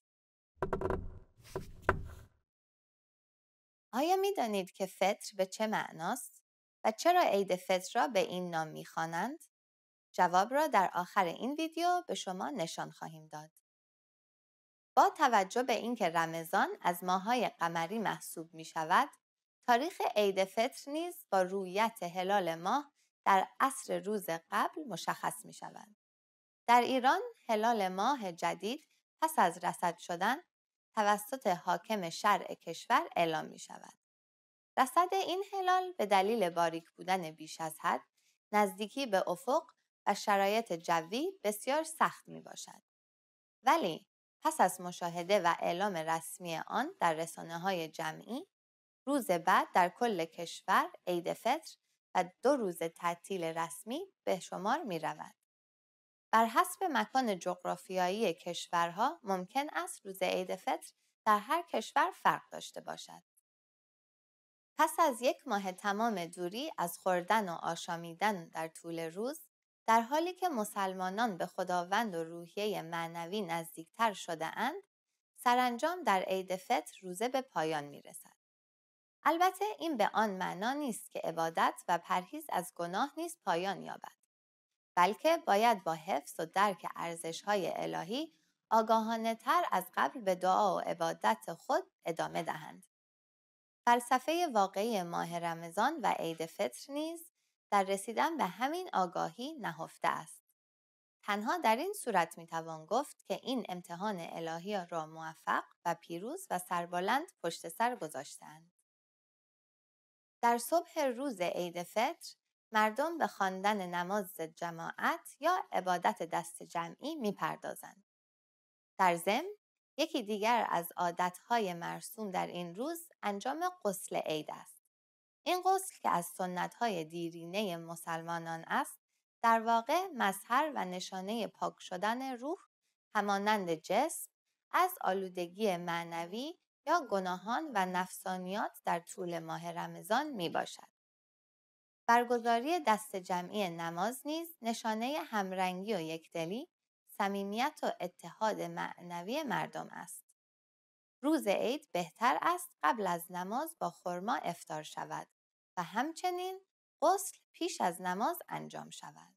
Speaker 8: آیا می دانید که فطر به چه معناست و چرا عید فطر را به این نام می خوانند؟ جواب را در آخر این ویدیو به شما نشان خواهیم داد. با توجه به اینکه رمضان از ماه‌های قمری محسوب می شود، تاریخ عید فطر نیز با رؤیت هلال ماه در عصر روز قبل مشخص می شود. در ایران هلال ماه جدید پس از رصد شدن توسط حاکم شرع کشور اعلام می شود. رصد این هلال به دلیل باریک بودن بیش از حد، نزدیکی به افق و شرایط جوی بسیار سخت می باشد. ولی پس از مشاهده و اعلام رسمی آن در رسانه‌های جمعی، روز بعد در کل کشور عید فطر و 2 روز تعطیل رسمی به شمار می رود. بر حسب مکان جغرافیایی کشورها ممکن است روز عید فطر در هر کشور فرق داشته باشد. پس از 1 ماه تمام دوری از خوردن و آشامیدن در طول روز، در حالی که مسلمانان به خداوند و روحیه معنوی نزدیکتر شده اند، سرانجام در عید فطر روزه به پایان می رسد. البته این به آن معنا نیست که عبادت و پرهیز از گناه نیز پایان یابد، بلکه باید با حفظ و درک ارزش‌های الهی آگاهانه تر از قبل به دعا و عبادت خود ادامه دهند. فلسفه واقعی ماه رمضان و عید فطر نیز در رسیدن به همین آگاهی نهفته است. تنها در این صورت میتوان گفت که این امتحان الهی را موفق و پیروز و سربلند پشت سر گذاشتند. در صبح روز عید فطر مردم به خواندن نماز جماعت یا عبادت دست جمعی میپردازند. در ضمن یکی دیگر از عادتهای مرسوم در این روز انجام غسل عید است. این غسل که از سنت‌های دیرینه مسلمانان است، در واقع مظهر و نشانه پاک شدن روح همانند جسم از آلودگی معنوی یا گناهان و نفسانیات در طول ماه رمضان می باشد. برگزاری دست جمعی نماز نیز نشانه همرنگی و یکدلی، صمیمیت و اتحاد معنوی مردم است. روز عید بهتر است قبل از نماز با خرما افطار شود و همچنین غسل پیش از نماز انجام شود.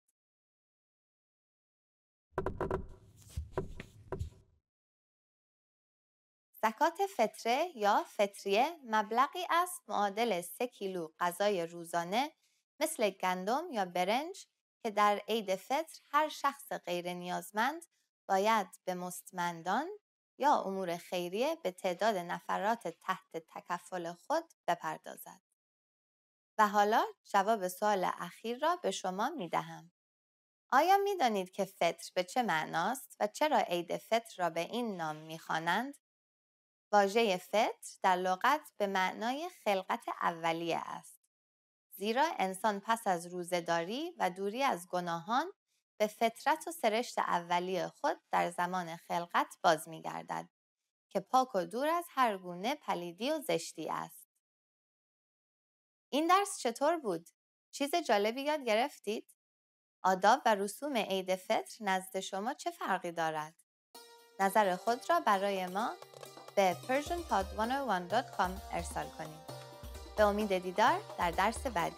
Speaker 8: زکات فطره یا فطریه مبلغی است معادل 3 کیلو غذای روزانه مثل گندم یا برنج که در عید فطر هر شخص غیر نیازمند باید به مستمندان یا امور خیریه به تعداد نفرات تحت تکفل خود بپردازد. و حالا جواب سوال اخیر را به شما می دهم. آیا می دانید که فطر به چه معناست و چرا عید فطر را به این نام می خوانند؟ واژه فطر در لغت به معنای خلقت اولیه است. زیرا انسان پس از روزه‌داری و دوری از گناهان به فطرت و سرشت اولیه خود در زمان خلقت باز می گردد که پاک و دور از هر گونه پلیدی و زشتی است. این درس چطور بود؟ چیز جالبی یاد گرفتید؟ آداب و رسوم عید فطر نزد شما چه فرقی دارد؟ نظر خود را برای ما به persianpod101.com ارسال کنید. به امید دیدار در درس بعدی.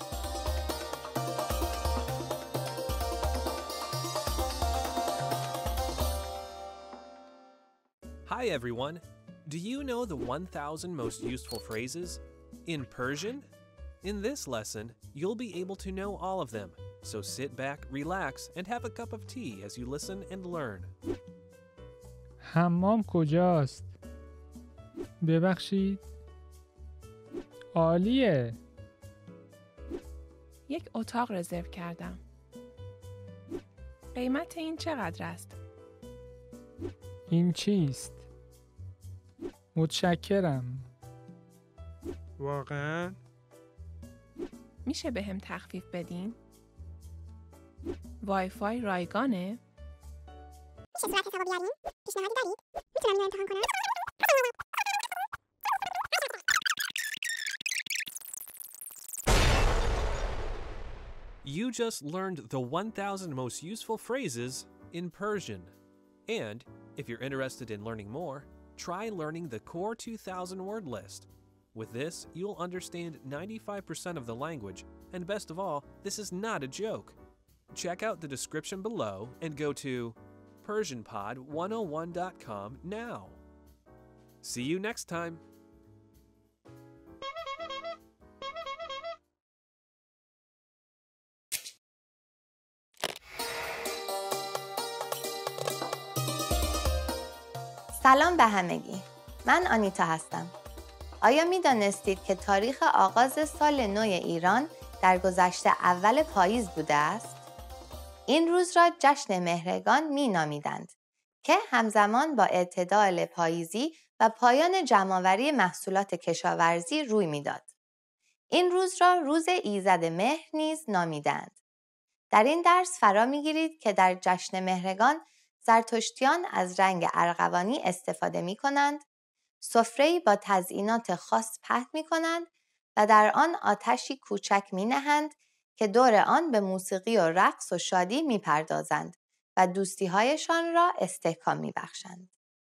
Speaker 12: Hi everyone! Do you know the 1,000 most useful phrases in Persian? In this lesson, you'll be able to know all of them. So sit back, relax, and have a cup of tea as you listen and learn.
Speaker 4: حمام کجاست؟ ببخشید. عالیه.
Speaker 3: یک اتاق رزرو کردم. قیمت این چقدر است؟
Speaker 4: این چیست؟ متشکرم.
Speaker 13: واقعاً؟
Speaker 3: میشه به هم تخفیف بدین؟ وای فای رایگانه؟
Speaker 14: میشه صورت حسابو بیارین؟ پیشنهادی دارید؟ میتونم اینو امتحان کنم؟
Speaker 12: You just learned the 1,000 most useful phrases in Persian. And if you're interested in learning more, try learning the core 2,000 word list. With this, you'll understand 95% of the language, and best of all, this is not a joke. Check out the description below and go to persianpod101.com now. See you next time.
Speaker 8: سلام به همگی. من آنیتا هستم. آیا می دانستید که تاریخ آغاز سال نو ایران در گذشته اول پاییز بوده است؟ این روز را جشن مهرگان می نامیدند که همزمان با اعتدال پاییزی و پایان جمع‌آوری محصولات کشاورزی روی میداد. این روز را روز ایزد مهر نیز نامیدند. در این درس فرا می‌گیرید که در جشن مهرگان زرتشتیان از رنگ ارغوانی استفاده می‌کنند، سفره‌ای با تزیینات خاص پهن می‌کنند و در آن آتشی کوچک می‌نهند که دور آن به موسیقی و رقص و شادی می‌پردازند و دوستی‌هایشان را استحکام می‌بخشند.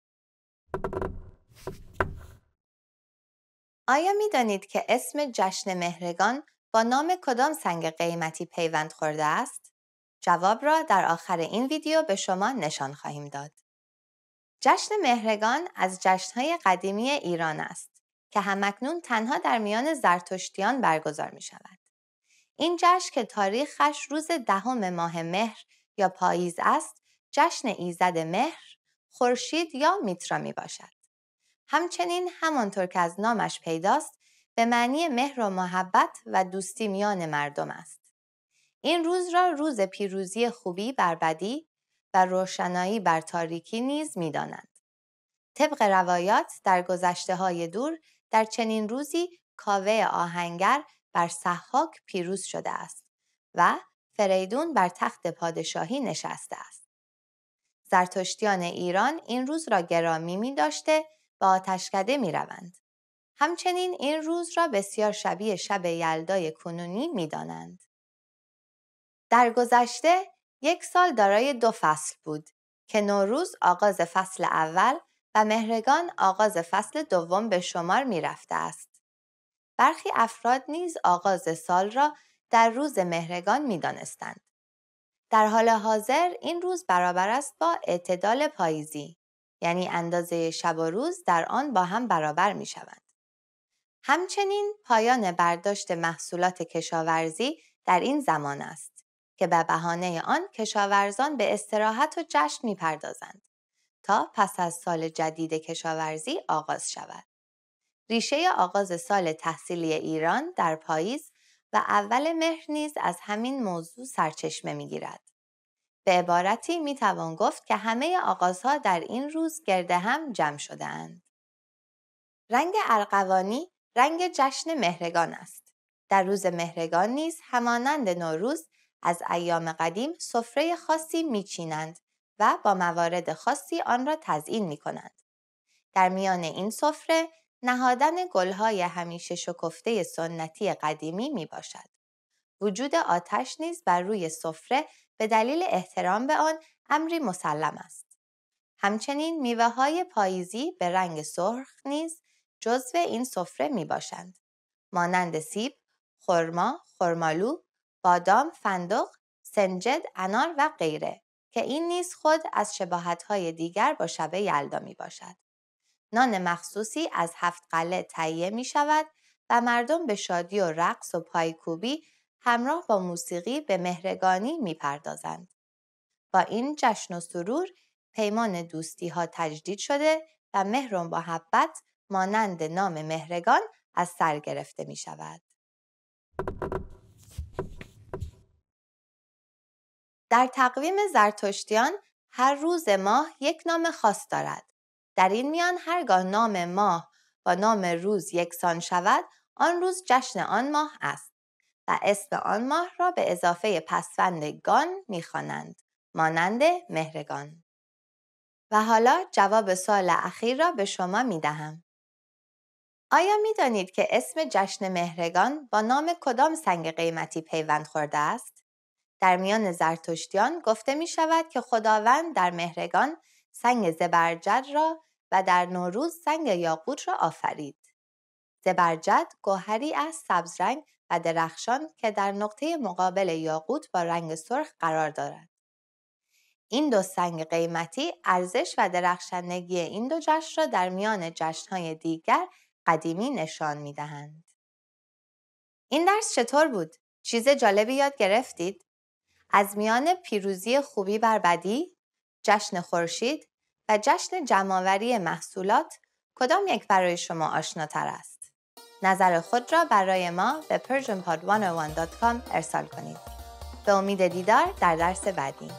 Speaker 8: آیا می‌دانید که اسم جشن مهرگان با نام کدام سنگ قیمتی پیوند خورده است؟ جواب را در آخر این ویدیو به شما نشان خواهیم داد. جشن مهرگان از جشن‌های قدیمی ایران است که همکنون تنها در میان زرتشتیان برگزار می‌شود. این جشن که تاریخش روز 10 ماه مهر یا پاییز است، جشن ایزد مهر، خورشید یا میترا میباشد. همچنین همانطور که از نامش پیداست، به معنی مهر و محبت و دوستی میان مردم است. این روز را روز پیروزی خوبی بر بدی و روشنایی بر تاریکی نیز می‌دانند. طبق روایات در گذشته‌های دور در چنین روزی کاوه آهنگر بر ضحاک پیروز شده است و فریدون بر تخت پادشاهی نشسته است. زرتشتیان ایران این روز را گرامی می‌داشته و آتشکده می‌روند. همچنین این روز را بسیار شبیه شب یلدای کنونی می‌دانند. در گذشته یک سال دارای 2 فصل بود که نوروز آغاز فصل اول و مهرگان آغاز فصل دوم به شمار می رفته است. برخی افراد نیز آغاز سال را در روز مهرگان می دانستند. در حال حاضر این روز برابر است با اعتدال پاییزی، یعنی اندازه شب و روز در آن با هم برابر می شوند. همچنین پایان برداشت محصولات کشاورزی در این زمان است که به بهانه آن کشاورزان به استراحت و جشن می‌پردازند تا پس از سال جدید کشاورزی آغاز شود. ریشه آغاز سال تحصیلی ایران در پاییز و اول مهر نیز از همین موضوع سرچشمه می‌گیرد. به عبارتی می‌توان گفت که همه آغازها در این روز گرد هم جمع شده‌اند. رنگ ارغوانی رنگ جشن مهرگان است. در روز مهرگان نیز همانند نوروز از ایام قدیم سفره خاصی می‌چینند و با موارد خاصی آن را تزیین می‌کنند. در میان این سفره نهادن گل‌های همیشه شکفته سنتی قدیمی میباشد. وجود آتش نیز بر روی سفره به دلیل احترام به آن امری مسلم است. همچنین میوه‌های پاییزی به رنگ سرخ نیز جزو این سفره میباشند. مانند سیب، خرما، خرمالو، بادام، فندق، سنجد، انار و غیره که این نیز خود از شباهت‌های دیگر با شب یلدا میباشد. نان مخصوصی از 7 قله تهیه می شود و مردم به شادی و رقص و پایکوبی همراه با موسیقی به مهرگانی می پردازند. با این جشن و سرور پیمان دوستی ها تجدید شده و مهر و محبت مانند نام مهرگان از سر گرفته می شود. در تقویم زرتشتیان هر روز ماه یک نام خاص دارد. در این میان هرگاه نام ماه با نام روز یکسان شود، آن روز جشن آن ماه است و اسم آن ماه را به اضافه پسوند گان می‌خوانند، مانند مهرگان. و حالا جواب سوال اخیر را به شما می‌دهم. آیا می‌دانید که اسم جشن مهرگان با نام کدام سنگ قیمتی پیوند خورده است؟ در میان زرتشتیان گفته می‌شود که خداوند در مهرگان سنگ زبرجد را و در نوروز سنگ یاقوت را آفرید. زبرجد گوهری از سبز رنگ و درخشان که در نقطه مقابل یاقوت با رنگ سرخ قرار دارد. این دو سنگ قیمتی ارزش و درخشندگی این دو جشن را در میان جشن‌های دیگر قدیمی نشان می‌دهند. این درس چطور بود؟ چیز جالبی یاد گرفتید؟ از میان پیروزی خوبی بر بدی، جشن خورشید و جشن جمع‌آوری محصولات کدام یک برای شما آشناتر است؟ نظر خود را برای ما به persianpod101.com ارسال کنید. به امید دیدار در درس بعدی.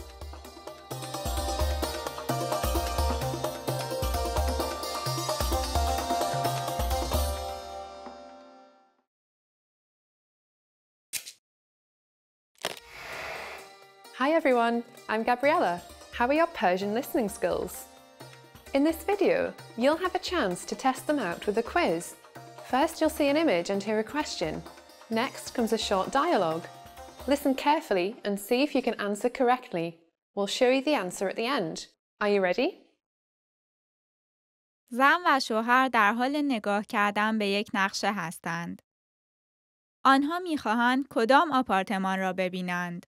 Speaker 2: Hi everyone, I'm Gabriella. How are your Persian listening skills? In this video, you'll have a chance to test them out with a quiz. First, you'll see an image and hear a question. Next comes a short dialogue. Listen carefully and see if you can answer correctly. We'll show you the answer at the end. Are you ready?
Speaker 7: زن و شوهر در حال نگاه کردن به یک نقشه هستند. آنها می‌خواهند کدام آپارتمان را ببینند.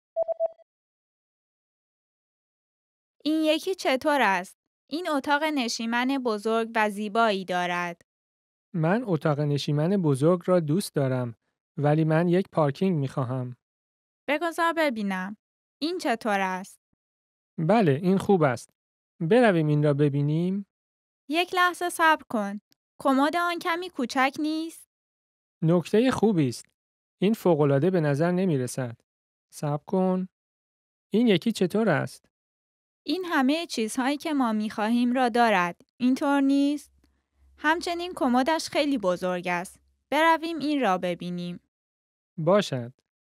Speaker 7: این یکی چطور است؟ این اتاق نشیمن بزرگ و زیبایی دارد.
Speaker 4: من اتاق نشیمن بزرگ را دوست دارم، ولی من یک پارکینگ می خواهم.
Speaker 7: بگذار ببینم. این چطور است؟
Speaker 4: بله، این خوب است. برویم این را ببینیم.
Speaker 7: یک لحظه صبر کن. کمد آن کمی کوچک نیست؟
Speaker 4: نکته خوبی است. این فوق‌العاده به نظر نمی رسد. صبر کن. این یکی چطور است؟
Speaker 7: این همه چیزهایی که ما می‌خواهیم را دارد. اینطور نیست؟ همچنین کمدش خیلی بزرگ است. برویم این را ببینیم.
Speaker 4: باشد.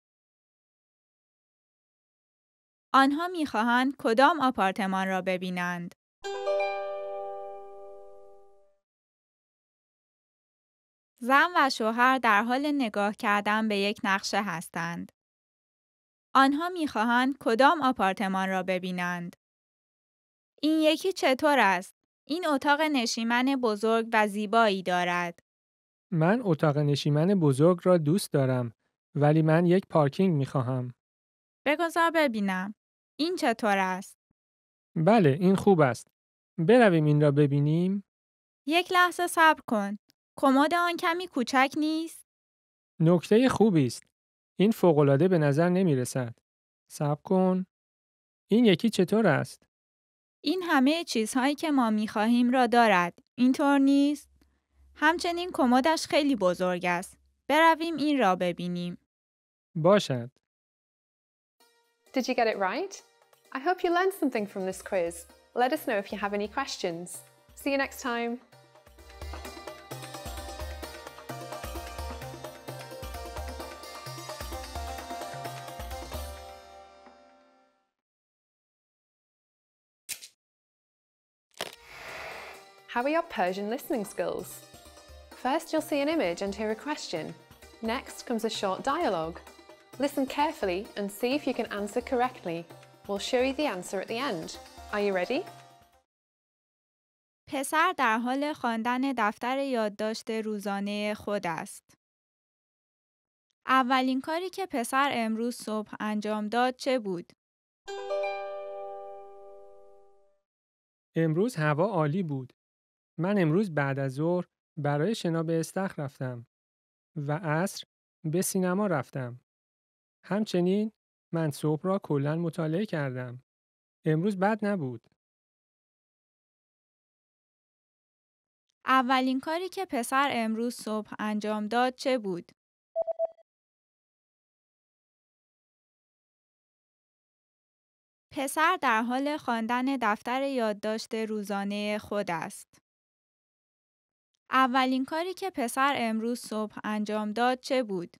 Speaker 7: آنها می‌خواهند کدام آپارتمان را ببینند؟ زن و شوهر در حال نگاه کردن به یک نقشه هستند. آنها می‌خواهند کدام آپارتمان را ببینند؟ این یکی چطور است؟ این اتاق نشیمن بزرگ و زیبایی دارد.
Speaker 4: من اتاق نشیمن بزرگ را دوست دارم، ولی من یک پارکینگ می خواهم.
Speaker 7: بگذار ببینم. این چطور است؟
Speaker 4: بله، این خوب است. برویم این را ببینیم.
Speaker 7: یک لحظه صبر کن. کمد آن کمی کوچک نیست؟
Speaker 4: نکته خوبی است. این فوق‌العاده به نظر نمی رسد. صبر کن. این یکی چطور است؟
Speaker 7: این همه چیزهایی که ما می‌خواهیم را دارد. اینطور نیست؟ همچنین کمدش خیلی بزرگ است. برویم این را ببینیم.
Speaker 4: باشد.
Speaker 2: Did you get it right? I hope you learned something from this quiz. Let us know if you have any questions. See you next time. How are your Persian listening skills? First, you'll see an image and hear a question. Next comes a short dialogue. Listen carefully and see if you can answer correctly. We'll show you the answer at the end. Are you ready?
Speaker 7: پسر در حال خواندن دفتر یادداشت روزانه خود است. اولین کاری که پسر امروز صبح انجام داد چه بود؟
Speaker 4: امروز هوا عالی بود. من امروز بعد از ظهر برای شنا به استخر رفتم و عصر به سینما رفتم. همچنین من صبح را کلاً مطالعه کردم. امروز بد نبود.
Speaker 7: اولین کاری که پسر امروز صبح انجام داد چه بود؟ پسر در حال خواندن دفتر یادداشت روزانه خود است. اولین کاری که پسر امروز صبح انجام داد چه بود؟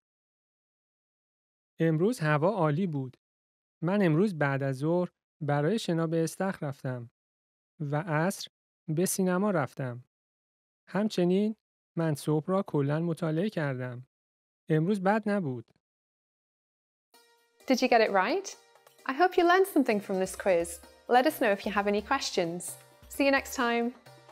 Speaker 4: امروز هوا عالی بود. من امروز بعد از ظهر برای شنا به استخر رفتم و عصر به سینما رفتم. همچنین من صبح را کلاً مطالعه کردم. امروز بد نبود.
Speaker 2: Did you get it right? I hope you learned something from this quiz. Let us know if you have any questions. See you next time.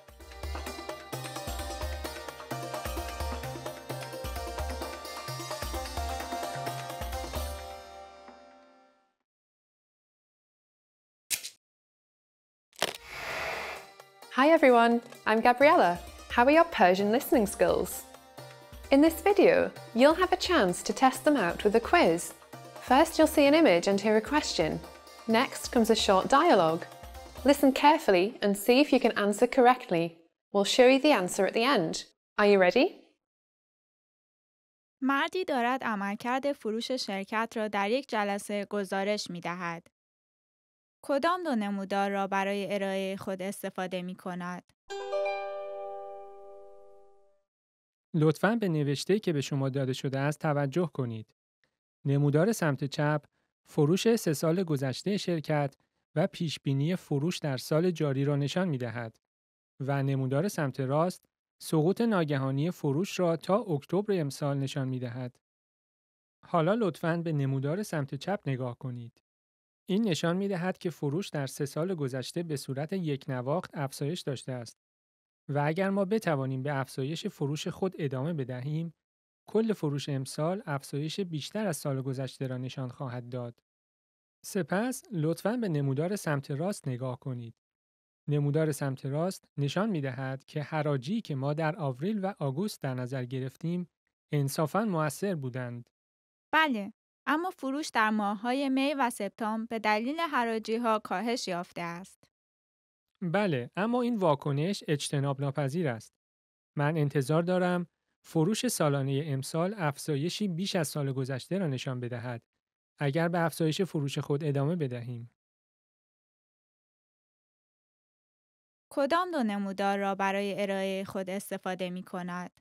Speaker 2: Hi everyone, I'm Gabriella. How are your Persian listening skills? In this video, you'll have a chance to test them out with a quiz. First, you'll see an image and hear a question. Next comes a short dialogue. Listen carefully and see if you can answer correctly. We'll show you the answer at the end. Are you ready?
Speaker 7: مردی دارد عملکرد فروش شرکت را در یک جلسه گزارش می دهد. کدام دو نمودار را برای ارائه خود استفاده می کند؟
Speaker 4: لطفاً به نوشته‌ای که به شما داده شده است توجه کنید. نمودار سمت چپ فروش 3 سال گذشته شرکت و پیشبینی فروش در سال جاری را نشان می دهد و نمودار سمت راست سقوط ناگهانی فروش را تا اکتبر امسال نشان می دهد. حالا لطفاً به نمودار سمت چپ نگاه کنید. این نشان می دهد که فروش در 3 سال گذشته به صورت یک نواخت افزایش داشته است و اگر ما بتوانیم به افزایش فروش خود ادامه بدهیم، کل فروش امسال افزایش بیشتر از سال گذشته را نشان خواهد داد. سپس لطفاً به نمودار سمت راست نگاه کنید. نمودار سمت راست نشان می دهد که حراجی که ما در آوریل و آگوست در نظر گرفتیم انصافاً مؤثر بودند.
Speaker 7: بله، اما فروش در ماه‌های می و سپتامبر به دلیل حراجی‌ها کاهش یافته است.
Speaker 4: بله، اما این واکنش اجتناب ناپذیر است. من انتظار دارم فروش سالانه امسال افزایشی بیش از سال گذشته را نشان بدهد اگر به افزایش فروش خود ادامه بدهیم.
Speaker 7: کدام دو نمودار را برای ارائه خود استفاده می کند؟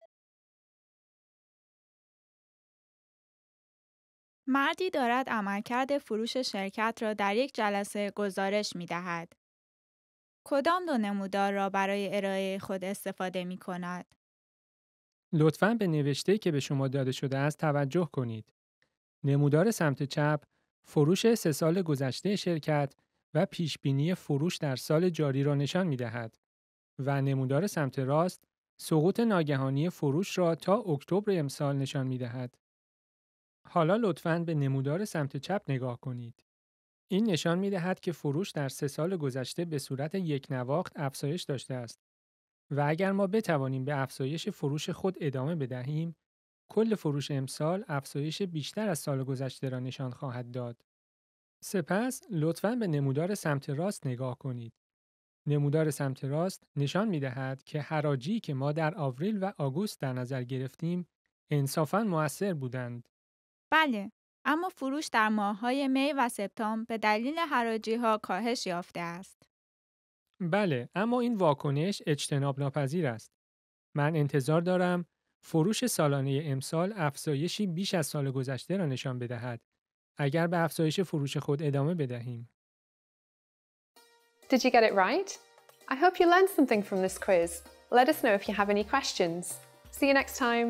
Speaker 7: مردی دارد عملکرد فروش شرکت را در یک جلسه گزارش می دهد. کدام دو نمودار را برای ارائه خود استفاده می کند؟
Speaker 4: لطفاً به نوشته‌ای که به شما داده شده است توجه کنید. نمودار سمت چپ فروش 3 سال گذشته شرکت و پیشبینی فروش در سال جاری را نشان می دهد و نمودار سمت راست سقوط ناگهانی فروش را تا اکتبر امسال نشان می دهد. حالا لطفاً به نمودار سمت چپ نگاه کنید. این نشان می دهد که فروش در 3 سال گذشته به صورت یک نواخت افزایش داشته است و اگر ما بتوانیم به افزایش فروش خود ادامه بدهیم، کل فروش امسال افزایش بیشتر از سال گذشته را نشان خواهد داد. سپس لطفاً به نمودار سمت راست نگاه کنید. نمودار سمت راست نشان می‌دهد که حراجی که ما در آوریل و آگوست در نظر گرفتیم انصافاً مؤثر بودند.
Speaker 7: بله، اما فروش در ماه‌های می و سپتامبر به دلیل حراجی‌ها کاهش یافته است.
Speaker 4: بله، اما این واکنش اجتناب ناپذیر است. من انتظار دارم فروش سالانه امسال افزایشی بیش از سال گذشته را نشان بدهد. اگر به افزایش فروش خود ادامه بدهیم.
Speaker 2: Did you get it right? I hope you learned something from this quiz. Let us know if you have any questions. See you next time.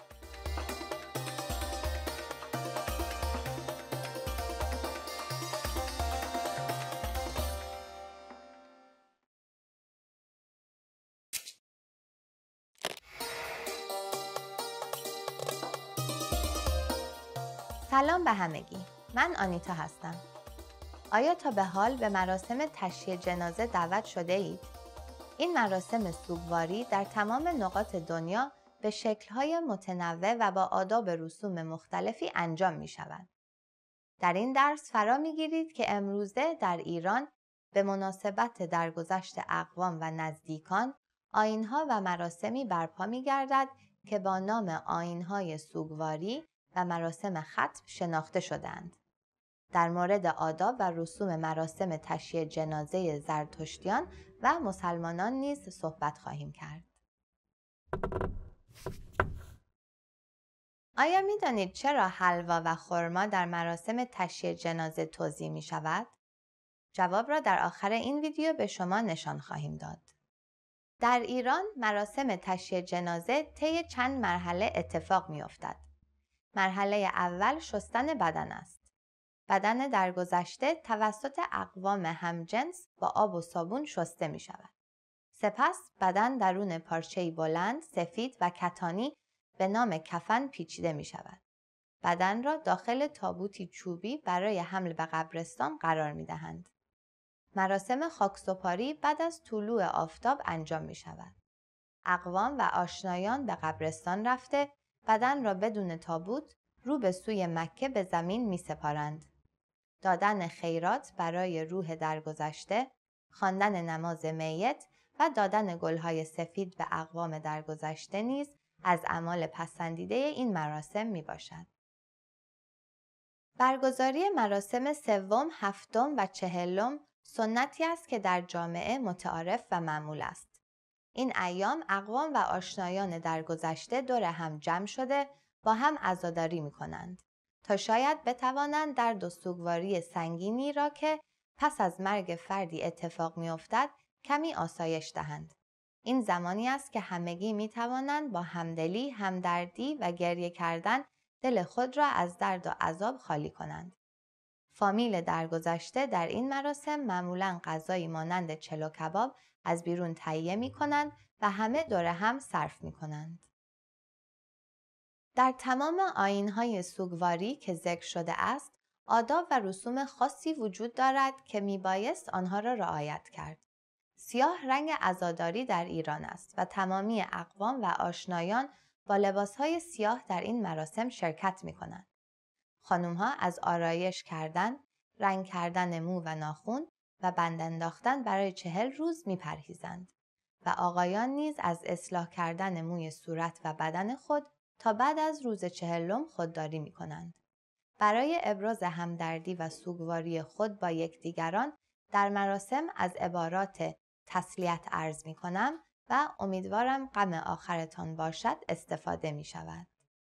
Speaker 8: سلام به همگی. من آنیتا هستم. آیا تا به حال به مراسم تشییع جنازه دعوت شده اید؟ این مراسم سوگواری در تمام نقاط دنیا به شکل‌های متنوع و با آداب و رسوم مختلفی انجام می شود. در این درس فرا می گیرید که امروزه در ایران به مناسبت درگذشت اقوام و نزدیکان آیین‌ها و مراسمی برپا می گردد که با نام آیین‌های سوگواری و مراسم ختم شناخته شدند. در مورد آداب و رسوم مراسم تشییع جنازه زرتشتیان و مسلمانان نیز صحبت خواهیم کرد. آیا می دانید چرا حلوا و خرما در مراسم تشییع جنازه توزیع می شود؟ جواب را در آخر این ویدیو به شما نشان خواهیم داد. در ایران مراسم تشییع جنازه طی چند مرحله اتفاق می افتد. مرحله اول شستن بدن است. بدن درگذشته توسط اقوام همجنس با آب و صابون شسته می شود. سپس بدن درون پارچه‌ای بلند، سفید و کتانی به نام کفن پیچیده می شود. بدن را داخل تابوتی چوبی برای حمل به قبرستان قرار می دهند. مراسم خاکسپاری بعد از طلوع آفتاب انجام می شود. اقوام و آشنایان به قبرستان رفته بدن را بدون تابوت رو به سوی مکه به زمین می سپارند. دادن خیرات برای روح درگذشته، خواندن نماز میت و دادن گلهای سفید به اقوام درگذشته نیز از اعمال پسندیده این مراسم می باشد. برگزاری مراسم سوم، هفتم و چهلم سنتی است که در جامعه متعارف و معمول است. این ایام اقوام و آشنایان درگذشته دور هم جمع شده با هم عزاداری می کنند تا شاید بتوانند درد و سوگواری سنگینی را که پس از مرگ فردی اتفاق می افتد کمی آسایش دهند. این زمانی است که همگی می توانند با همدلی، همدردی و گریه کردن دل خود را از درد و عذاب خالی کنند. فامیل درگذشته در این مراسم معمولاً غذایی مانند چلو کباب از بیرون تهیه می کنند و همه دور هم صرف می کنند. در تمام آیین‌های سوگواری که ذکر شده است، آداب و رسوم خاصی وجود دارد که میبایست آنها را رعایت کرد. سیاه رنگ عزاداری در ایران است و تمامی اقوام و آشنایان با لباسهای سیاه در این مراسم شرکت می کنند. خانم‌ها از آرایش کردن، رنگ کردن مو و ناخن و بند انداختن برای 40 روز می‌پرهیزند و آقایان نیز از اصلاح کردن موی صورت و بدن خود تا بعد از روز 40 خودداری می‌کنند. برای ابراز همدردی و سوگواری خود با یکدیگران در مراسم از عبارات تسلیت عرض می‌کنم و امیدوارم غم آخرتان باشد استفاده می‌شود.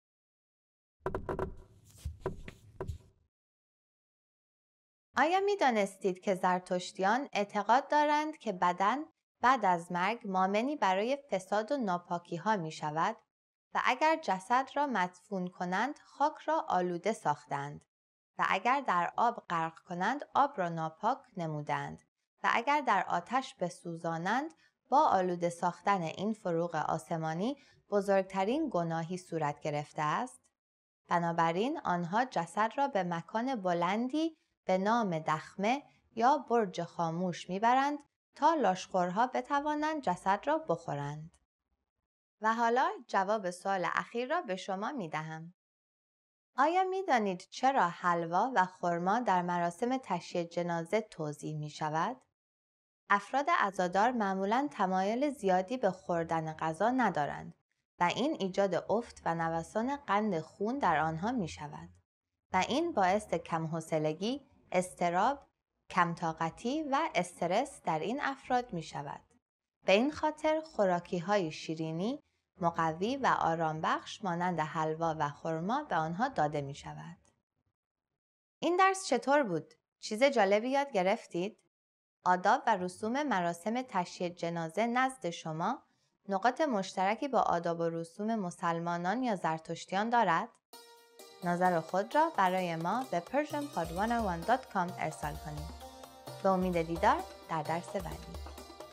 Speaker 8: آیا می دانستید که زرتشتیان اعتقاد دارند که بدن بعد از مرگ ضامنی برای فساد و ناپاکی ها می شود و اگر جسد را مدفون کنند خاک را آلوده ساختند و اگر در آب غرق کنند آب را ناپاک نمودند و اگر در آتش بسوزانند با آلوده ساختن این فروغ آسمانی بزرگترین گناهی صورت گرفته است. بنابراین آنها جسد را به مکان بلندی به نام دخمه یا برج خاموش میبرند تا لاشخورها بتوانند جسد را بخورند. و حالا جواب سوال اخیر را به شما میدهم. آیا میدانید چرا حلوا و خرما در مراسم تشییع جنازه توزیع می شود؟ افراد عزادار معمولاً تمایل زیادی به خوردن غذا ندارند و این ایجاد افت و نوسان قند خون در آنها می شود و این باعث کم‌حوصلگی، اضطراب، کم‌طاقتی و استرس در این افراد می شود. به این خاطر خوراکی‌های شیرینی، مقوی و آرامبخش مانند حلوا و خرما به آنها داده می شود. این درس چطور بود؟ چیز جالبی یاد گرفتید؟ آداب و رسوم مراسم تشییع جنازه نزد شما نقاط مشترکی با آداب و رسوم مسلمانان یا زرتشتیان دارد؟ نظر خود را برای ما به persianpod101.com ارسال کنید. به امید دیدار در درس بعدی.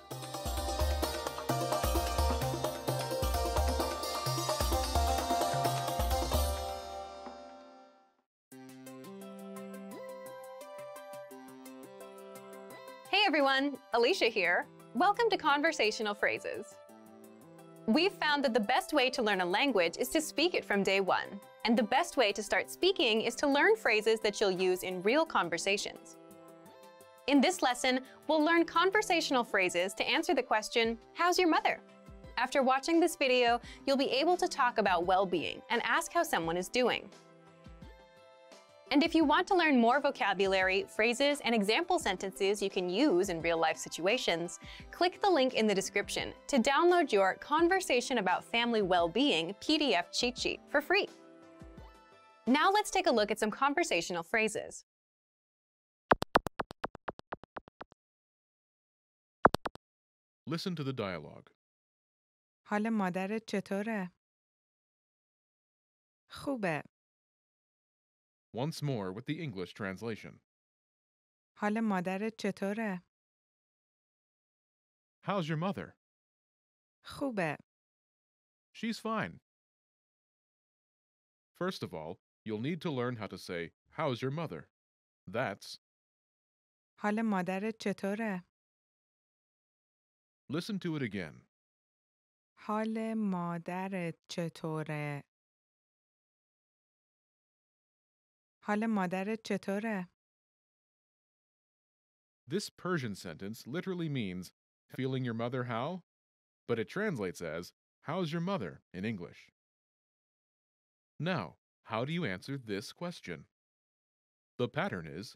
Speaker 1: Hey everyone, Alicia here. Welcome to Conversational Phrases. We've found that the best way to learn a language is to speak it from day one, and the best way to start speaking is to learn phrases that you'll use in real conversations. In this lesson, we'll learn conversational phrases to answer the question, how's your mother? After watching this video, you'll be able to talk about well-being and ask how someone is doing. And if you want to learn more vocabulary, phrases, and example sentences you can use in real-life situations, click the link in the description to download your Conversation About Family Well-Being PDF cheat sheet for free. Now let's take a look at some conversational phrases.
Speaker 5: Listen to the dialogue.
Speaker 11: حال مادرت چطوره؟ خوبه.
Speaker 5: Once more with the English translation.
Speaker 11: حال مادرت چطوره؟
Speaker 5: How's your mother?
Speaker 11: خوبه.
Speaker 5: She's fine. First of all, you'll need to learn how to say, how's your mother? That's,
Speaker 11: حال مادرت چطوره؟
Speaker 5: listen to it again.
Speaker 11: حال مادرت چطوره؟ حال مادرت چطوره؟
Speaker 5: This Persian sentence literally means, feeling your mother how? But it translates as, how's your mother in English. Now, how do you answer this question? The pattern is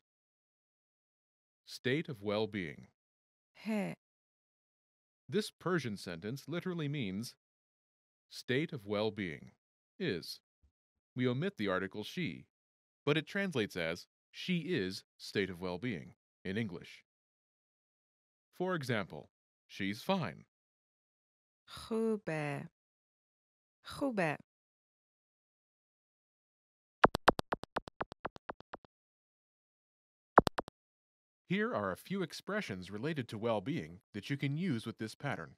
Speaker 5: state of well-being.
Speaker 11: ه.
Speaker 5: This Persian sentence literally means state of well-being is. We omit the article she, but it translates as she is state of well-being in English. For example, she's fine.
Speaker 11: خوبه. خوبه.
Speaker 5: Here are a few expressions related to well-being that you can use with this pattern.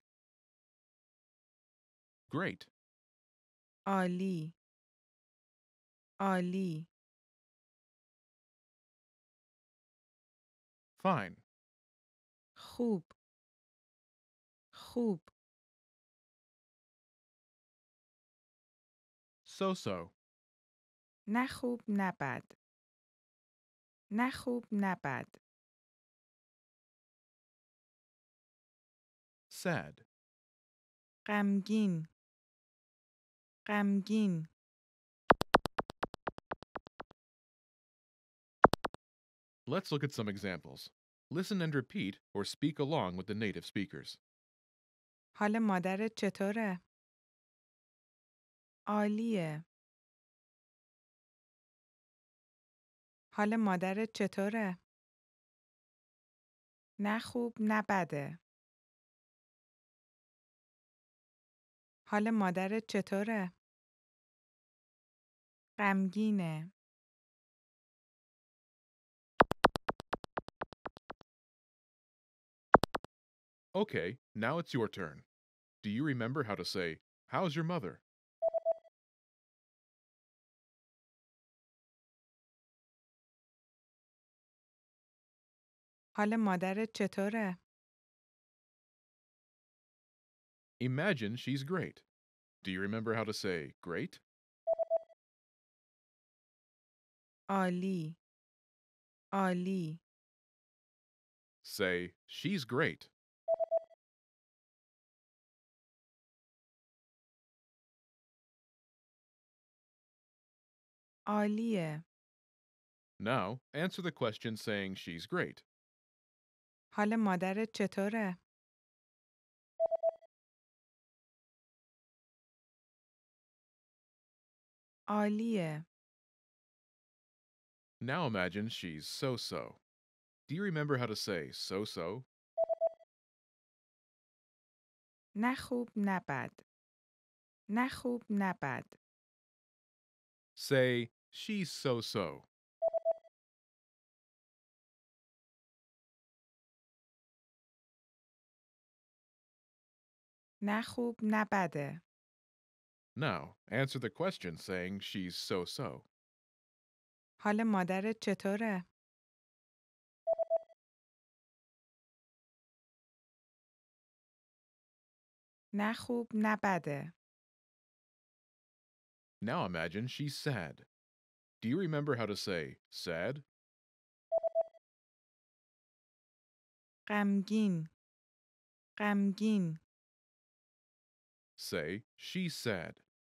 Speaker 5: Great.
Speaker 11: عالی. عالی.
Speaker 5: Fine.
Speaker 11: خوب. خوب.
Speaker 5: So-so.
Speaker 11: نه خوب نه بد. نه خوب نه بد.
Speaker 5: Sad.
Speaker 11: غمگین. غمگین.
Speaker 5: Let's look at some examples. Listen and repeat or speak along with the native speakers.
Speaker 11: حال مادرت چطوره؟ عالیه. حال مادرت چطوره؟ نه خوب نه بده. حال مادرت چطوره؟ غمگینه.
Speaker 5: Okay, now it's your turn. Do you remember how to say, how's your mother?
Speaker 11: حال مادرت چطوره؟
Speaker 5: Imagine she's great. Do you remember how to say great?
Speaker 11: عالی. عالی.
Speaker 5: Say, she's great.
Speaker 11: عالیه.
Speaker 5: Now, answer the question saying she's great.
Speaker 11: حال مادرت چطوره؟ عالیه.
Speaker 5: Now imagine she's so-so. Do you remember how to say so-so?
Speaker 11: نه خوب نه بد. نه خوب نه بد.
Speaker 5: Say, she's so-so.
Speaker 11: نه خوب نه بده.
Speaker 5: Now, answer the question saying she's so-so.
Speaker 11: حال مادرت چطوره؟ نه خوب نه بده.
Speaker 5: Now imagine she's sad. Do you remember how to say sad?
Speaker 11: غمگین. غمگین.
Speaker 5: Say, she's sad.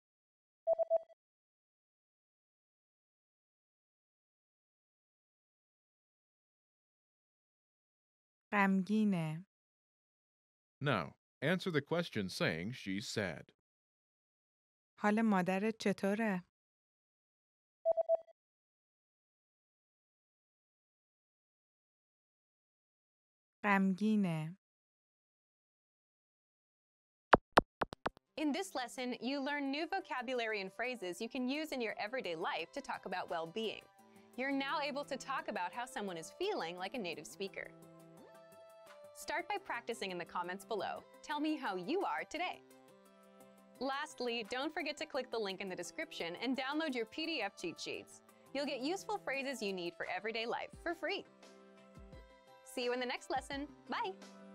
Speaker 11: غمگینه.
Speaker 5: Now, answer the question saying she's sad.
Speaker 11: حال مادرت چطوره؟ غمگینه.
Speaker 1: In this lesson, you learn new vocabulary and phrases you can use in your everyday life to talk about well-being. You're now able to talk about how someone is feeling like a native speaker. Start by practicing in the comments below. Tell me how you are today. Lastly, don't forget to click the link in the description and download your PDF cheat sheets. You'll get useful phrases you need for everyday life for free. See you in the next lesson. Bye!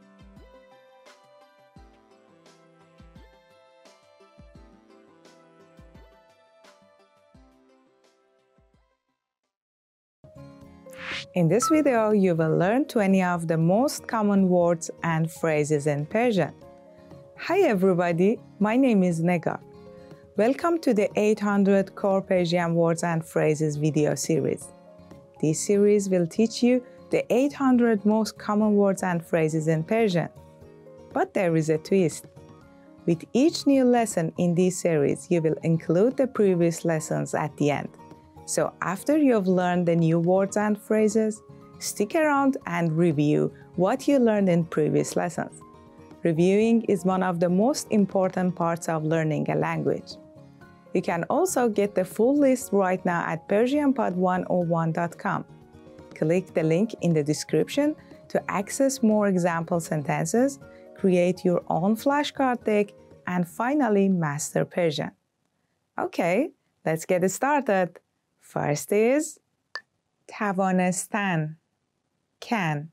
Speaker 6: In this video, you will learn 20 of the most common words and phrases in Persian. Hi everybody, my name is Negar. Welcome to the 800 Core Persian Words and Phrases video series. This series will teach you the 800 most common words and phrases in Persian. But there is a twist. With each new lesson in this series, you will include the previous lessons at the end. So after you've learned the new words and phrases, stick around and review what you learned in previous lessons. Reviewing is one of the most important parts of learning a language. You can also get the full list right now at PersianPod101.com. Click the link in the description to access more example sentences, create your own flashcard deck, and finally master Persian. Okay, let's get started. First is توانستن. Can.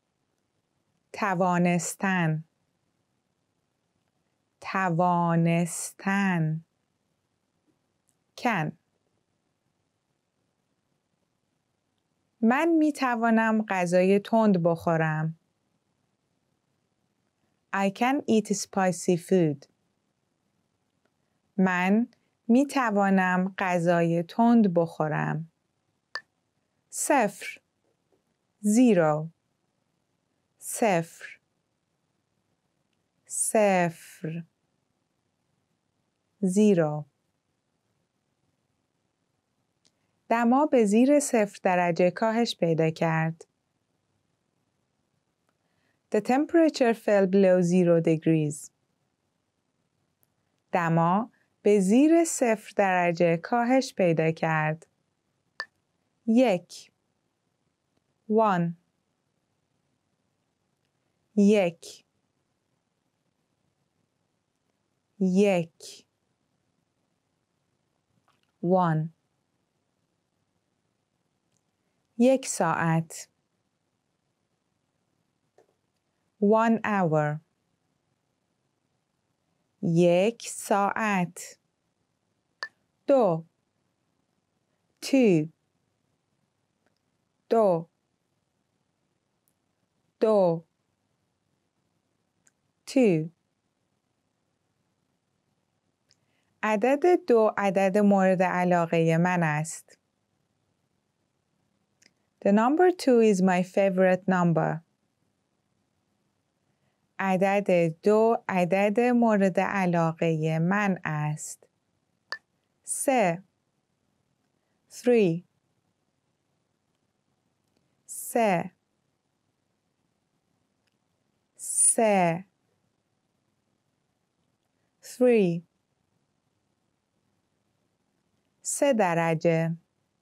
Speaker 6: توانستن. توانستن. Can. من می توانم غذای تند بخورم. I can eat spicy food. من می توانم غذای تند بخورم. صفر. زیرو. صفر. صفر. زیرو. دما به زیر 0 درجه کاهش پیدا کرد. The temperature fell below 0 degrees. دما به زیر 0 درجه کاهش پیدا کرد. 1. 1. 1. 1. 1. 1 ساعت. 1 hour. 1 ساعت. 2. 2. 2. 2. 2. عدد 2 عدد مورد علاقه من است. The number 2 is my favorite number. عدد 2 عدد مورد علاقه من است. 3 3 3 3 3 3 درجه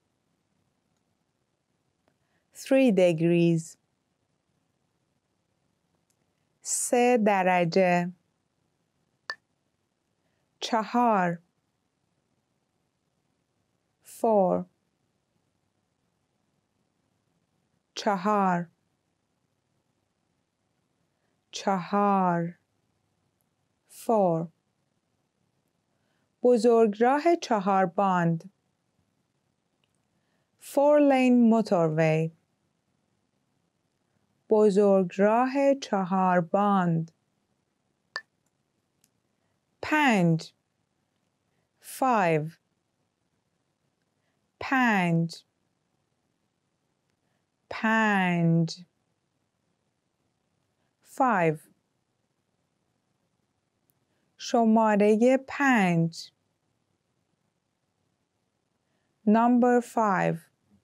Speaker 6: 3 degrees 3 درجه 4 4 4 4 4 بزرگراه 4 باند 4-lane motorway بزرگراه 4 باند 5 5 5 5 5 شماره 5 Number 5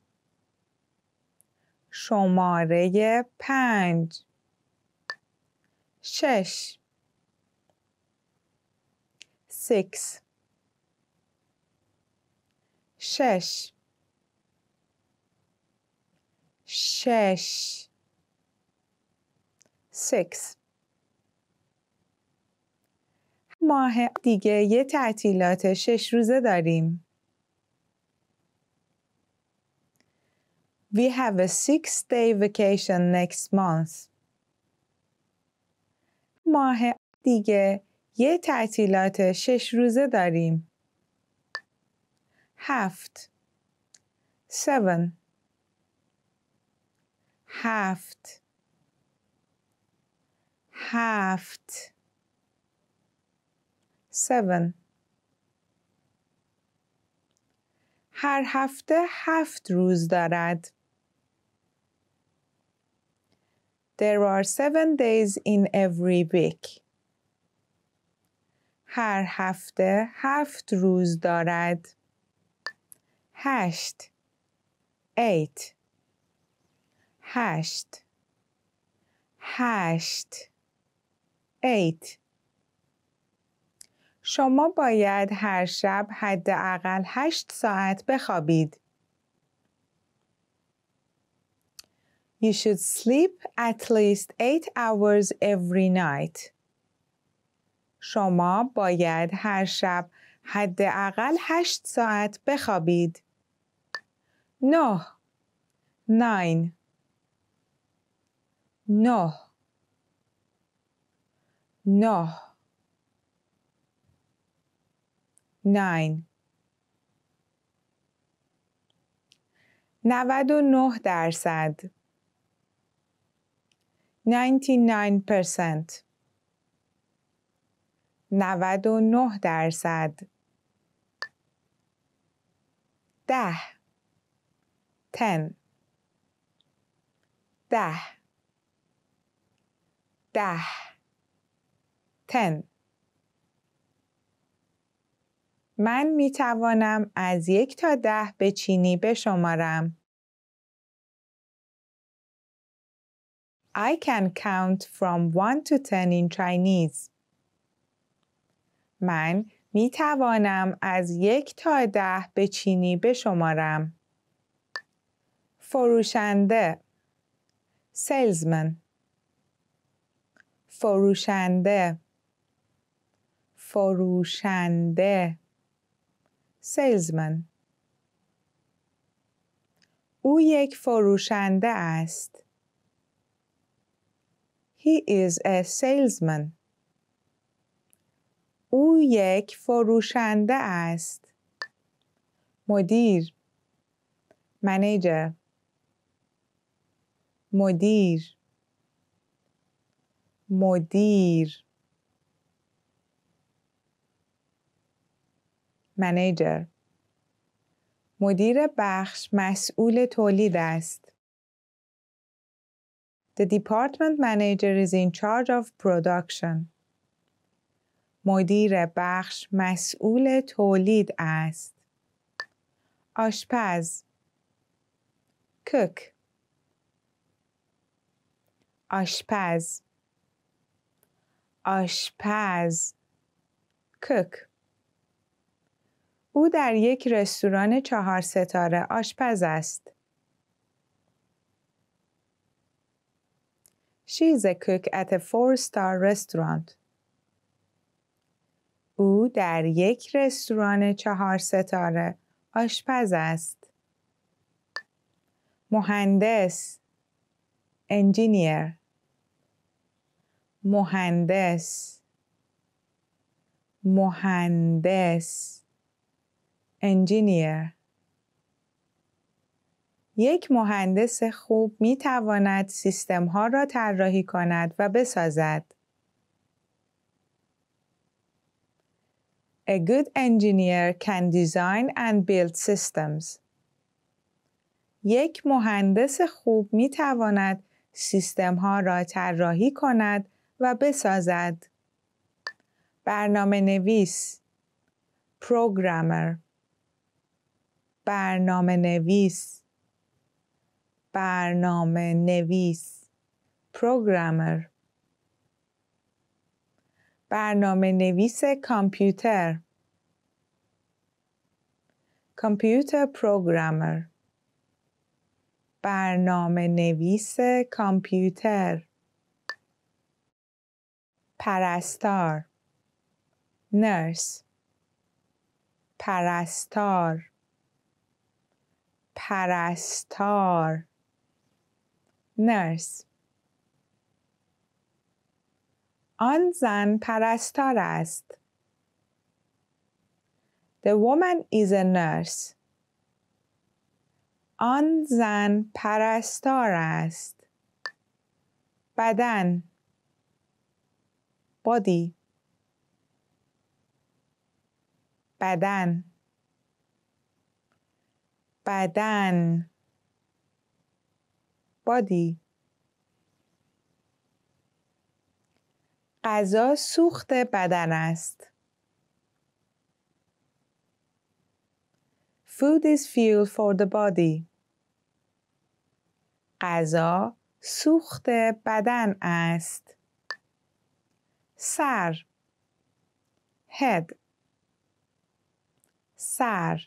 Speaker 6: شماره 5 6 6 6 6 6 ماه دیگه یه تعطیلات 6 روزه داریم. We have a 6-day vacation next month. ماه دیگه یه تعطیلات 6 روزه داریم. 7 7 7 7 7 هر هفته 7 روز دارد. There are 7 days in every week. هر هفته 7 روز دارد. 8 8 8 8 8 شما باید هر شب حداقل 8 ساعت بخوابید. You should sleep at least 8 hours every night. شما باید هر شب حداقل 8 ساعت بخوابید. 9 9 9 9 9 99% 99% 99% 10 10 10 10 10 من می توانم از 1 تا 10 به چینی بشمارم. I can count from 1 to 10 in Chinese. من می توانم از 1 تا 10 به چینی بشمارم. فروشنده salesman فروشنده فروشنده salesman او یک فروشنده است. He is a salesman. او یک فروشنده است. مدیر manager مدیر مدیر manager. مدیر بخش مسئول تولید است. The department manager is in charge of production. مدیر بخش مسئول تولید است. آشپز cook. آشپز آشپز cook. او در یک رستوران 4 ستاره آشپز است. She is a cook at a 4-star restaurant. او در یک رستوران 4 ستاره آشپز است. مهندس engineer. مهندس مهندس engineer. یک مهندس خوب می تواند سیستم ها را طراحی کند و بسازد. A good engineer can design and build systems. یک مهندس خوب می تواند سیستم ها را طراحی کند و بسازد. برنامه نویس programmer. برنامه نویس برنامه نویس programmer. برنامه نویس کامپیوتر computer programmer. برنامه نویس کامپیوتر. پرستار nurse. پرستار پرستار nurse. آن زن پرستار است. The woman is a nurse. آن زن پرستار است. بدن body. بدن بدن body. غذا سوخت بدن است. Food is fuel for the body. غذا سوخت بدن است. سر head. سر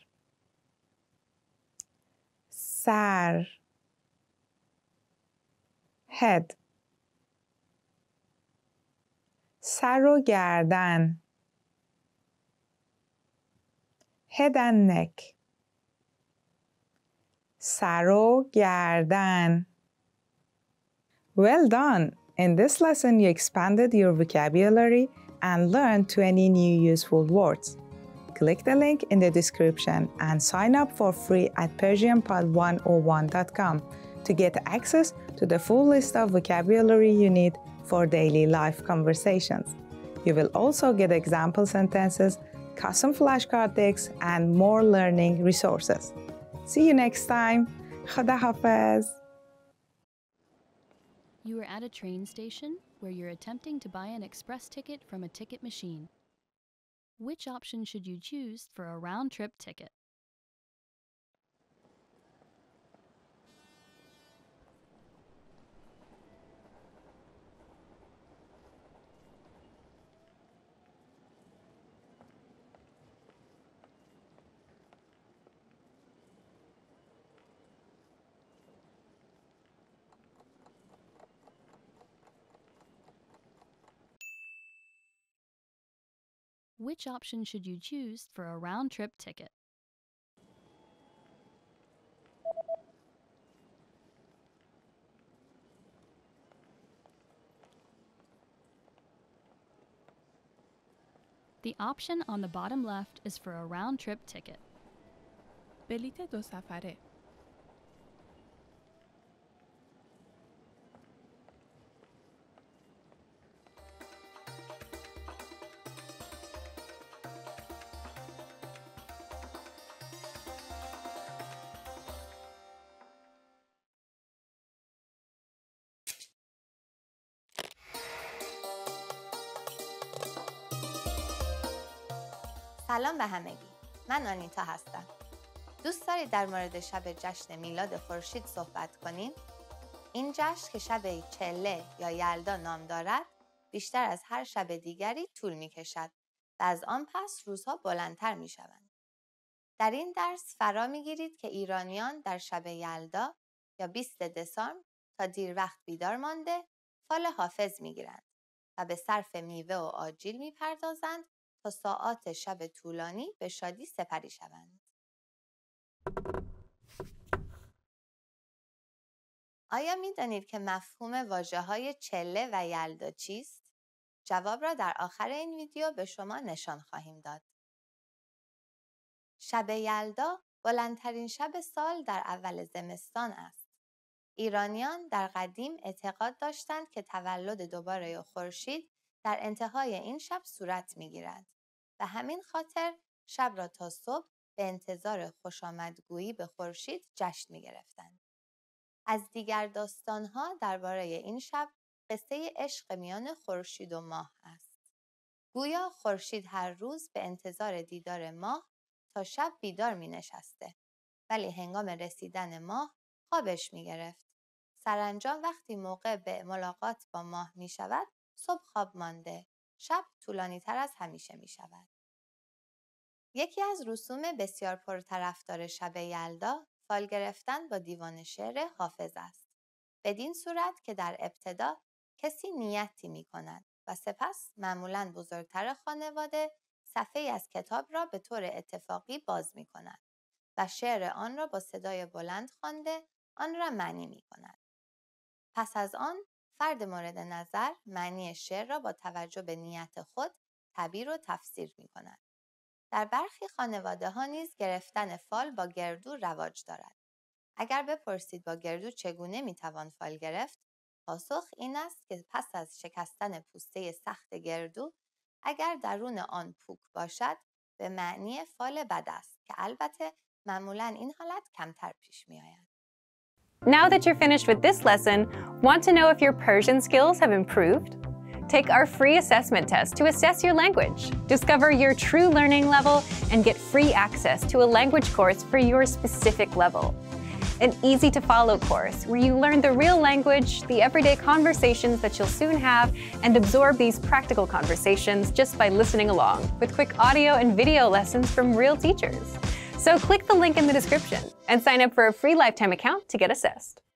Speaker 6: سر head. سر و گردن head and neck. سر و گردن. Well done! In this lesson, you expanded your vocabulary and learned 20 new useful words. Click the link in the description and sign up for free at persianpod101.com to get access to the full list of vocabulary you need for daily life conversations. You will also get example sentences, custom flashcard decks, and more learning resources. See you next time. Khuda Hafiz.
Speaker 10: You are at a train station where you're attempting to buy an express ticket from a ticket machine. Which option should you choose for a round-trip ticket? Which option should you choose for a round-trip ticket? The option on the bottom left is for a round-trip ticket.
Speaker 3: بلیت 2 سفره.
Speaker 8: سلام به همگی. من آنیتا هستم. دوست دارید در مورد شب جشن میلاد خورشید صحبت کنیم؟ این جشن که شب چله یا یلدا نام دارد، بیشتر از هر شب دیگری طول می کشد و از آن پس روزها بلندتر می شوند. در این درس فرا می گیرید که ایرانیان در شب یلدا یا 20 دسامبر تا دیر وقت بیدار مانده فال حافظ می گیرند و به صرف میوه و آجیل می پردازند تا ساعات شب طولانی به شادی سپری شوند. آیا می دانید که مفهوم واژه‌های چله و یلدا چیست؟ جواب را در آخر این ویدیو به شما نشان خواهیم داد. شب یلدا بلندترین شب سال در اول زمستان است. ایرانیان در قدیم اعتقاد داشتند که تولد دوباره خورشید در انتهای این شب صورت می‌گیرد و همین خاطر شب را تا صبح به انتظار خوشامدگویی به خورشید جشن می‌گرفتند. از دیگر داستان‌ها درباره این شب قصه عشق میان خورشید و ماه است. گویا خورشید هر روز به انتظار دیدار ماه تا شب بیدار می‌نشسته، ولی هنگام رسیدن ماه خوابش می‌گرفت. سرانجام وقتی موقع به ملاقات با ماه می‌شود، صبح خواب مانده، شب طولانی‌تر از همیشه می‌شود. یکی از رسوم بسیار پرطرفدار شب یلدا فال گرفتن با دیوان شعر حافظ است. بدین صورت که در ابتدا کسی نیتی می‌کند و سپس معمولاً بزرگتر خانواده صفحه‌ای از کتاب را به طور اتفاقی باز می‌کند و شعر آن را با صدای بلند خوانده آن را معنی می‌کند. پس از آن فرد مورد نظر معنی شعر را با توجه به نیت خود تعبیر و تفسیر می‌کند. در برخی خانواده‌ها نیز گرفتن فال با گردو رواج دارد. اگر بپرسید با گردو چگونه میتوان فال گرفت، پاسخ این است که پس از شکستن پوسته سخت گردو، اگر درون آن پوک باشد، به معنی فال بد است که البته معمولاً این حالت کمتر پیش می‌آید.
Speaker 1: Now that you're finished with this lesson, want to know if your Persian skills have improved? Take our free assessment test to assess your language. Discover your true learning level and get free access to a language course for your specific level. An easy-to-follow course where you learn the real language, the everyday conversations that you'll soon have, and absorb these practical conversations just by listening along, with quick audio and video lessons from real teachers. So click the link in the description and sign up for a free lifetime account to get assessed.